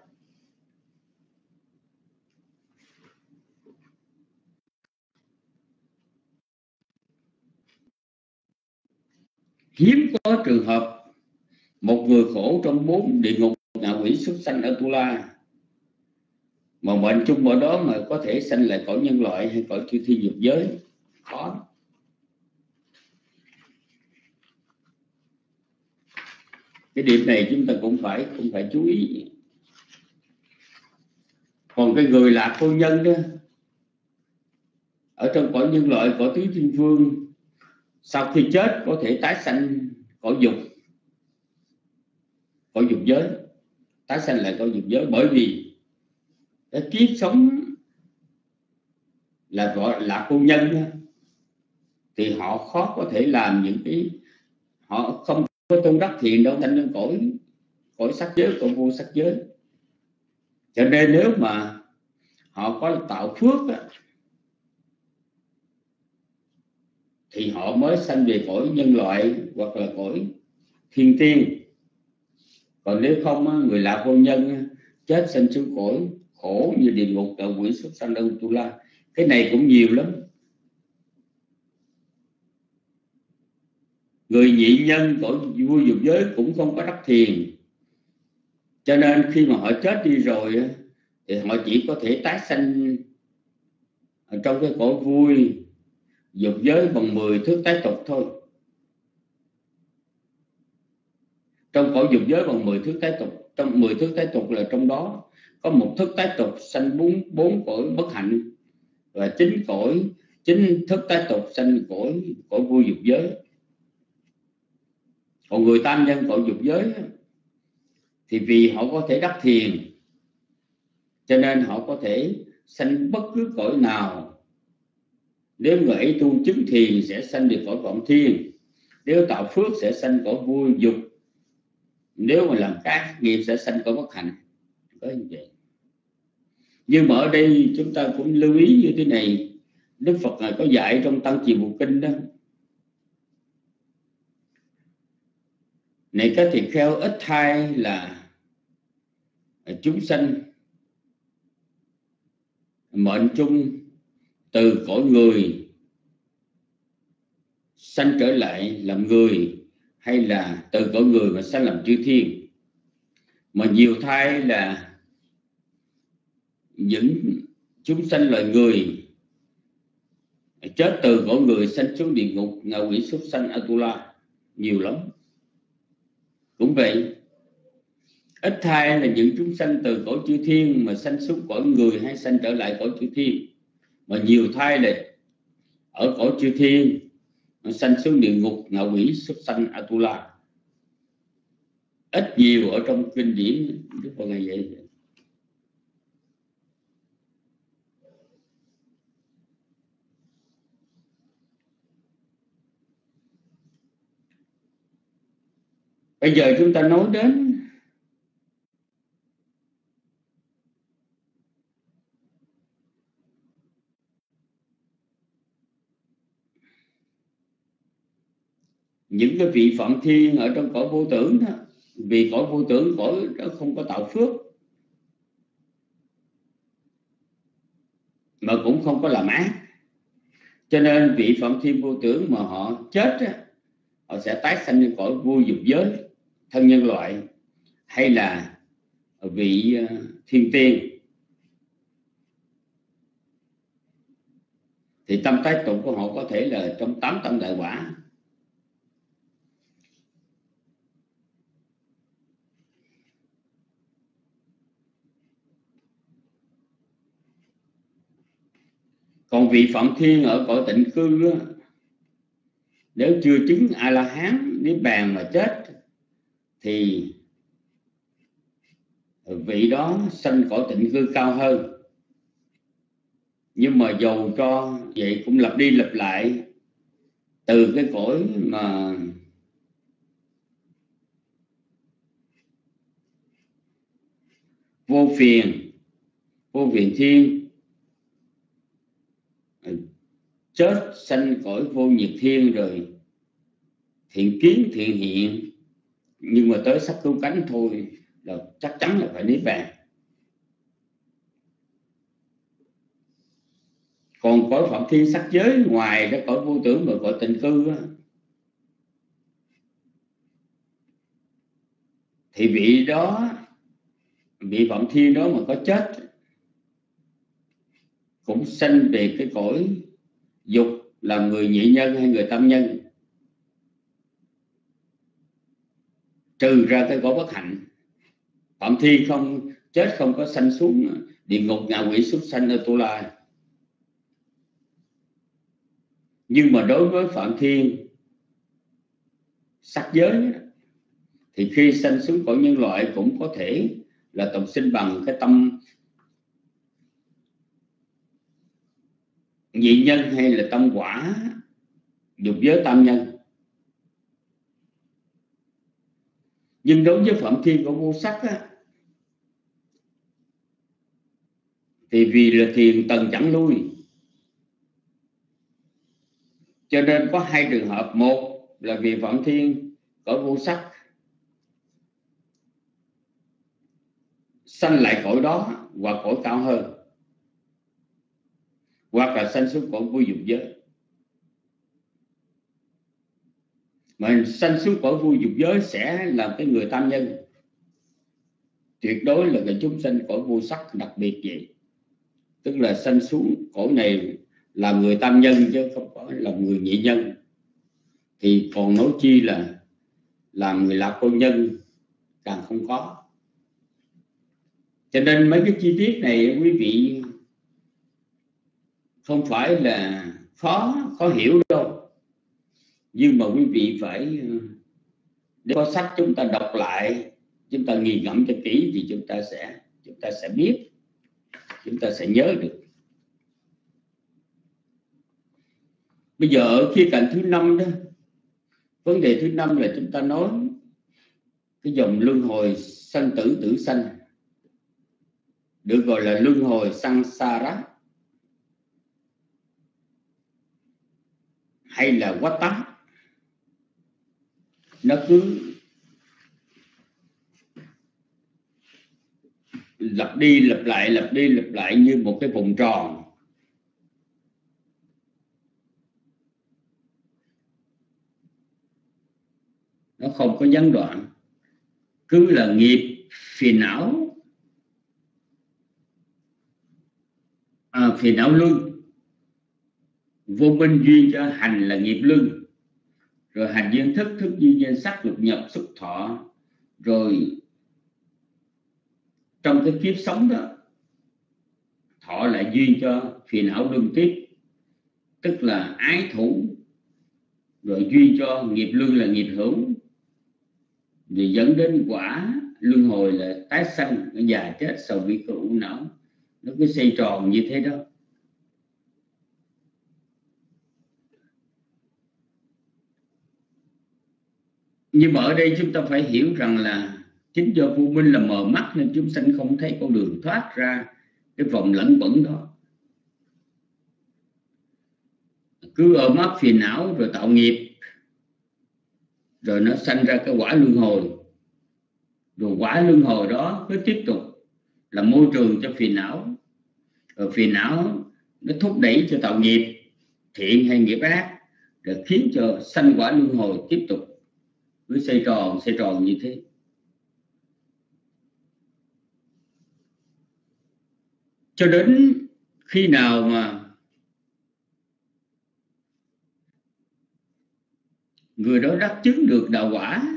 Hiếm có trường hợp một người khổ trong bốn địa ngục, ngạ quỷ, súc sanh, Atula mà mệnh chung ở đó mà có thể sanh lại cõi nhân loại hay cõi chư thiên dục giới, khó. Cái điểm này chúng ta cũng phải cũng phải chú ý. Còn cái người lạc vô nhân đó, ở trong cõi nhân loại, cõi tứ thiên vương, sau khi chết có thể tái sanh cõi dục, cõi dục giới, tái sanh lại cõi dục giới, bởi vì cái kiếp sống là gọi là cô nhân đó, thì họ khó có thể làm những cái, họ không có tôn đắc thiện đâu, thành lên cõi cõi sắc giới, cõi vô sắc giới. Cho nên nếu mà họ có tạo phước đó, thì họ mới sanh về cõi nhân loại hoặc là cõi thiên tiên. Còn nếu không, người lạc vô nhân chết sanh xuống cõi khổ như địa ngục, ngạ quỷ, súc sanh, Atula. Cái này cũng nhiều lắm. Người nhị nhân cõi vô dục giới cũng không có đắc thiền, cho nên khi mà họ chết đi rồi thì họ chỉ có thể tái sanh ở trong cái cõi vui dục giới bằng mười thước tái tục thôi. Trong cõi dục giới bằng mười thước tái tục, trong mười thước tái tục là trong đó có một thước tái tục sanh bốn bốn cõi bất hạnh, và chín cõi chín thước tái tục sanh cõi cõi vui dục giới. Còn người tam nhân cõi dục giới thì vì họ có thể đắc thiền, cho nên họ có thể sanh bất cứ cõi nào. Nếu người ấy tu chứng thiền sẽ sanh được cõi vọng thiên, nếu tạo phước sẽ sanh cõi vui dục, nếu mà làm các nghiệp sẽ sanh cõi bất hạnh. Có như vậy. Nhưng mà ở đây chúng ta cũng lưu ý như thế này, Đức Phật này có dạy trong Tăng Trì Bộ Kinh đó: này các tỳ kheo, ít thai là chúng sanh mệnh chung từ cõi người sanh trở lại làm người, hay là từ cõi người mà sanh làm chư thiên. Mà nhiều thai là những chúng sanh loài người chết từ cõi người sanh xuống địa ngục, ngạ quỷ, súc sanh, Atula, nhiều lắm. Cũng vậy, ít thai là những chúng sanh từ cõi chư thiên mà sanh xuống cõi người hay sanh trở lại cõi chư thiên. Mà nhiều thai là ở cõi chư thiên mà sanh xuống địa ngục, ngạ quỷ, súc sanh, Atula. Ít nhiều ở trong kinh điển Đức Phật ngày vậy. Bây giờ chúng ta nói đến những cái vị Phạm Thiên ở trong cõi vô tưởng đó. Vì cõi vô tưởng, cõi đó không có tạo phước, mà cũng không có làm ác, cho nên vị Phạm Thiên vô tưởng mà họ chết đó, họ sẽ tái sanh lên cõi vui dục giới, thân nhân loại, hay là vị thiên tiên. Thì tâm tái tục của họ có thể là trong tám tâm đại quả. Còn vị Phạm Thiên ở cõi tịnh cư á, nếu chưa chứng A La Hán niết bàn mà chết thì vị đó sanh cõi tịnh cư cao hơn. Nhưng mà dầu cho vậy cũng lặp đi lặp lại từ cái cõi mà vô phiền, vô phiền thiên, chết sanh cõi vô nhiệt thiên, rồi thiện kiến thiện hiện, nhưng mà tới sắc cứu cánh thôi là chắc chắn là phải niết bàn. Còn cõi Phạm Thiên sắc giới ngoài cái cõi vô tưởng và cõi tịnh cư á, thì vị đó, vị Phạm Thiên đó mà có chết cũng sanh về cái cõi dục, là người nhị nhân hay người tam nhân, trừ ra cái cõi bất hạnh. Phạm Thiên không chết không có sanh xuống địa ngục, ngạ quỷ, súc sanh ở Tu La. Nhưng mà đối với Phạm Thiên sắc giới thì khi sanh xuống cõi nhân loại cũng có thể là tụng sinh bằng cái tâm nhị nhân hay là tâm quả dục giới tam nhân. Nhưng đối với Phạm Thiên của vô sắc á, thì vì là thiền tầng chẳng lui, cho nên có hai trường hợp. Một là vì Phạm Thiên cõi vô sắc sanh lại cõi đó hoặc cõi cao hơn, hoặc là sanh xuống cõi vô dục giới. Mà sanh xuống cõi vô dục giới sẽ là cái người tam nhân, tuyệt đối là cái chúng sanh cõi vô sắc đặc biệt vậy. Tức là sanh xuống cõi này là người tam nhân chứ không phải là người nhị nhân. Thì còn nói chi là làm người lạc cô nhân càng không có. Cho nên mấy cái chi tiết này quý vị không phải là khó khó hiểu đâu, nhưng mà quý vị phải để có sách chúng ta đọc lại, chúng ta nghiền ngẫm cho kỹ thì chúng ta sẽ chúng ta sẽ biết, chúng ta sẽ nhớ được. Bây giờ ở khía cạnh thứ năm đó, vấn đề thứ năm là chúng ta nói cái dòng luân hồi sanh tử tử sanh, được gọi là luân hồi samsara hay là vata. Nó cứ lặp đi lặp lại lặp đi lặp lại như một cái vòng tròn. Nó không có gián đoạn, cứ là nghiệp phiền não, à, phiền não luân, vô minh duyên cho hành là nghiệp luân, rồi hành duyên thức, thức duyên danh sắc, lục nhập xúc thọ, rồi trong cái kiếp sống đó thọ lại duyên cho phiền não luân tiếp, tức là ái thủ, rồi duyên cho nghiệp luân là nghiệp hữu, rồi dẫn đến quả luân hồi là tái sanh, già chết sầu bi khổ u não. Nó cứ xoay tròn như thế đó. Nhưng mà ở đây chúng ta phải hiểu rằng là chính do vô minh là mờ mắt nên chúng sanh không thấy con đường thoát ra cái vòng lẫn quẩn đó. Cứ ôm ấp phiền não rồi tạo nghiệp, rồi nó sanh ra cái quả luân hồi. Rồi quả luân hồi đó cứ tiếp tục là môi trường cho phiền não. Rồi phiền não nó thúc đẩy cho tạo nghiệp thiện hay nghiệp ác, rồi khiến cho sanh quả luân hồi tiếp tục cứ xoay tròn xoay tròn như thế. Cho đến khi nào mà người đó đắc chứng được đạo quả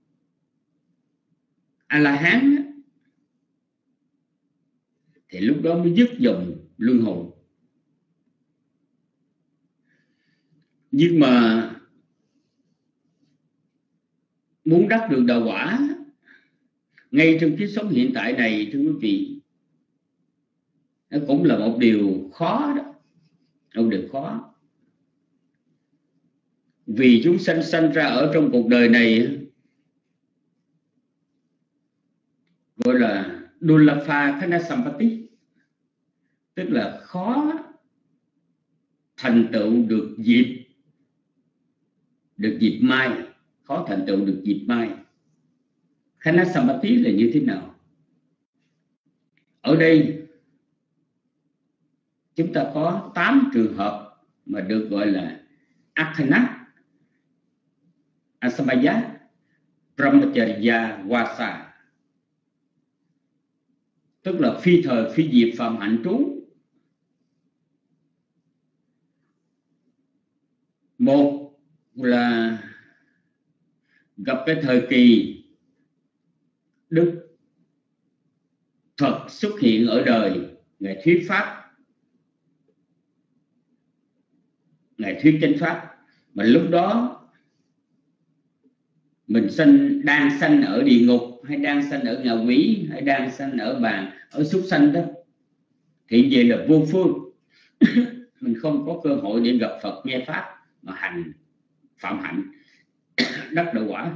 A-la-hán thì lúc đó mới dứt dòng luân hồi. Nhưng mà muốn đắc được đạo quả ngay trong kiếp sống hiện tại này, thưa quý vị, nó cũng là một điều khó đó, một điều khó. Vì chúng sanh sanh ra ở trong cuộc đời này gọi là Dulapha Khana Sampati, tức là khó thành tựu được dịp được dịp mai, khó thành tựu được dịp mai. Khana Sampati là như thế nào? Ở đây chúng ta có tám trường hợp mà được gọi là Akhana, Asamaya, Brahmacharya, Vasa, tức là phi thời phi diệp phạm hạnh trú. Một là gặp cái thời kỳ Đức Phật xuất hiện ở đời, Ngài thuyết pháp, Ngài thuyết chánh pháp, mà lúc đó mình sanh, đang sanh ở địa ngục, hay đang sanh ở ngạ quỷ, hay đang sanh ở bàn, ở súc sanh đó, thì về là vô phương. Mình không có cơ hội để gặp Phật nghe pháp mà hành phạm hạnh đắc đạo quả.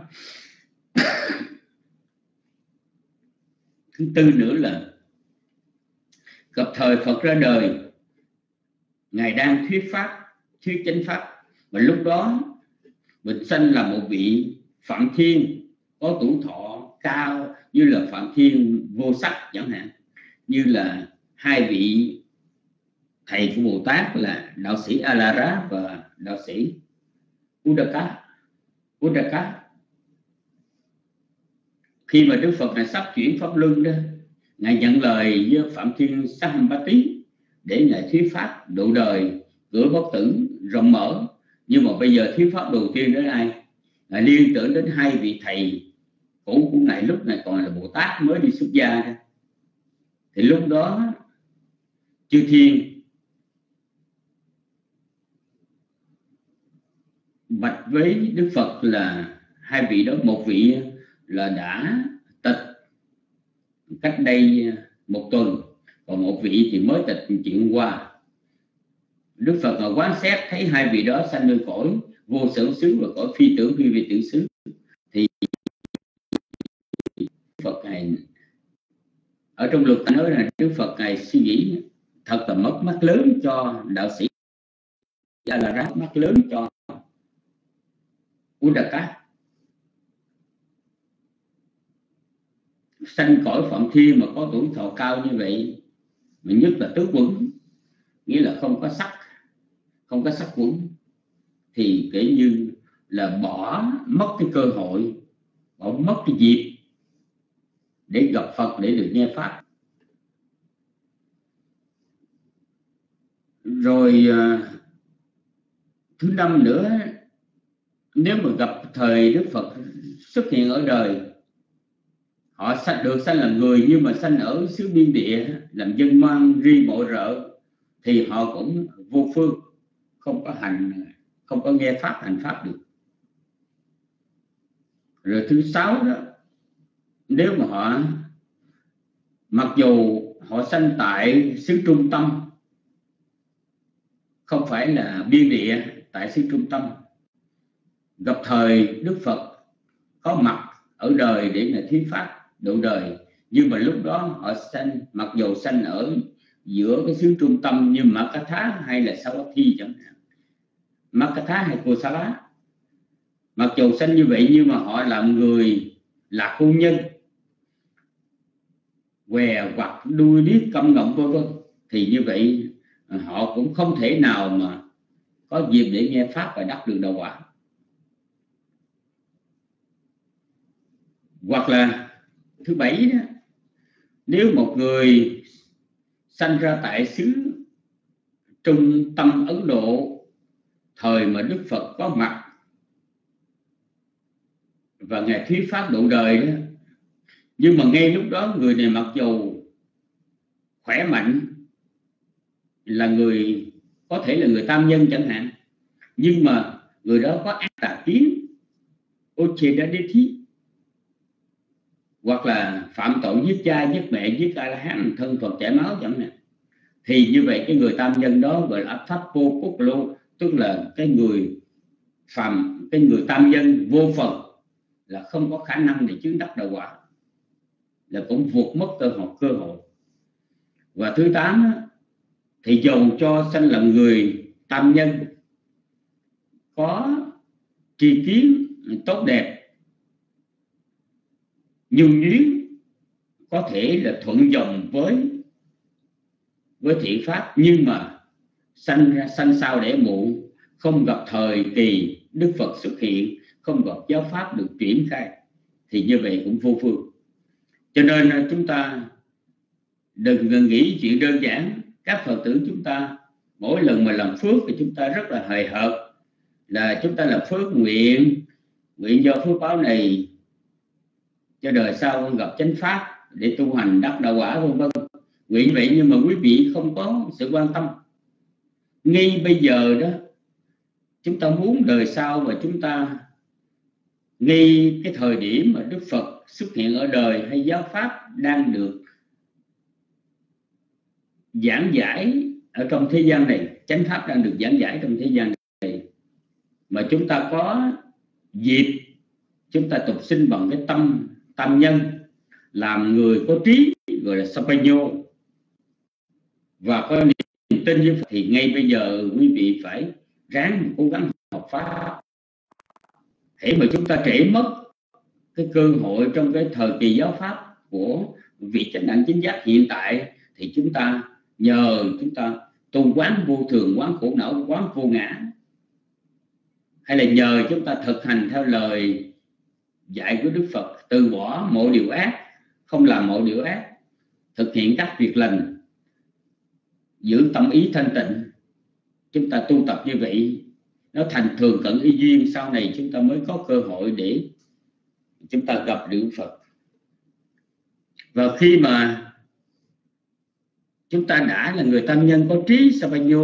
Thứ tư nữa là gặp thời Phật ra đời, Ngài đang thuyết pháp, thuyết chánh pháp, mà lúc đó mình sanh là một vị Phạm Thiên có tuổi thọ cao, như là Phạm Thiên vô sắc chẳng hạn, như là hai vị thầy của Bồ Tát là đạo sĩ Alara và đạo sĩ Uddaka. Uddaka khi mà Đức Phật này sắp chuyển pháp luân đó, Ngài nhận lời với Phạm Thiên Sampati để Ngài thuyết pháp độ đời, cửa bất tử rộng mở. Nhưng mà bây giờ thuyết pháp đầu tiên đến ai? Ngài liên tưởng đến hai vị thầy cũ của Ngài lúc này còn là Bồ Tát mới đi xuất gia đó. Thì lúc đó chư thiên bạch với Đức Phật là hai vị đó, một vị là đã tịch cách đây một tuần, còn một vị thì mới tịch chuyện hôm qua. Đức Phật mà quán xét thấy hai vị đó sanh nơi cõi vô sở xứ và cõi phi tưởng phi vi tưởng xứ, thì Phật này ở trong luật nói là Đức Phật này suy nghĩ thật là mất mát lớn cho đạo sĩ Alara, mất mát lớn cho Uddaka. Sanh cõi Phạm Thiên mà có tuổi thọ cao như vậy, mà nhất là tứ quẩn, nghĩa là không có sắc, không có sắc quẩn, thì kể như là bỏ mất cái cơ hội, bỏ mất cái dịp để gặp Phật, để được nghe pháp. Rồi thứ năm nữa, nếu mà gặp thời Đức Phật xuất hiện ở đời, họ sanh được sanh là người nhưng mà sanh ở xứ biên địa làm dân ngoan ri bội rợ, thì họ cũng vô phương, không có hành, không có nghe pháp hành pháp được. Rồi thứ sáu đó, nếu mà họ mặc dù họ sanh tại xứ trung tâm, không phải là biên địa, tại xứ trung tâm, gặp thời Đức Phật có mặt ở đời để mà thuyết pháp độ đời, nhưng mà lúc đó họ sanh, mặc dù sanh ở giữa cái xứ trung tâm như Makatha hay là Savatthi chẳng hạn, Makatha hay Kosala, mặc dù sanh như vậy nhưng mà họ làm người lạc hôn nhân, què quặt đuôi điếc câm ngọng vân vân, thì như vậy họ cũng không thể nào mà có dịp để nghe pháp và đắc được đạo quả. Hoặc là thứ bảy đó, nếu một người sanh ra tại xứ trung tâm Ấn Độ thời mà Đức Phật có mặt và Ngài thuyết pháp độ đời đó, nhưng mà ngay lúc đó người này mặc dù khỏe mạnh, là người có thể là người tam nhân chẳng hạn, nhưng mà người đó có ác tà kiến, ô chê đã đi thí, hoặc là phạm tội giết cha, giết mẹ, giết A La Hán, thân Phật chảy máu chẳng hạn, thì như vậy cái người tam nhân đó gọi là pháp vô cốt lô, tức là cái người phạm, cái người tam nhân vô Phật là không có khả năng để chứng đắc đạo quả, là cũng vụt mất cơ hội cơ hội. Và thứ tám thì dầu cho sanh làm người tam nhân có tri kiến tốt đẹp, nhuần nhuyễn, có thể là thuận dòng với với thiện pháp, nhưng mà sanh ra sanh sao để muộn, không gặp thời kỳ Đức Phật xuất hiện, không gặp giáo pháp được triển khai, thì như vậy cũng vô phương. Cho nên chúng ta đừng nghĩ chuyện đơn giản. Các Phật tử chúng ta mỗi lần mà làm phước thì chúng ta rất là hời hợt, là chúng ta làm phước nguyện, nguyện do phước báo này cho đời sau gặp chánh pháp để tu hành đắc đạo quả vân vân. Nguyện vậy nhưng mà quý vị không có sự quan tâm. Ngay bây giờ đó chúng ta muốn đời sau mà chúng ta ngay cái thời điểm mà Đức Phật xuất hiện ở đời hay giáo pháp đang được giảng giải ở trong thế gian này, chánh pháp đang được giảng giải trong thế gian này, mà chúng ta có dịp chúng ta tục sinh bằng cái tâm tam nhân, làm người có trí, gọi là Sapanyo, và có niềm tin với Phật, thì ngay bây giờ quý vị phải ráng cố gắng học pháp. Hễ mà chúng ta trễ mất cái cơ hội trong cái thời kỳ giáo pháp của vị chánh đẳng chính giác hiện tại, thì chúng ta nhờ chúng ta tu quán vô thường, quán khổ não, quán vô ngã, hay là nhờ chúng ta thực hành theo lời dạy của Đức Phật, từ bỏ mọi điều ác, không làm mọi điều ác, thực hiện các việc lành, giữ tâm ý thanh tịnh, chúng ta tu tập như vậy nó thành thường cận y duyên, sau này chúng ta mới có cơ hội để chúng ta gặp được Phật. Và khi mà chúng ta đã là người tam nhân có trí Sapanyo,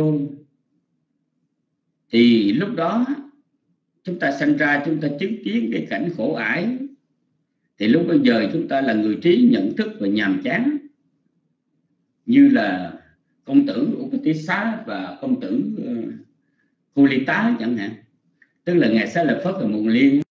thì lúc đó chúng ta sanh ra, chúng ta chứng kiến cái cảnh khổ ải, thì lúc bây giờ chúng ta là người trí nhận thức và nhàm chán, như là công tử Upatissa và công tử uh, Kulita chẳng hạn, tức là ngài Xá Lợi Phất ở Mường Liên.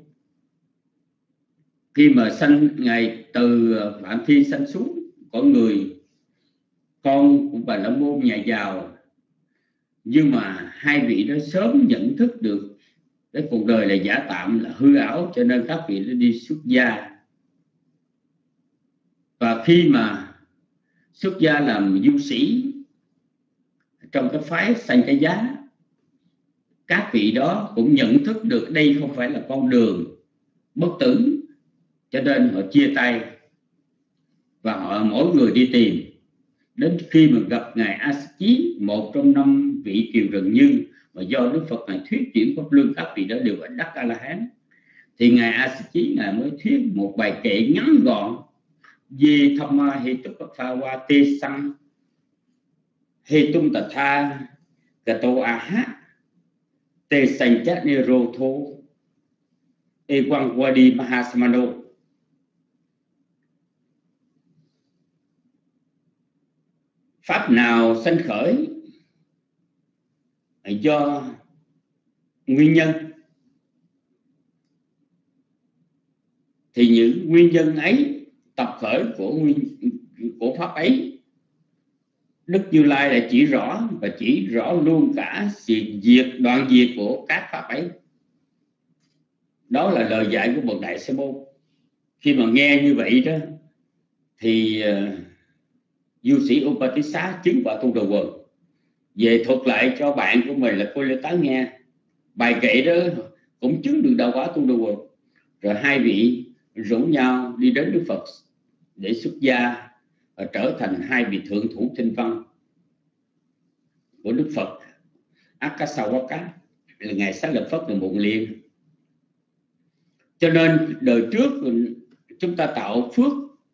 Khi mà sanh ngài từ Phạm Thiên sanh xuống, có người con của Bà La Môn nhà giàu, nhưng mà hai vị đó sớm nhận thức được cái cuộc đời là giả tạm, là hư ảo, cho nên các vị đã đi xuất gia. Và khi mà xuất gia làm du sĩ trong cái phái Sanh Cái Giá, các vị đó cũng nhận thức được đây không phải là con đường bất tử, cho nên họ chia tay và họ mỗi người đi tìm. Đến khi mà gặp ngài A Xích Chí, một trong năm vị kiều rừng Như mà do Đức Phật ngài thuyết chuyển pháp luân, các vị đó đều phải đắc A La Hán, thì ngài A Xích Chí ngài mới thuyết một bài kệ ngắn gọn: Ye Thamma Hetu Phawa Te Sang Hetum Tatha Gato Aha Te Sanchat Nirotho E Quang Wadi Mahasamano. Pháp nào sanh khởi do nguyên nhân, thì những nguyên nhân ấy, tập khởi của nguyên của pháp ấy, Đức Như Lai đã chỉ rõ, và chỉ rõ luôn cả sự diệt, đoạn diệt của các pháp ấy. Đó là lời dạy của bậc Đại Sư Môn. Khi mà nghe như vậy đó, thì uh, du sĩ Upatissa chứng quả tu đầu quần. Về thuật lại cho bạn của mình là cô Lê Tán nghe bài kệ đó, cũng chứng được đạo quả tu đầu quần. Rồi hai vị rủ nhau đi đến Đức Phật để xuất gia và trở thành hai vị thượng thủ tinh văn của Đức Phật Akasawaka, là ngài Xá Lợi Phất ở Mường Liên. Cho nên đời trước chúng ta tạo phước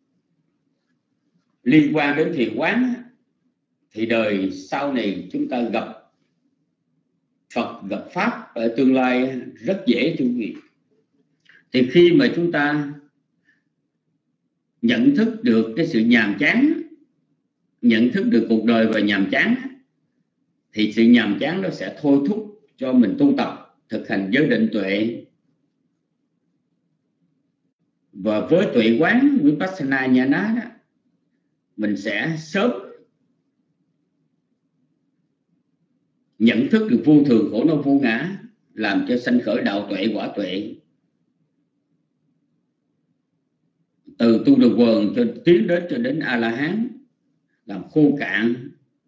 liên quan đến thiền quán, thì đời sau này chúng ta gặp Phật gặp Pháp ở tương lai rất dễ thưa quý vị. Thì khi mà chúng ta nhận thức được cái sự nhàm chán, nhận thức được cuộc đời và nhàm chán, thì sự nhàm chán nó sẽ thôi thúc cho mình tu tập, thực hành giới định tuệ. Và với tuệ quán Vipassana Nhana đó, mình sẽ sớm nhận thức được vô thường khổ não vô ngã, làm cho sanh khởi đạo tuệ quả tuệ, từ tu được quần cho tiến đến cho đến A La Hán, làm khô cạn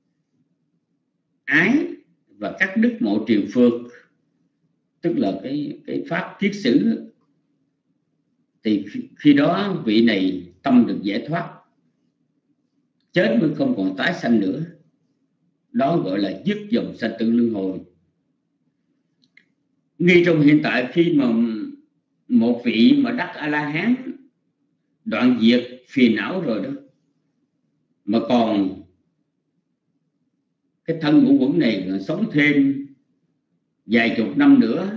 ái và cắt đứt mọi triền phược, tức là cái cái pháp thiết xứ. Thì khi đó vị này tâm được giải thoát, chết mới không còn tái sanh nữa. Đó gọi là dứt dòng sanh tử luân hồi. Ngay trong hiện tại, khi mà một vị mà đắc A La Hán, đoạn diệt phiền não rồi đó, mà còn cái thân ngũ quẩn này còn sống thêm vài chục năm nữa,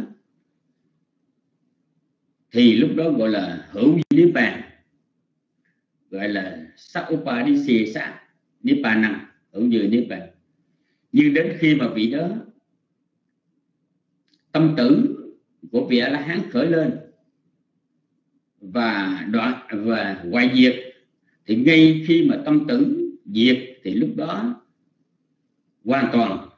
thì lúc đó gọi là hữu niết bàn, gọi là Sakupadisesa Nibbana, hữu dư niết bàn. Nhưng đến khi mà vị đó tâm tử của vị A La Hán khởi lên và đoạn và hoại diệt, thì ngay khi mà tâm tử diệt thì lúc đó hoàn toàn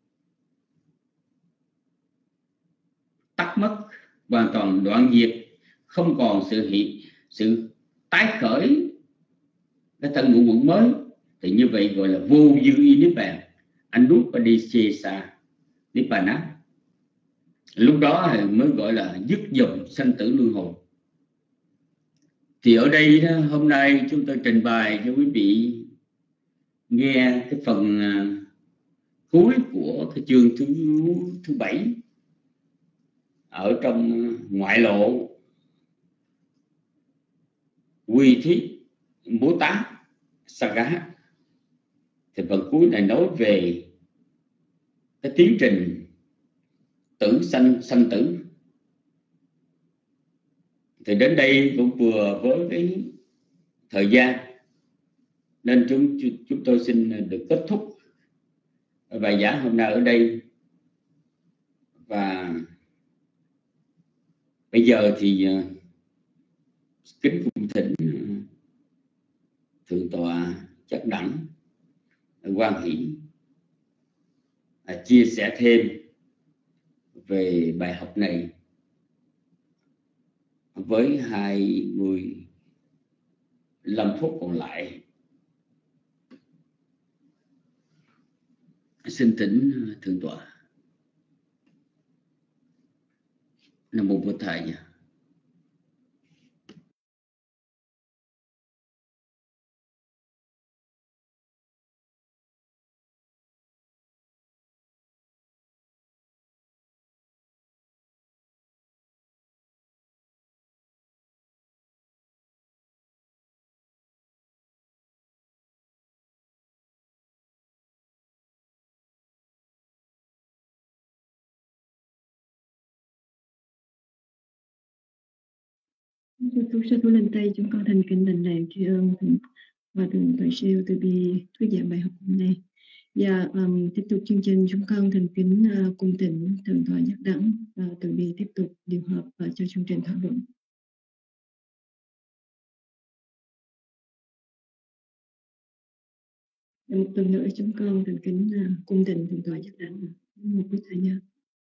tắt mất, hoàn toàn đoạn diệt, không còn sự hiện sự tái khởi cái thân ngũ quẩn mới. Thì như vậy gọi là vô dư y niết bàn, Anupadisesa Nibbana. Lúc đó mới gọi là dứt dòng sanh tử luân hồi. Thì ở đây đó, hôm nay chúng tôi trình bày cho quý vị nghe cái phần cuối của cái chương thứ thứ bảy ở trong ngoại lộ Quy Thuyết Bố Tát Saga. Thì phần cuối này nói về cái tiến trình tử sanh sanh tử. Thì đến đây cũng vừa với cái thời gian, nên chúng chúng tôi xin được kết thúc bài giảng hôm nay ở đây. Và bây giờ thì kính cung thỉnh thượng tọa Chất Đẳng Quan Hỷ chia sẻ thêm về bài học này với hai mươi lăm phút còn lại. Xin thỉnh thượng tọa. Nam mô Bổn Thầy. Sư Tú Sư Tú lên tay, chúng con thành kính đảnh lễ tri ân và thượng tọa siêu từ bi thuyết giảng bài học hôm nay. Và um, tiếp tục chương trình, chúng con thành kính uh, cung thỉnh thượng tọa Nhất Đẳng và từ bi tiếp tục điều hợp uh, cho chương trình thảo luận. Và một tuần nữa chúng con thành kính uh, cung thỉnh thượng tọa Nhất Đẳng. Một phút thời gian.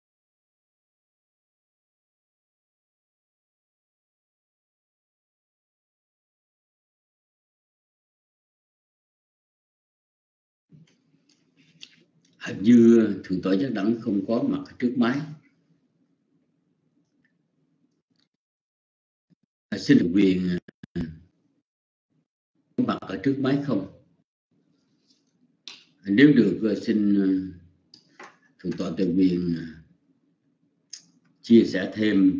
Hình như thượng tọa Nhất Đẳng không có mặt trước máy. À, xin được quyền có mặt ở trước máy không? Nếu được xin thượng tọa từ quyền chia sẻ thêm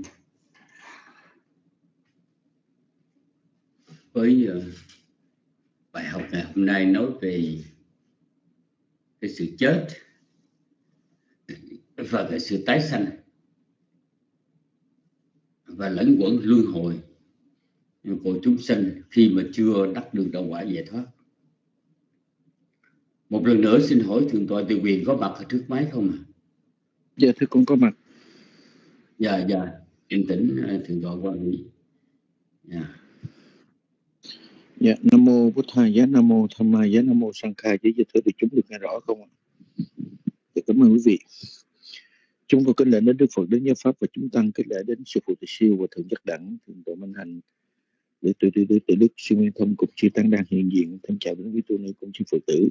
với bài học ngày hôm nay, nói về cái sự chết và cái sự tái sanh và lẫn quẩn luân hồi của chúng sinh khi mà chưa đắc được đạo quả giải thoát. Một lần nữa xin hỏi thượng tọa Từ Quyền có mặt ở trước máy không ạ? Dạ thưa con có mặt. Dạ dạ em tỉnh thượng tọa Quang Huy. Dạ. Dạ Nam mô Bụt Thầy giá, Nam mô Tham Ma giá, Nam mô Sang Khai giá. Thưa thì chúng được nghe rõ không ạ? Dạ, cảm ơn quý vị. Chúng con kính lễ đến Đức Phật, đến Giáo Pháp và chúng tăng kính lễ đến sư phụ Tỳ Siêu và thượng giác đẳng thượng tọa Minh Hạnh để tự tự tự tự đức sư Nguyên Thông cùng chư tăng đang hiện diện. Thân chào đến quý tu ni cùng chư Phật tử.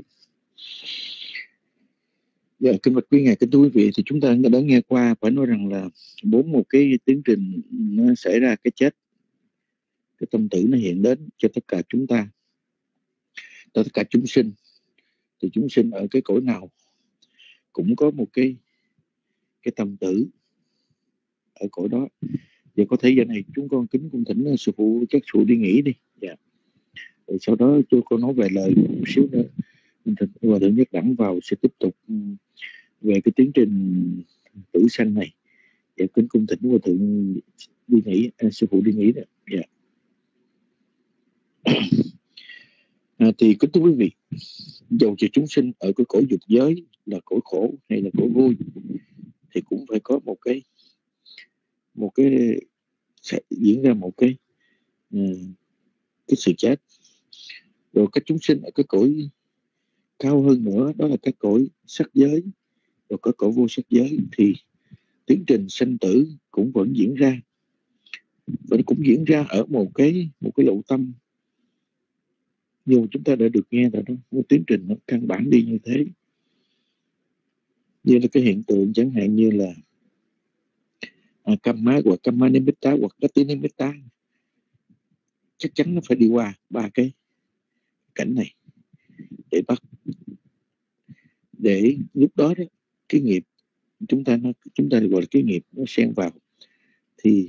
Dạ, kính bạch quý ngài, kính thưa quý vị, thì chúng ta đã nghe qua, phải nói rằng là bốn một cái tiến trình nó xảy ra cái chết, cái tâm tử nó hiện đến cho tất cả chúng ta, cho tất cả chúng sinh. Thì chúng sinh ở cái cõi nào cũng có một cái cái tâm tử ở cõi đó. Và có thể giờ này chúng con kính cung thỉnh sư phụ chắc phụ đi nghỉ đi. Dạ. Rồi sau đó tôi con nói về lời một xíu nữa. Và thượng nhất đẳng vào sẽ tiếp tục về cái tiến trình tử sanh này. Dạ, kính cung thỉnh và thượng đi nghỉ, à, sư phụ đi nghỉ đó. Dạ. À, thì kính thưa quý vị, dầu cho chúng sinh ở cái cõi dục giới là cõi khổ hay là cõi vui thì cũng phải có một cái một cái sẽ diễn ra một cái cái sự chết. Rồi các chúng sinh ở cái cõi cao hơn nữa, đó là các cõi sắc giới, rồi các cõi vô sắc giới, thì tiến trình sanh tử cũng vẫn diễn ra, và cũng diễn ra ở một cái một cái lộ tâm như chúng ta đã được nghe rồi đó. Một tiến trình nó căn bản đi như thế, như là cái hiện tượng chẳng hạn như là à, Kamma hoặc Kamma Nimitta hoặc Gati Nimitta, chắc chắn nó phải đi qua ba cái cảnh này để bắt, để lúc đó đó cái nghiệp chúng ta nó chúng ta gọi là cái nghiệp nó xen vào, thì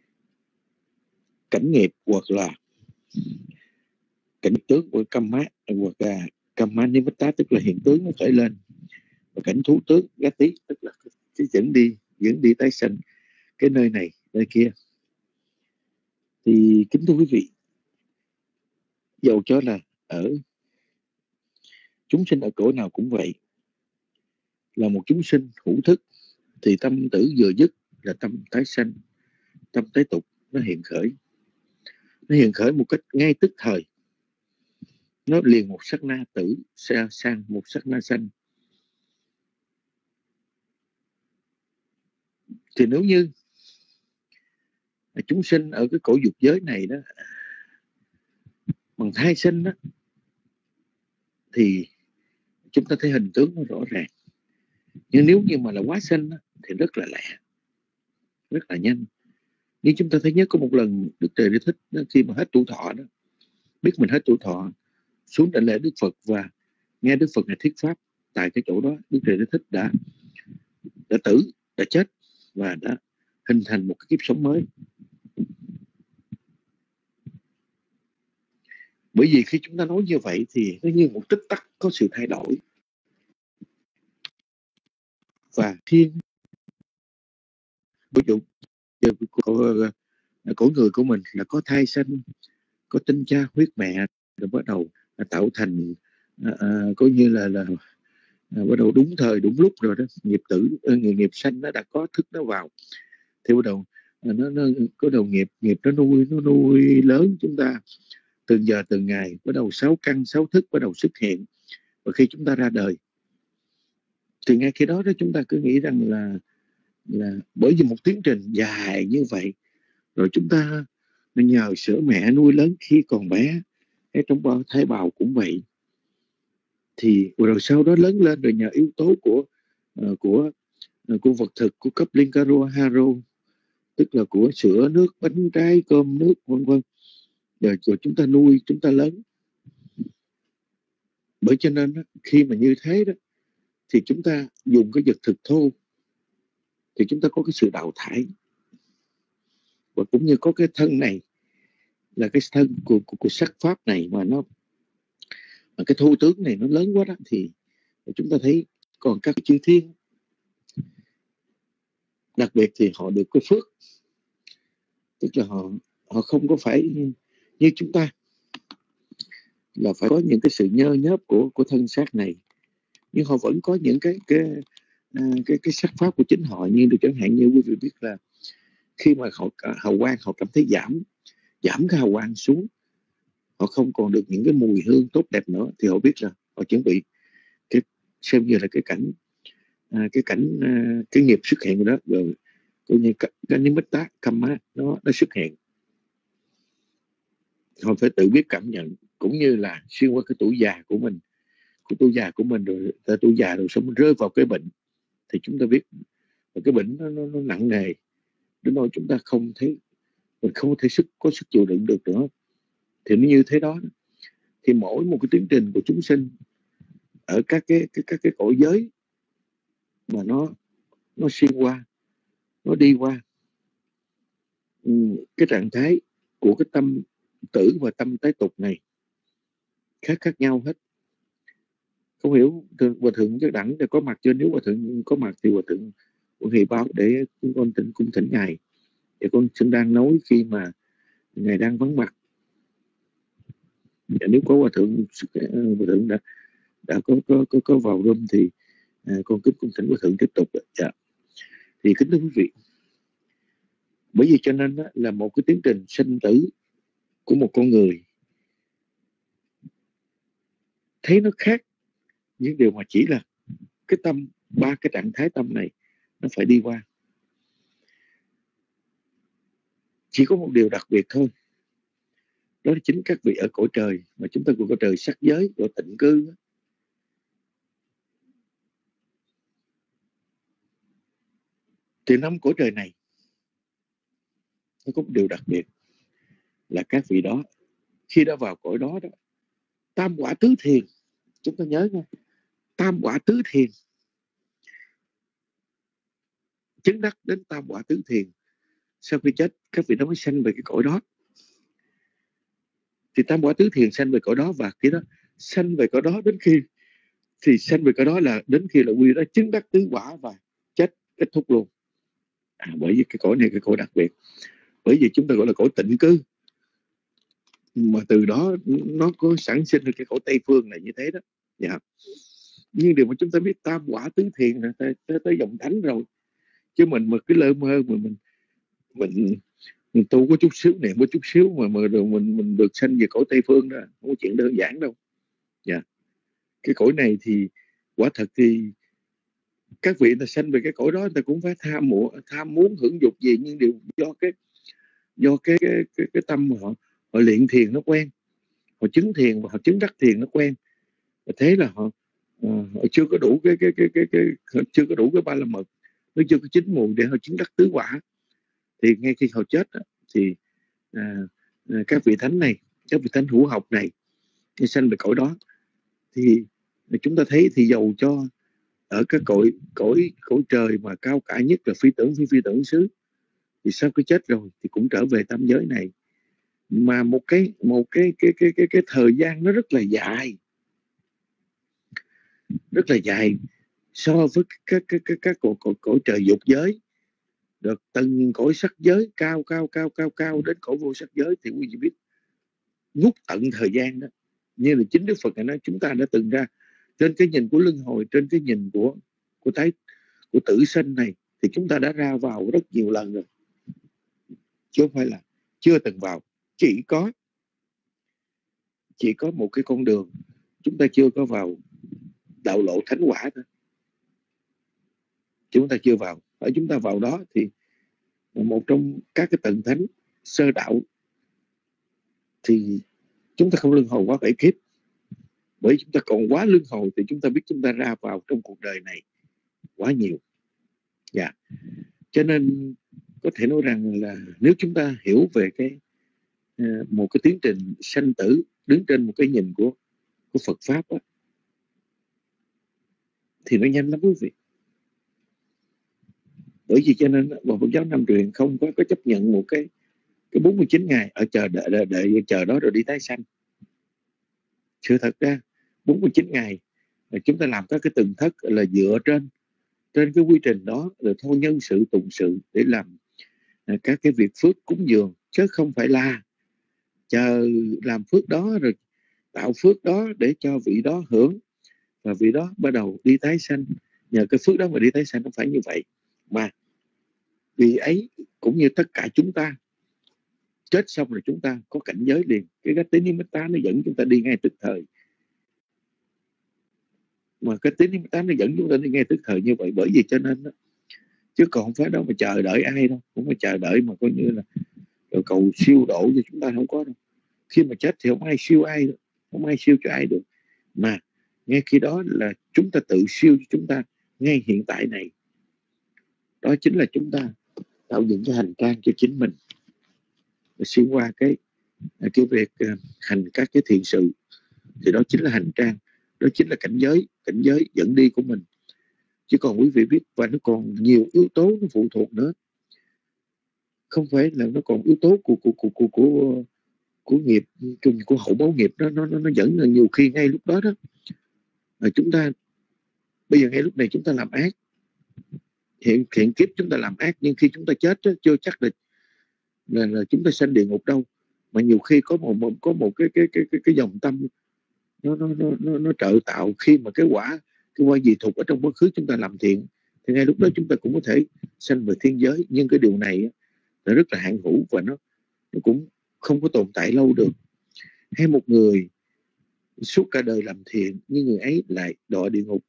cảnh nghiệp hoặc là cảnh tướng của Kamma hoặc là Kamma Nimitta tức là hiện tướng nó khởi lên, và cảnh thú tướng Gati tức là cái dẫn đi dẫn đi tái sanh cái nơi này nơi kia. Thì kính thưa quý vị, dầu cho là ở chúng sinh ở cõi nào cũng vậy, là một chúng sinh hữu thức thì tâm tử vừa dứt là tâm tái sanh, tâm tái tục nó hiện khởi, nó hiện khởi một cách ngay tức thời, nó liền một sát na tử sang một sát na sanh. Thì nếu như chúng sinh ở cái cõi dục giới này đó bằng thai sinh đó, thì chúng ta thấy hình tướng nó rõ ràng. Nhưng nếu như mà là quá sinh đó, thì rất là lẹ, rất là nhanh. Như chúng ta thấy nhất có một lần Đức Trời Đi Thích đó, khi mà hết tuổi thọ đó, biết mình hết tuổi thọ, xuống đảnh lễ Đức Phật và nghe Đức Phật này thuyết pháp tại cái chỗ đó, Đức Trời Đi Thích đã đã tử, đã chết và đã hình thành một cái kiếp sống mới. Bởi vì khi chúng ta nói như vậy thì nó như một tích tắc có sự thay đổi, và thiên ví dụ của người của mình là có thai sanh, có tinh cha huyết mẹ, rồi bắt đầu tạo thành à, à, coi như là là à, bắt đầu đúng thời đúng lúc rồi đó, nghiệp tử nghiệp, nghiệp sanh nó đã có thức nó vào, thì bắt đầu à, nó, nó có đầu nghiệp nghiệp nó nuôi nó nuôi lớn chúng ta từng giờ từng ngày, bắt đầu sáu căn sáu thức bắt đầu xuất hiện. Và khi chúng ta ra đời thì ngay khi đó đó chúng ta cứ nghĩ rằng là là bởi vì một tiến trình dài như vậy, rồi chúng ta nhờ sữa mẹ nuôi lớn khi còn bé, hay trong bao thai bào cũng vậy, thì rồi sau đó lớn lên rồi nhờ yếu tố của uh, của uh, của vật thực, của cấp Linkaro Haro, tức là của sữa nước, bánh trái, cơm nước vân vân, rồi, rồi chúng ta nuôi chúng ta lớn. Bởi cho nên đó, khi mà như thế đó thì chúng ta dùng cái vật thực thô thì chúng ta có cái sự đào thải, và cũng như có cái thân này là cái thân của, của, của sắc pháp này mà nó mà cái thô tướng này nó lớn quá đó, thì chúng ta thấy còn các chư thiên Đặc biệt thì họ được cái phước, tức là họ họ không có phải như chúng ta là phải có những cái sự nhơ nhớp của của thân xác này, nhưng họ vẫn có những cái cái à, cái cái sắc pháp của chính họ. Như được chẳng hạn như quý vị biết là khi mà họ hào quang họ cảm thấy giảm giảm cái hào quang xuống, họ không còn được những cái mùi hương tốt đẹp nữa, thì họ biết là họ chuẩn bị cái xem như là cái cảnh à, cái cảnh à, cái nghiệp xuất hiện rồi đó, rồi coi như cái niết tá kamma nó nó xuất hiện. Họ phải tự biết cảm nhận, cũng như là xuyên qua cái tuổi già của mình, cái tuổi già của mình rồi ta tuổi già rồi xong rơi vào cái bệnh, thì chúng ta biết cái bệnh nó, nó, nó nặng nề đến nỗi chúng ta không thấy, mình không thể sức có sức chịu đựng được nữa. Thì nó như thế đó, thì mỗi một cái tiến trình của chúng sinh ở các cái cái các cái cõi giới mà nó nó xuyên qua, nó đi qua cái trạng thái của cái tâm tử và tâm tái tục này khác khác nhau hết. Không hiểu hòa thượng Giác Đẳng có mặt chưa? Nếu hòa thượng có mặt thì hòa thượng hãy báo để con thỉnh cung thỉnh ngài, để con xin đang nói khi mà ngài đang vắng mặt. Và nếu có hòa thượng hòa thượng đã đã có có có, có vào room thì à, con kính cung thỉnh hòa thượng tiếp tục. Dạ. Thì kính thưa quý vị, bởi vì cho nên đó, là một cái tiến trình sinh tử của một con người thấy nó khác, nhưng điều mà chỉ là cái tâm, ba cái trạng thái tâm này nó phải đi qua. Chỉ có một điều đặc biệt thôi, đó là chính các vị ở cõi trời mà chúng ta gọi cõi trời sắc giới, gọi tịnh cư. Thì năm cõi trời này nó có một điều đặc biệt là các vị đó khi đã vào cõi đó đó, tam quả tứ thiền, chúng ta nhớ nha, tam quả tứ thiền, chứng đắc đến tam quả tứ thiền, sau khi chết các vị đó mới sanh về cái cõi đó. Thì tam quả tứ thiền sanh về cõi đó, và cái đó sanh về cõi đó đến khi thì sanh về cõi đó là đến khi là quy đó chứng đắc tứ quả và chết kết thúc luôn. À, bởi vì cái cõi này cái cõi đặc biệt, bởi vì chúng ta gọi là cõi tịnh cư, mà từ đó nó có sản sinh được cái cõi Tây Phương này như thế đó. Dạ. Nhưng điều mà chúng ta biết tam quả tứ thiền là tới, tới, tới dòng thánh rồi, chứ mình mà cứ lơ mơ mà mình mình mình tu có chút xíu niệm có chút xíu mà mà rồi mình mình được sanh về cõi Tây Phương đó, không có chuyện đơn giản đâu. Dạ. Cái cõi này thì quả thật thì các vị ta sanh về cái cõi đó, ta cũng phải tham mộ, tham muốn hưởng dục gì, nhưng điều do cái do cái cái, cái, cái tâm mà họ họ luyện thiền nó quen, họ chứng thiền và họ chứng đắc thiền nó quen, và thế là họ, uh, họ chưa có đủ cái cái cái cái cái, cái chưa có đủ cái ba la mật, nó chưa có chín mùi để họ chứng đắc tứ quả. Thì ngay khi họ chết thì à, các vị thánh này, các vị thánh hữu học này khi sanh về cõi đó, thì chúng ta thấy thì dầu cho ở các cõi cõi cõi trời mà cao cả nhất là phi tưởng phi phi tưởng xứ, thì sau khi chết rồi thì cũng trở về tam giới này, mà một cái một cái cái cái cái cái thời gian nó rất là dài, rất là dài so với các các các các cõi cõi cõi trời dục giới, được từng cõi sắc giới cao cao cao cao cao đến cõi vô sắc giới, thì quý vị biết ngút tận thời gian đó. Như là chính Đức Phật nói, chúng ta đã từng ra trên cái nhìn của luân hồi, trên cái nhìn của của tái của tử sinh này, thì chúng ta đã ra vào rất nhiều lần rồi, chứ không phải là chưa từng vào. Chỉ có chỉ có một cái con đường chúng ta chưa có vào, đạo lộ thánh quả thôi, chúng ta chưa vào. Ở chúng ta vào đó thì một trong các cái tầng thánh sơ đạo, thì chúng ta không luân hồi quá bảy kiếp, bởi chúng ta còn quá luân hồi thì chúng ta biết chúng ta ra vào trong cuộc đời này quá nhiều. Dạ. Cho nên có thể nói rằng là nếu chúng ta hiểu về cái uh, một cái tiến trình sanh tử đứng trên một cái nhìn của của Phật pháp đó, thì nó nhanh lắm quý vị. Bởi vì cho nên một Phật giáo Nam truyền không có, có chấp nhận một cái cái bốn mươi chín ngày ở chờ đợi, đợi, đợi chờ đó rồi đi tái sanh. Sự thật ra bốn mươi chín ngày chúng ta làm các cái từng thất là dựa trên trên cái quy trình đó là thôi nhân sự tụng sự để làm à, các cái việc phước cúng dường, chứ không phải là chờ làm phước đó rồi tạo phước đó để cho vị đó hưởng và vị đó bắt đầu đi tái sanh, nhờ cái phước đó mà đi tái sanh. Không phải như vậy, mà vì ấy cũng như tất cả chúng ta chết xong rồi chúng ta có cảnh giới liền. Cái cái tín niệm tá nó dẫn chúng ta đi ngay tức thời, mà cái tín niệm tá nó dẫn chúng ta đi ngay tức thời như vậy. Bởi vì cho nên đó, chứ còn không phải đâu mà chờ đợi ai đâu, không phải chờ đợi mà coi như là cầu siêu độ cho chúng ta, không có đâu. Khi mà chết thì không ai siêu ai được, không ai siêu cho ai được, mà ngay khi đó là chúng ta tự siêu cho chúng ta ngay hiện tại này. Đó chính là chúng ta tạo dựng cái hành trang cho chính mình, xuyên qua cái cái việc hành các cái thiện sự, thì đó chính là hành trang, đó chính là cảnh giới, cảnh giới dẫn đi của mình. Chứ còn quý vị biết, và nó còn nhiều yếu tố nó phụ thuộc nữa, không phải là nó còn yếu tố của của của của của, của nghiệp, của hậu báo nghiệp. Đó nó nó nó dẫn là nhiều khi ngay lúc đó đó là chúng ta bây giờ ngay lúc này chúng ta làm ác, hiện hiện kiếp chúng ta làm ác, nhưng khi chúng ta chết đó, chưa chắc là, là là chúng ta sanh địa ngục đâu, mà nhiều khi có một, một có một cái cái cái cái cái dòng tâm nó nó nó nó, nó trợ tạo. Khi mà cái quả cái quả dị thục ở trong quá khứ chúng ta làm thiện, thì ngay lúc đó chúng ta cũng có thể sanh về thiên giới. Nhưng cái điều này là rất là hạn hữu và nó nó cũng không có tồn tại lâu được. Hay một người suốt cả đời làm thiện nhưng người ấy lại đọa địa ngục,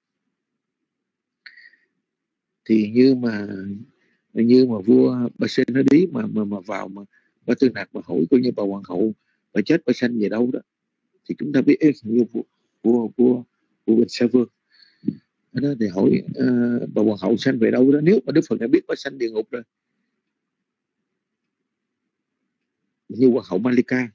thì như mà như mà vua Ba Sen nó đi mà mà mà vào mà Ba Tư Nặc mà hỏi coi như bà hoàng hậu bà chết bà sanh về đâu đó, thì chúng ta biết ê, như vua vua vua vua Bình Sa Vương đó, thì hỏi uh, bà hoàng hậu sanh về đâu đó. Nếu mà Đức Phật đã biết bà sanh địa ngục rồi, như hoàng hậu Malika,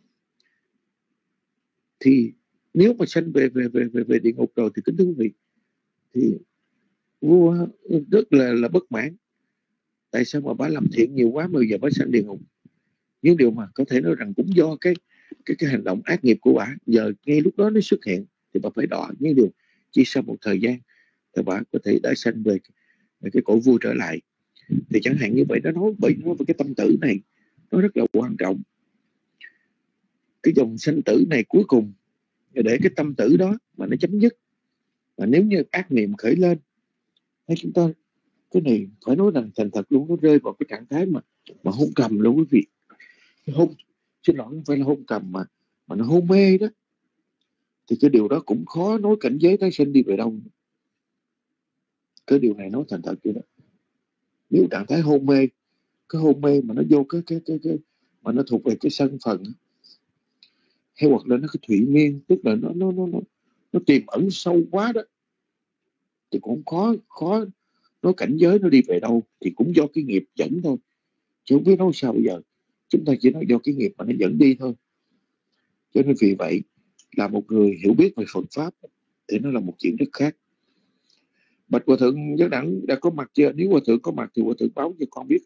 thì nếu mà sanh về về về về, về địa ngục rồi thì kính thưa quý vị, thì vua rất là là bất mãn. Tại sao mà bà làm thiện nhiều quá mà giờ bà sanh địa ngục? Nhưng điều mà có thể nói rằng cũng do cái cái cái hành động ác nghiệp của bà, giờ ngay lúc đó nó xuất hiện thì bà phải đọa. Nhưng điều chỉ sau một thời gian thì bà có thể đã sanh về, về cái cõi vua trở lại. Thì chẳng hạn như vậy, nó nói bởi nói về cái tâm tử này nó rất là quan trọng. Cái dòng sanh tử này cuối cùng để cái tâm tử đó mà nó chấm dứt. Và nếu như ác niệm khởi lên, hay chúng ta cái này phải nói rằng thành thật luôn, nó rơi vào cái trạng thái mà mà hôn trầm luôn quý vị. Hôn, xin lỗi, không phải là hôn trầm mà mà nó hôn mê đó, thì cái điều đó cũng khó nói cảnh giới tái sinh đi về đâu. Cái điều này nói thành thật vậy đó. Nếu trạng thái hôn mê, cái hôn mê mà nó vô cái cái cái cái mà nó thuộc về cái sân phận, hay hoặc là nó cái thủy miên, tức là nó nó nó nó nó tiềm ẩn sâu quá đó, thì cũng khó khó nói cảnh giới nó đi về đâu. Thì cũng do cái nghiệp dẫn thôi, chứ không biết nói sao bây giờ. Chúng ta chỉ nói do cái nghiệp mà nó dẫn đi thôi. Cho nên vì vậy là một người hiểu biết về Phật Pháp thì nó là một chuyện rất khác. Bạch Hòa Thượng Giác Đẳng đã có mặt chưa? Nếu Hòa Thượng có mặt thì Hòa Thượng báo cho con biết.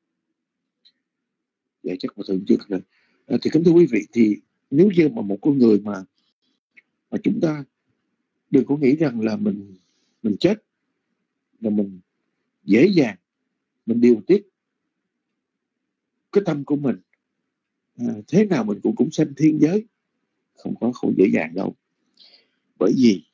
Vậy chắc Hòa Thượng chưa rồi. À, thì kính thưa quý vị, thì nếu như mà một con người mà mà chúng ta đừng có nghĩ rằng là mình mình chết là mình dễ dàng mình điều tiết cái tâm của mình, à, thế nào mình cũng cũng sanh thiên giới, không có không dễ dàng đâu. Bởi vì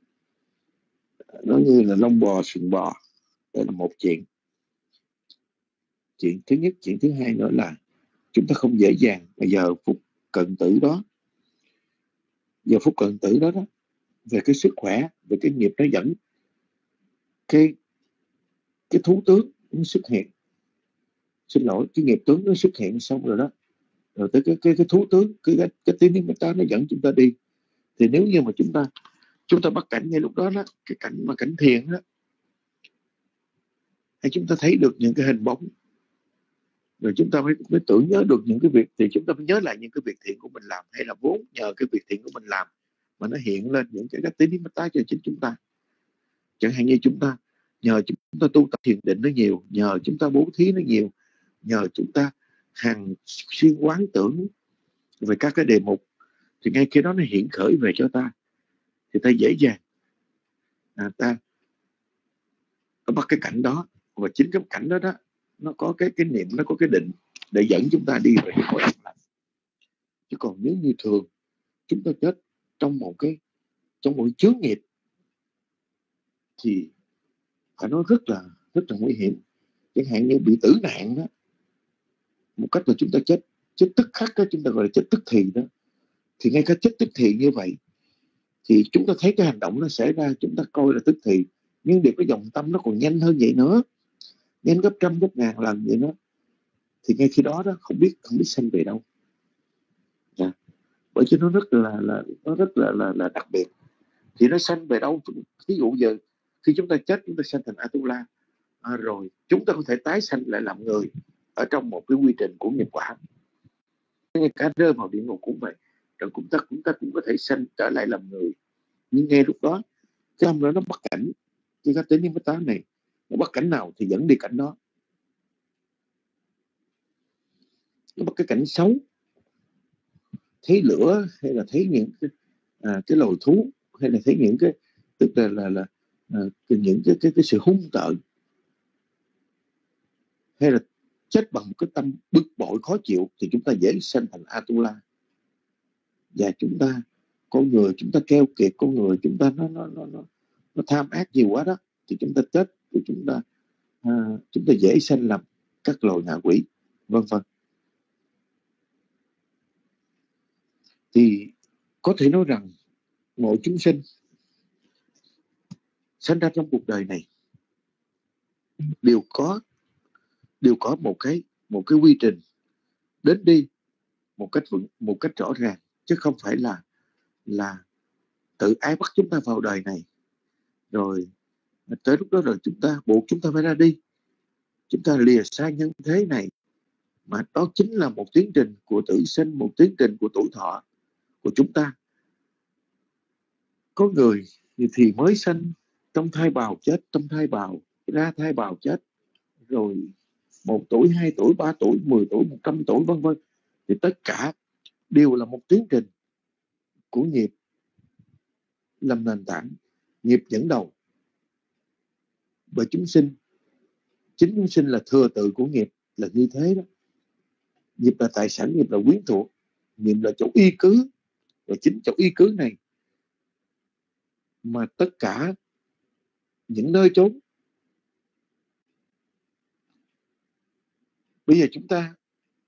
nó như là lông bò sừng bò, đó là một chuyện. Chuyện thứ nhất. Chuyện thứ hai nữa là chúng ta không dễ dàng mà giờ phút cận tử đó, giờ phút cận tử đó đó, về cái sức khỏe, về cái nghiệp nó dẫn, cái cái thú tướng nó xuất hiện. Xin lỗi, cái nghiệp tướng nó xuất hiện xong rồi đó, rồi tới cái cái cái thú tướng, cái cái, cái tín niệm ta nó dẫn chúng ta đi. Thì nếu như mà chúng ta chúng ta bắt cảnh ngay lúc đó đó, cái cảnh mà cảnh thiền đó, hay chúng ta thấy được những cái hình bóng, rồi chúng ta mới, mới tưởng nhớ được những cái việc, thì chúng ta mới nhớ lại những cái việc thiện của mình làm, hay là vốn nhờ cái việc thiện của mình làm mà nó hiện lên những cái tín niệm ta cho chính chúng ta. Chẳng hạn như chúng ta nhờ chúng ta tu tập thiền định nó nhiều, nhờ chúng ta bố thí nó nhiều, nhờ chúng ta hàng xuyên quán tưởng về các cái đề mục, thì ngay khi đó nó hiện khởi về cho ta, thì ta dễ dàng à, ta nó bắt cái cảnh đó, và chính cái cảnh đó đó nó có cái cái niệm, nó có cái định để dẫn chúng ta đi về cái cõi an lạc. Chứ còn nếu như thường chúng ta chết trong một cái trong một cái chướng nghiệp thì phải nói rất là rất là nguy hiểm. Chẳng hạn như bị tử nạn đó, một cách là chúng ta chết chết tức khắc đó, chúng ta gọi là chết tức thì đó. Thì ngay cả chết tức thì như vậy thì chúng ta thấy cái hành động nó xảy ra, chúng ta coi là tức thì, nhưng điều cái dòng tâm nó còn nhanh hơn vậy nữa, nhanh gấp trăm gấp ngàn lần vậy đó. Thì ngay khi đó đó không biết không biết sanh về đâu. Dạ. Bởi chứ nó rất là là nó rất là là, là đặc biệt. Thì nó sanh về đâu? Ví dụ giờ khi chúng ta chết, chúng ta sanh thành Atula, à, rồi chúng ta có thể tái sanh lại làm người ở trong một cái quy trình của nghiệp quả. Ngay cả rơi vào địa ngục cũng vậy, rồi chúng ta chúng ta cũng có thể sanh trở lại làm người. Nhưng ngay lúc đó cái tâm đó nó bắt cảnh, cái cá tính cái tá này nó bắt cảnh nào thì dẫn đi cảnh đó. Nó bắt cái cảnh xấu, thấy lửa hay là thấy những cái, à, cái loài thú, hay là thấy những cái, tức là là, là à, những cái, cái cái sự hung tợn, hay là chết bằng một cái tâm bực bội khó chịu, thì chúng ta dễ sanh thành Atula. Và chúng ta con người chúng ta keo kiệt, con người chúng ta nó nó nó nó, nó tham ác nhiều quá đó, thì chúng ta chết thì chúng ta à, chúng ta dễ sanh làm các loài ngạ quỷ, vân vân. Thì có thể nói rằng mọi chúng sinh sinh ra trong cuộc đời này đều có đều có một cái một cái quy trình đến đi một cách vững, một cách rõ ràng, chứ không phải là là tự ái bắt chúng ta vào đời này, rồi tới lúc đó rồi chúng ta buộc chúng ta phải ra đi, chúng ta lìa xa nhân thế này. Mà đó chính là một tiến trình của tử sinh, một tiến trình của tuổi thọ của chúng ta. Có người thì mới sanh trong thai bào chết, trong thai bào ra thai bào chết, rồi một tuổi, hai tuổi, ba tuổi, mười tuổi, một trăm tuổi, vân vân. Thì tất cả đều là một tiến trình của nghiệp làm nền tảng, nghiệp dẫn đầu. Bởi chúng sinh, chính chúng sinh là thừa tự của nghiệp, là như thế đó. Nghiệp là tài sản, nghiệp là quyến thuộc, nghiệp là chỗ y cứ. Và chính chỗ y cứ này mà tất cả những nơi trốn. Bây giờ chúng ta,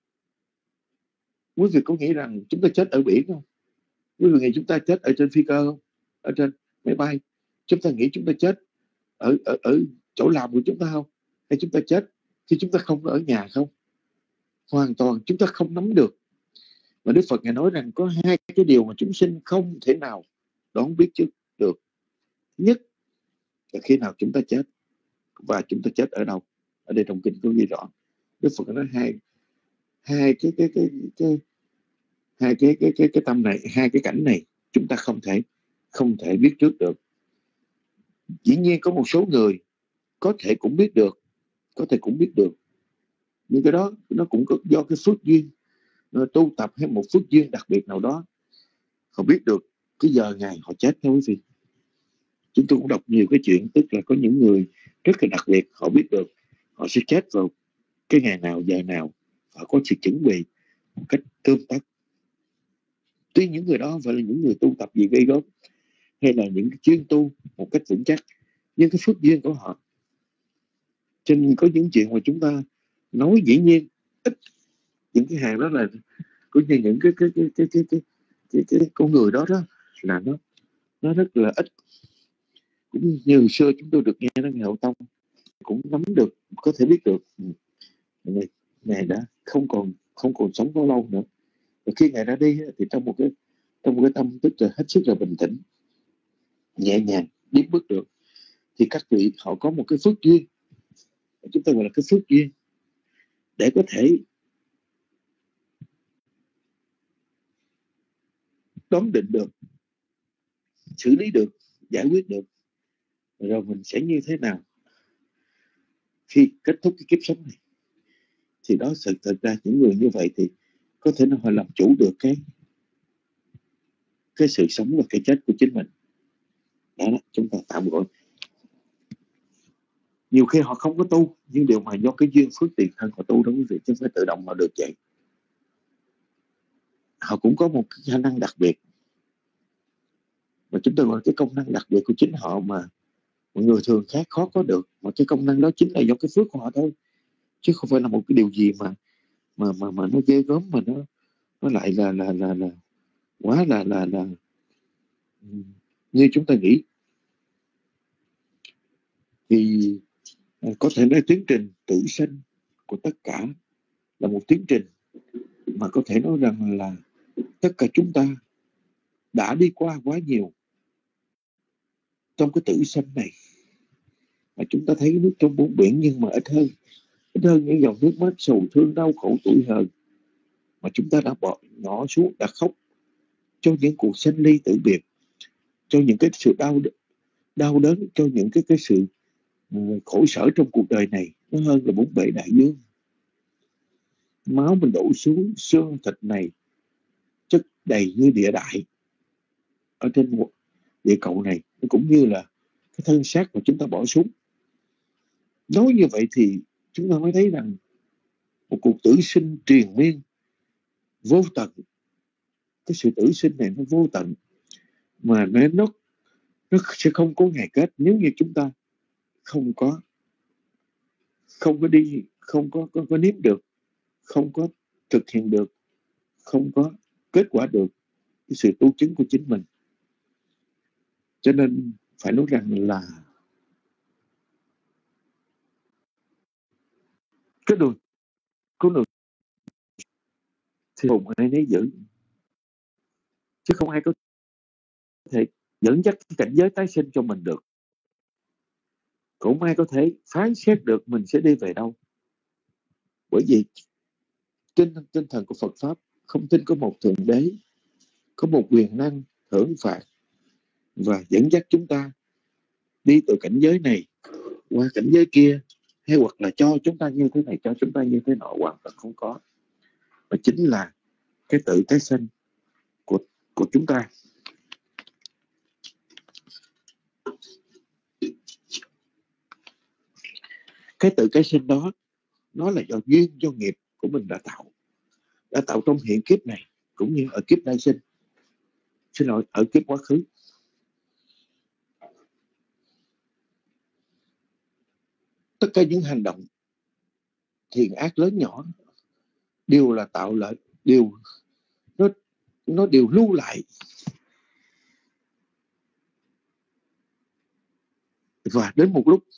quý vị có nghĩ rằng chúng ta chết ở biển không? Quý vị nghĩ chúng ta chết ở trên phi cơ không? Ở trên máy bay? Chúng ta nghĩ chúng ta chết ở, ở, ở chỗ làm của chúng ta không? Hay chúng ta chết khi chúng ta không ở nhà không? Hoàn toàn chúng ta không nắm được. Mà Đức Phật Ngài nói rằng có hai cái điều mà chúng sinh không thể nào đoán biết trước được. Nhất là khi nào chúng ta chết, và chúng ta chết ở đâu. Ở đây trong kinh có ghi rõ. Đức Phật nói hai hai cái cái cái cái hai cái cái cái cái tâm này, hai cái cảnh này chúng ta không thể không thể biết trước được. Dĩ nhiên có một số người có thể cũng biết được, có thể cũng biết được, nhưng cái đó nó cũng có do cái phước duyên tu tập hay một phước duyên đặc biệt nào đó, họ biết được cái giờ ngày họ chết thôi quý vị. Chúng tôi cũng đọc nhiều cái chuyện, tức là có những người rất là đặc biệt, họ biết được họ sẽ chết vào cái ngày nào, giờ nào, họ có sự chuẩn bị một cách tươm tất. Tuy những người đó không phải là những người tu tập gì gây gớm, hay là những chuyên tu một cách vững chắc, nhưng cái phước duyên của họ. Cho nên có những chuyện mà chúng ta nói dĩ nhiên ít, những cái hàng đó là cũng như những cái cái cái cái cái cái, cái, cái, cái con người đó đó là nó nó rất là ít. Cũng như xưa chúng tôi được nghe nói Ngài Hậu Tông cũng nắm được, có thể biết được Ngài, Ngài đã không còn không còn sống bao lâu nữa. Và khi Ngài ra đi thì trong một cái trong một cái tâm tức là hết sức là bình tĩnh, nhẹ nhàng biết bước được. Thì các vị họ có một cái phước duyên, chúng ta gọi là cái phước duyên, để có thể đoán định được, xử lý được, giải quyết được rồi mình sẽ như thế nào khi kết thúc cái kiếp sống này. Thì đó, sự thật ra những người như vậy thì có thể họ làm chủ được cái cái sự sống và cái chết của chính mình. Đó, đó chúng ta tạm gọi Nhiều khi họ không có tu, nhưng điều mà do cái duyên phước tiền thân họ tu đó quý vị, chứ không phải tự động họ được vậy. Họ cũng có một cái khả năng đặc biệt, mà chúng ta gọi là cái công năng đặc biệt của chính họ mà mọi người thường khác khó có được. Mà cái công năng đó chính là do cái phước của họ thôi, chứ không phải là một cái điều gì mà mà mà mà nó ghê gớm, mà nó nó lại là là là là quá là là là như chúng ta nghĩ. Thì có thể nói tiến trình tử sanh của tất cả là một tiến trình mà có thể nói rằng là tất cả chúng ta đã đi qua quá nhiều trong cái tử sanh này. Mà chúng ta thấy nước trong bốn biển nhưng mà ít hơn, ít hơn những dòng nước mắt sầu thương đau khổ tủi hờn mà chúng ta đã bỏ nhỏ xuống, đã khóc cho những cuộc sanh ly tử biệt, cho những cái sự đau đau đớn, cho những cái cái sự uh, khổ sở trong cuộc đời này. Nó hơn là bốn bể đại dương. Máu mình đổ xuống, xương thịt này chất đầy như địa đại ở trên một địa cầu này. Nó cũng như là cái thân xác mà chúng ta bỏ xuống. Nói như vậy thì chúng ta mới thấy rằng một cuộc tử sinh triền miên vô tận. Cái sự tử sinh này nó vô tận, mà nó, nó, nó sẽ không có ngày kết nếu như chúng ta không có không có đi, không có, có, có nếm được, không có thực hiện được, không có kết quả được cái sự tu chứng của chính mình. Cho nên phải nói rằng là cái đường con đường thì hùng ai nấy giữ, chứ không ai có thể dẫn dắt cảnh giới tái sinh cho mình được. Cũng ai có thể phán xét được mình sẽ đi về đâu. Bởi vì trên tinh thần của Phật Pháp không tin có một thượng đế, có một quyền năng thưởng phạt và dẫn dắt chúng ta đi từ cảnh giới này qua cảnh giới kia, hay hoặc là cho chúng ta như thế này, cho chúng ta như thế nọ, hoàn toàn không có. Và chính là cái tự tái sinh của, của chúng ta. Cái tự tái sinh đó nó là do duyên, do nghiệp của mình đã tạo, đã tạo trong hiện kiếp này cũng như ở kiếp tái sinh, xin lỗi, ở kiếp quá khứ. Tất cả những hành động thiện ác lớn nhỏ đều là tạo lợi, đều nó nó đều lưu lại, và đến một lúc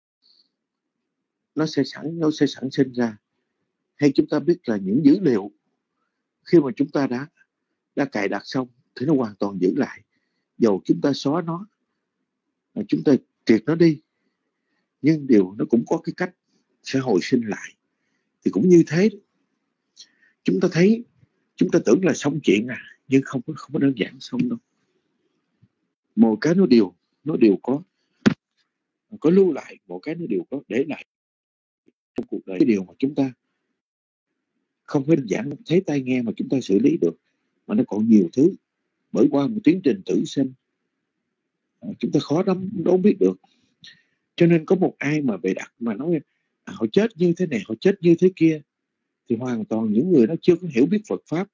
nó sẽ sẵn nó sẽ sản sinh ra. Hay chúng ta biết là những dữ liệu khi mà chúng ta đã đã cài đặt xong thì nó hoàn toàn giữ lại, dầu chúng ta xóa nó, chúng ta triệt nó đi, nhưng điều nó cũng có cái cách sẽ hồi sinh lại. Thì cũng như thế, chúng ta thấy, chúng ta tưởng là xong chuyện à, nhưng không có không có đơn giản xong đâu. Một cái nó đều nó đều có có lưu lại, một cái nó đều có để lại trong cuộc đời. Cái điều mà chúng ta không phải đơn giản thấy tai nghe mà chúng ta xử lý được, mà nó còn nhiều thứ. Bởi qua một tiến trình tử sinh chúng ta khó lắm đâu biết được. Cho nên có một ai mà bày đặt mà nói à, họ chết như thế này, họ chết như thế kia, thì hoàn toàn những người đó chưa có hiểu biết Phật Pháp.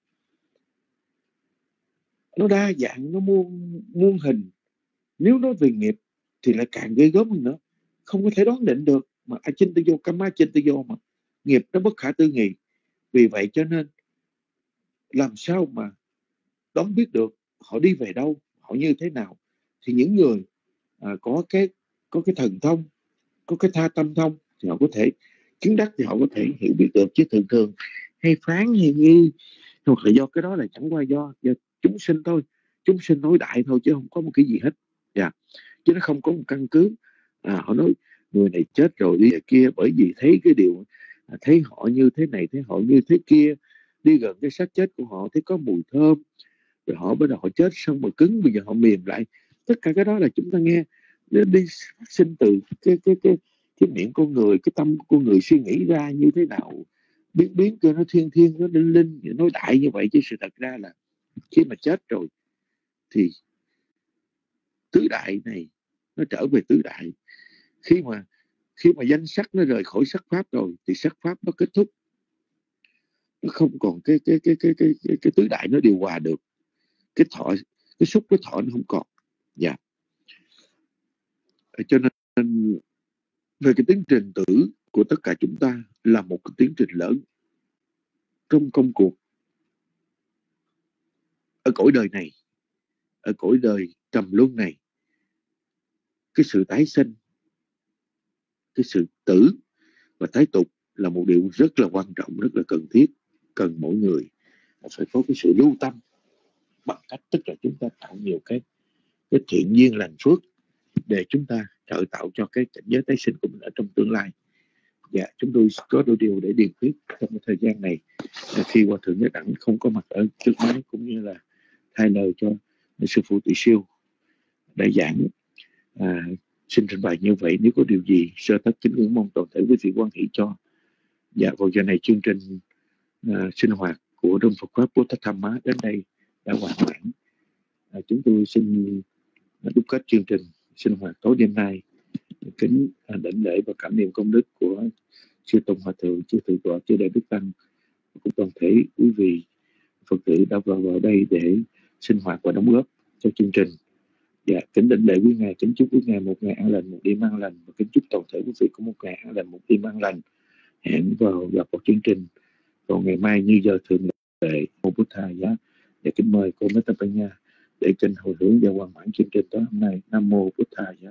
Nó đa dạng, nó muôn, muôn hình. Nếu nói về nghiệp thì lại càng ghê gớm hơn nữa, không có thể đoán định được. Mà Achintaya Kamma Achintaya mà nghiệp nó bất khả tư nghị. Vì vậy cho nên làm sao mà đoán biết được họ đi về đâu, họ như thế nào. Thì những người à, có cái có cái thần thông, có cái tha tâm thông thì họ có thể chứng đắc, thì họ có thể hiểu biết được. Chứ thường thường hay phán hay nghi, hoặc là do cái đó là chẳng qua do, do chúng sinh thôi, chúng sinh nói đại thôi, chứ không có một cái gì hết. Yeah. Chứ nó không có một căn cứ. À, họ nói người này chết rồi đi về kia, bởi vì thấy cái điều à, thấy họ như thế này, thấy họ như thế kia, đi gần cái xác chết của họ thấy có mùi thơm, rồi họ bắt đầu họ chết xong mà cứng, bây giờ họ mềm lại. Tất cả cái đó là chúng ta nghe nó đi phát sinh từ cái cái cái cái miệng con người, cái tâm của con người suy nghĩ ra như thế nào, biến biến cho nó thiên thiên, nó linh linh, nói đại như vậy. Chứ sự thật ra là khi mà chết rồi thì tứ đại này nó trở về tứ đại. Khi mà Khi mà danh sắc nó rời khỏi sắc pháp rồi thì sắc pháp nó kết thúc, nó không còn cái cái cái cái cái cái, cái tứ đại nó điều hòa được, cái thọ, cái xúc cái thọ nó không còn. Dạ. Cho nên về cái tiến trình tử của tất cả chúng ta là một cái tiến trình lớn trong công cuộc ở cõi đời này, ở cõi đời trầm luân này. Cái sự tái sinh, cái sự tử và tái tục là một điều rất là quan trọng, rất là cần thiết. Cần mỗi người phải có cái sự lưu tâm bằng cách tức là chúng ta tạo nhiều cái cái thiện duyên lành phước để chúng ta trợ tạo cho cái cảnh giới tái sinh của mình ở trong tương lai. Dạ, chúng tôi có đôi điều để điền khuyết trong cái thời gian này, khi Hòa Thượng Nhất Đẳng không có mặt ở trước máy, cũng như là thay lời cho sư phụ Tỳ Siêu đại giảng. À, xin trình bày như vậy. Nếu có điều gì sơ tất kính ngưỡng mong toàn thể quý vị quan hỷ cho. Dạ, vào giờ này chương trình à, sinh hoạt của Đông Phật Pháp Bồ Tát Tham Má đến đây đã hoàn mãn. À, chúng tôi xin đúc kết chương trình sinh hoạt tối đêm nay, kính à, đảnh lễ và cảm niệm công đức của chư Tôn Hòa Thượng, chư Thượng Tọa, chư Đại Đức Tăng, cũng toàn thể quý vị Phật tử đã vào vào đây để sinh hoạt và đóng góp cho chương trình. Dạ, kính đảnh lễ quý ngài, kính chúc quý ngài một ngày an lành, một đêm an lành, và kính chúc toàn thể quý vị có một ngày an lành, một đêm an lành. Hẹn vào gặp vào chương trình vào ngày mai như giờ thường lệ. Mô Bút Thà Giá. Và kính mời cô Meta Panya để kênh hồi hướng và hoàn mãn chương trình tối hôm nay. Nam Mô Bút Thà Giá.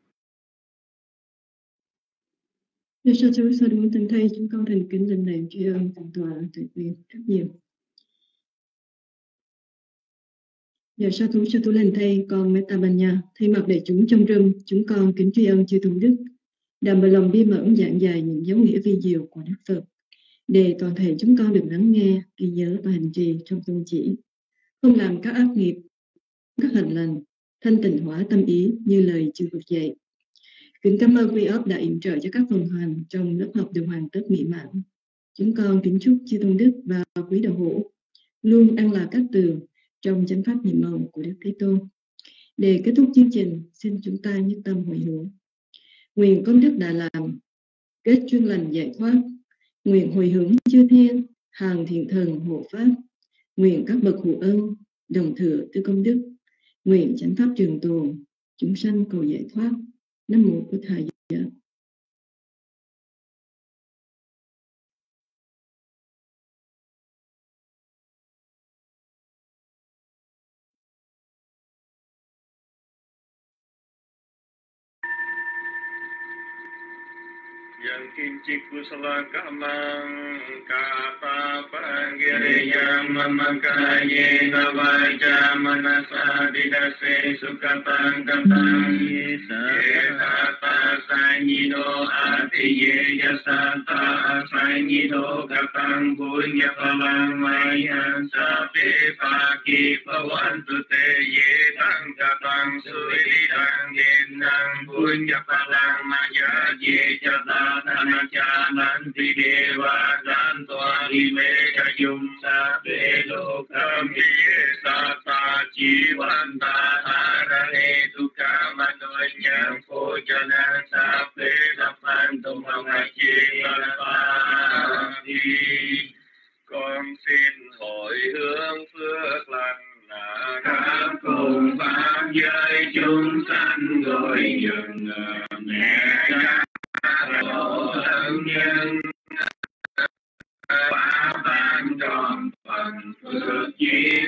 Đức Sa Chú Sa Đúng Tinh Thầy, chúng con thành kính đảnh lễ tri ân Thượng Tọa Tuệ Quyền rất nhiều. Giờ Sa Thú Sa Thú Lành Thầy, con Meta Panya thay mặt đại chúng trong rừng, chúng con kính tri ân chư Tôn Đức đã mở lòng bi mẫn giảng dạy những dấu nghĩa vi diệu của Đức Phật, để toàn thể chúng con được lắng nghe, ghi nhớ và hành trì trong tôn chỉ, không làm các ác nghiệp, các hạnh lành, thanh tịnh hóa tâm ý như lời chư Phật dạy. Kính cảm ơn quý ấp đã yểm trợ cho các phần hành trong lớp học được hoàn tất mỹ mãn. Chúng con kính chúc chư Tôn Đức và quý đạo hữu luôn an lạc các tường trong chánh pháp nhiệm màu của Đức Thế Tôn. Để kết thúc chương trình, xin chúng ta nhất tâm hồi hướng. Nguyện công đức đã làm kết chuyên lành giải thoát, nguyện hồi hướng chư thiên hàng thiện thần hộ pháp, nguyện các bậc hộ ân đồng thừa tư công đức, nguyện chánh pháp trường tồn, chúng sanh cầu giải thoát. Nam Mô Bổn Thầy. Yang kincik kusala kamang kata panggiriyam mamakaye navaja manasa didase sukatang katang yesata sanyido atiye yasata sanyido katang punya palang mayan sape paki pawantu te yetang katang suidang genang punya palang maya ye jata Tanachalanti Deva Santoa Himeka Yumsa Velokam Yesata Jivanta Harane Tukamanoyam Phojana Sape Lapantum Hamachitalapati. Con xin hồi hướng phước lành khắp cùng pháp giới chúng sanh gọi dừng mẹ cha tổ thân nhân phá tan tròn phần phước duyên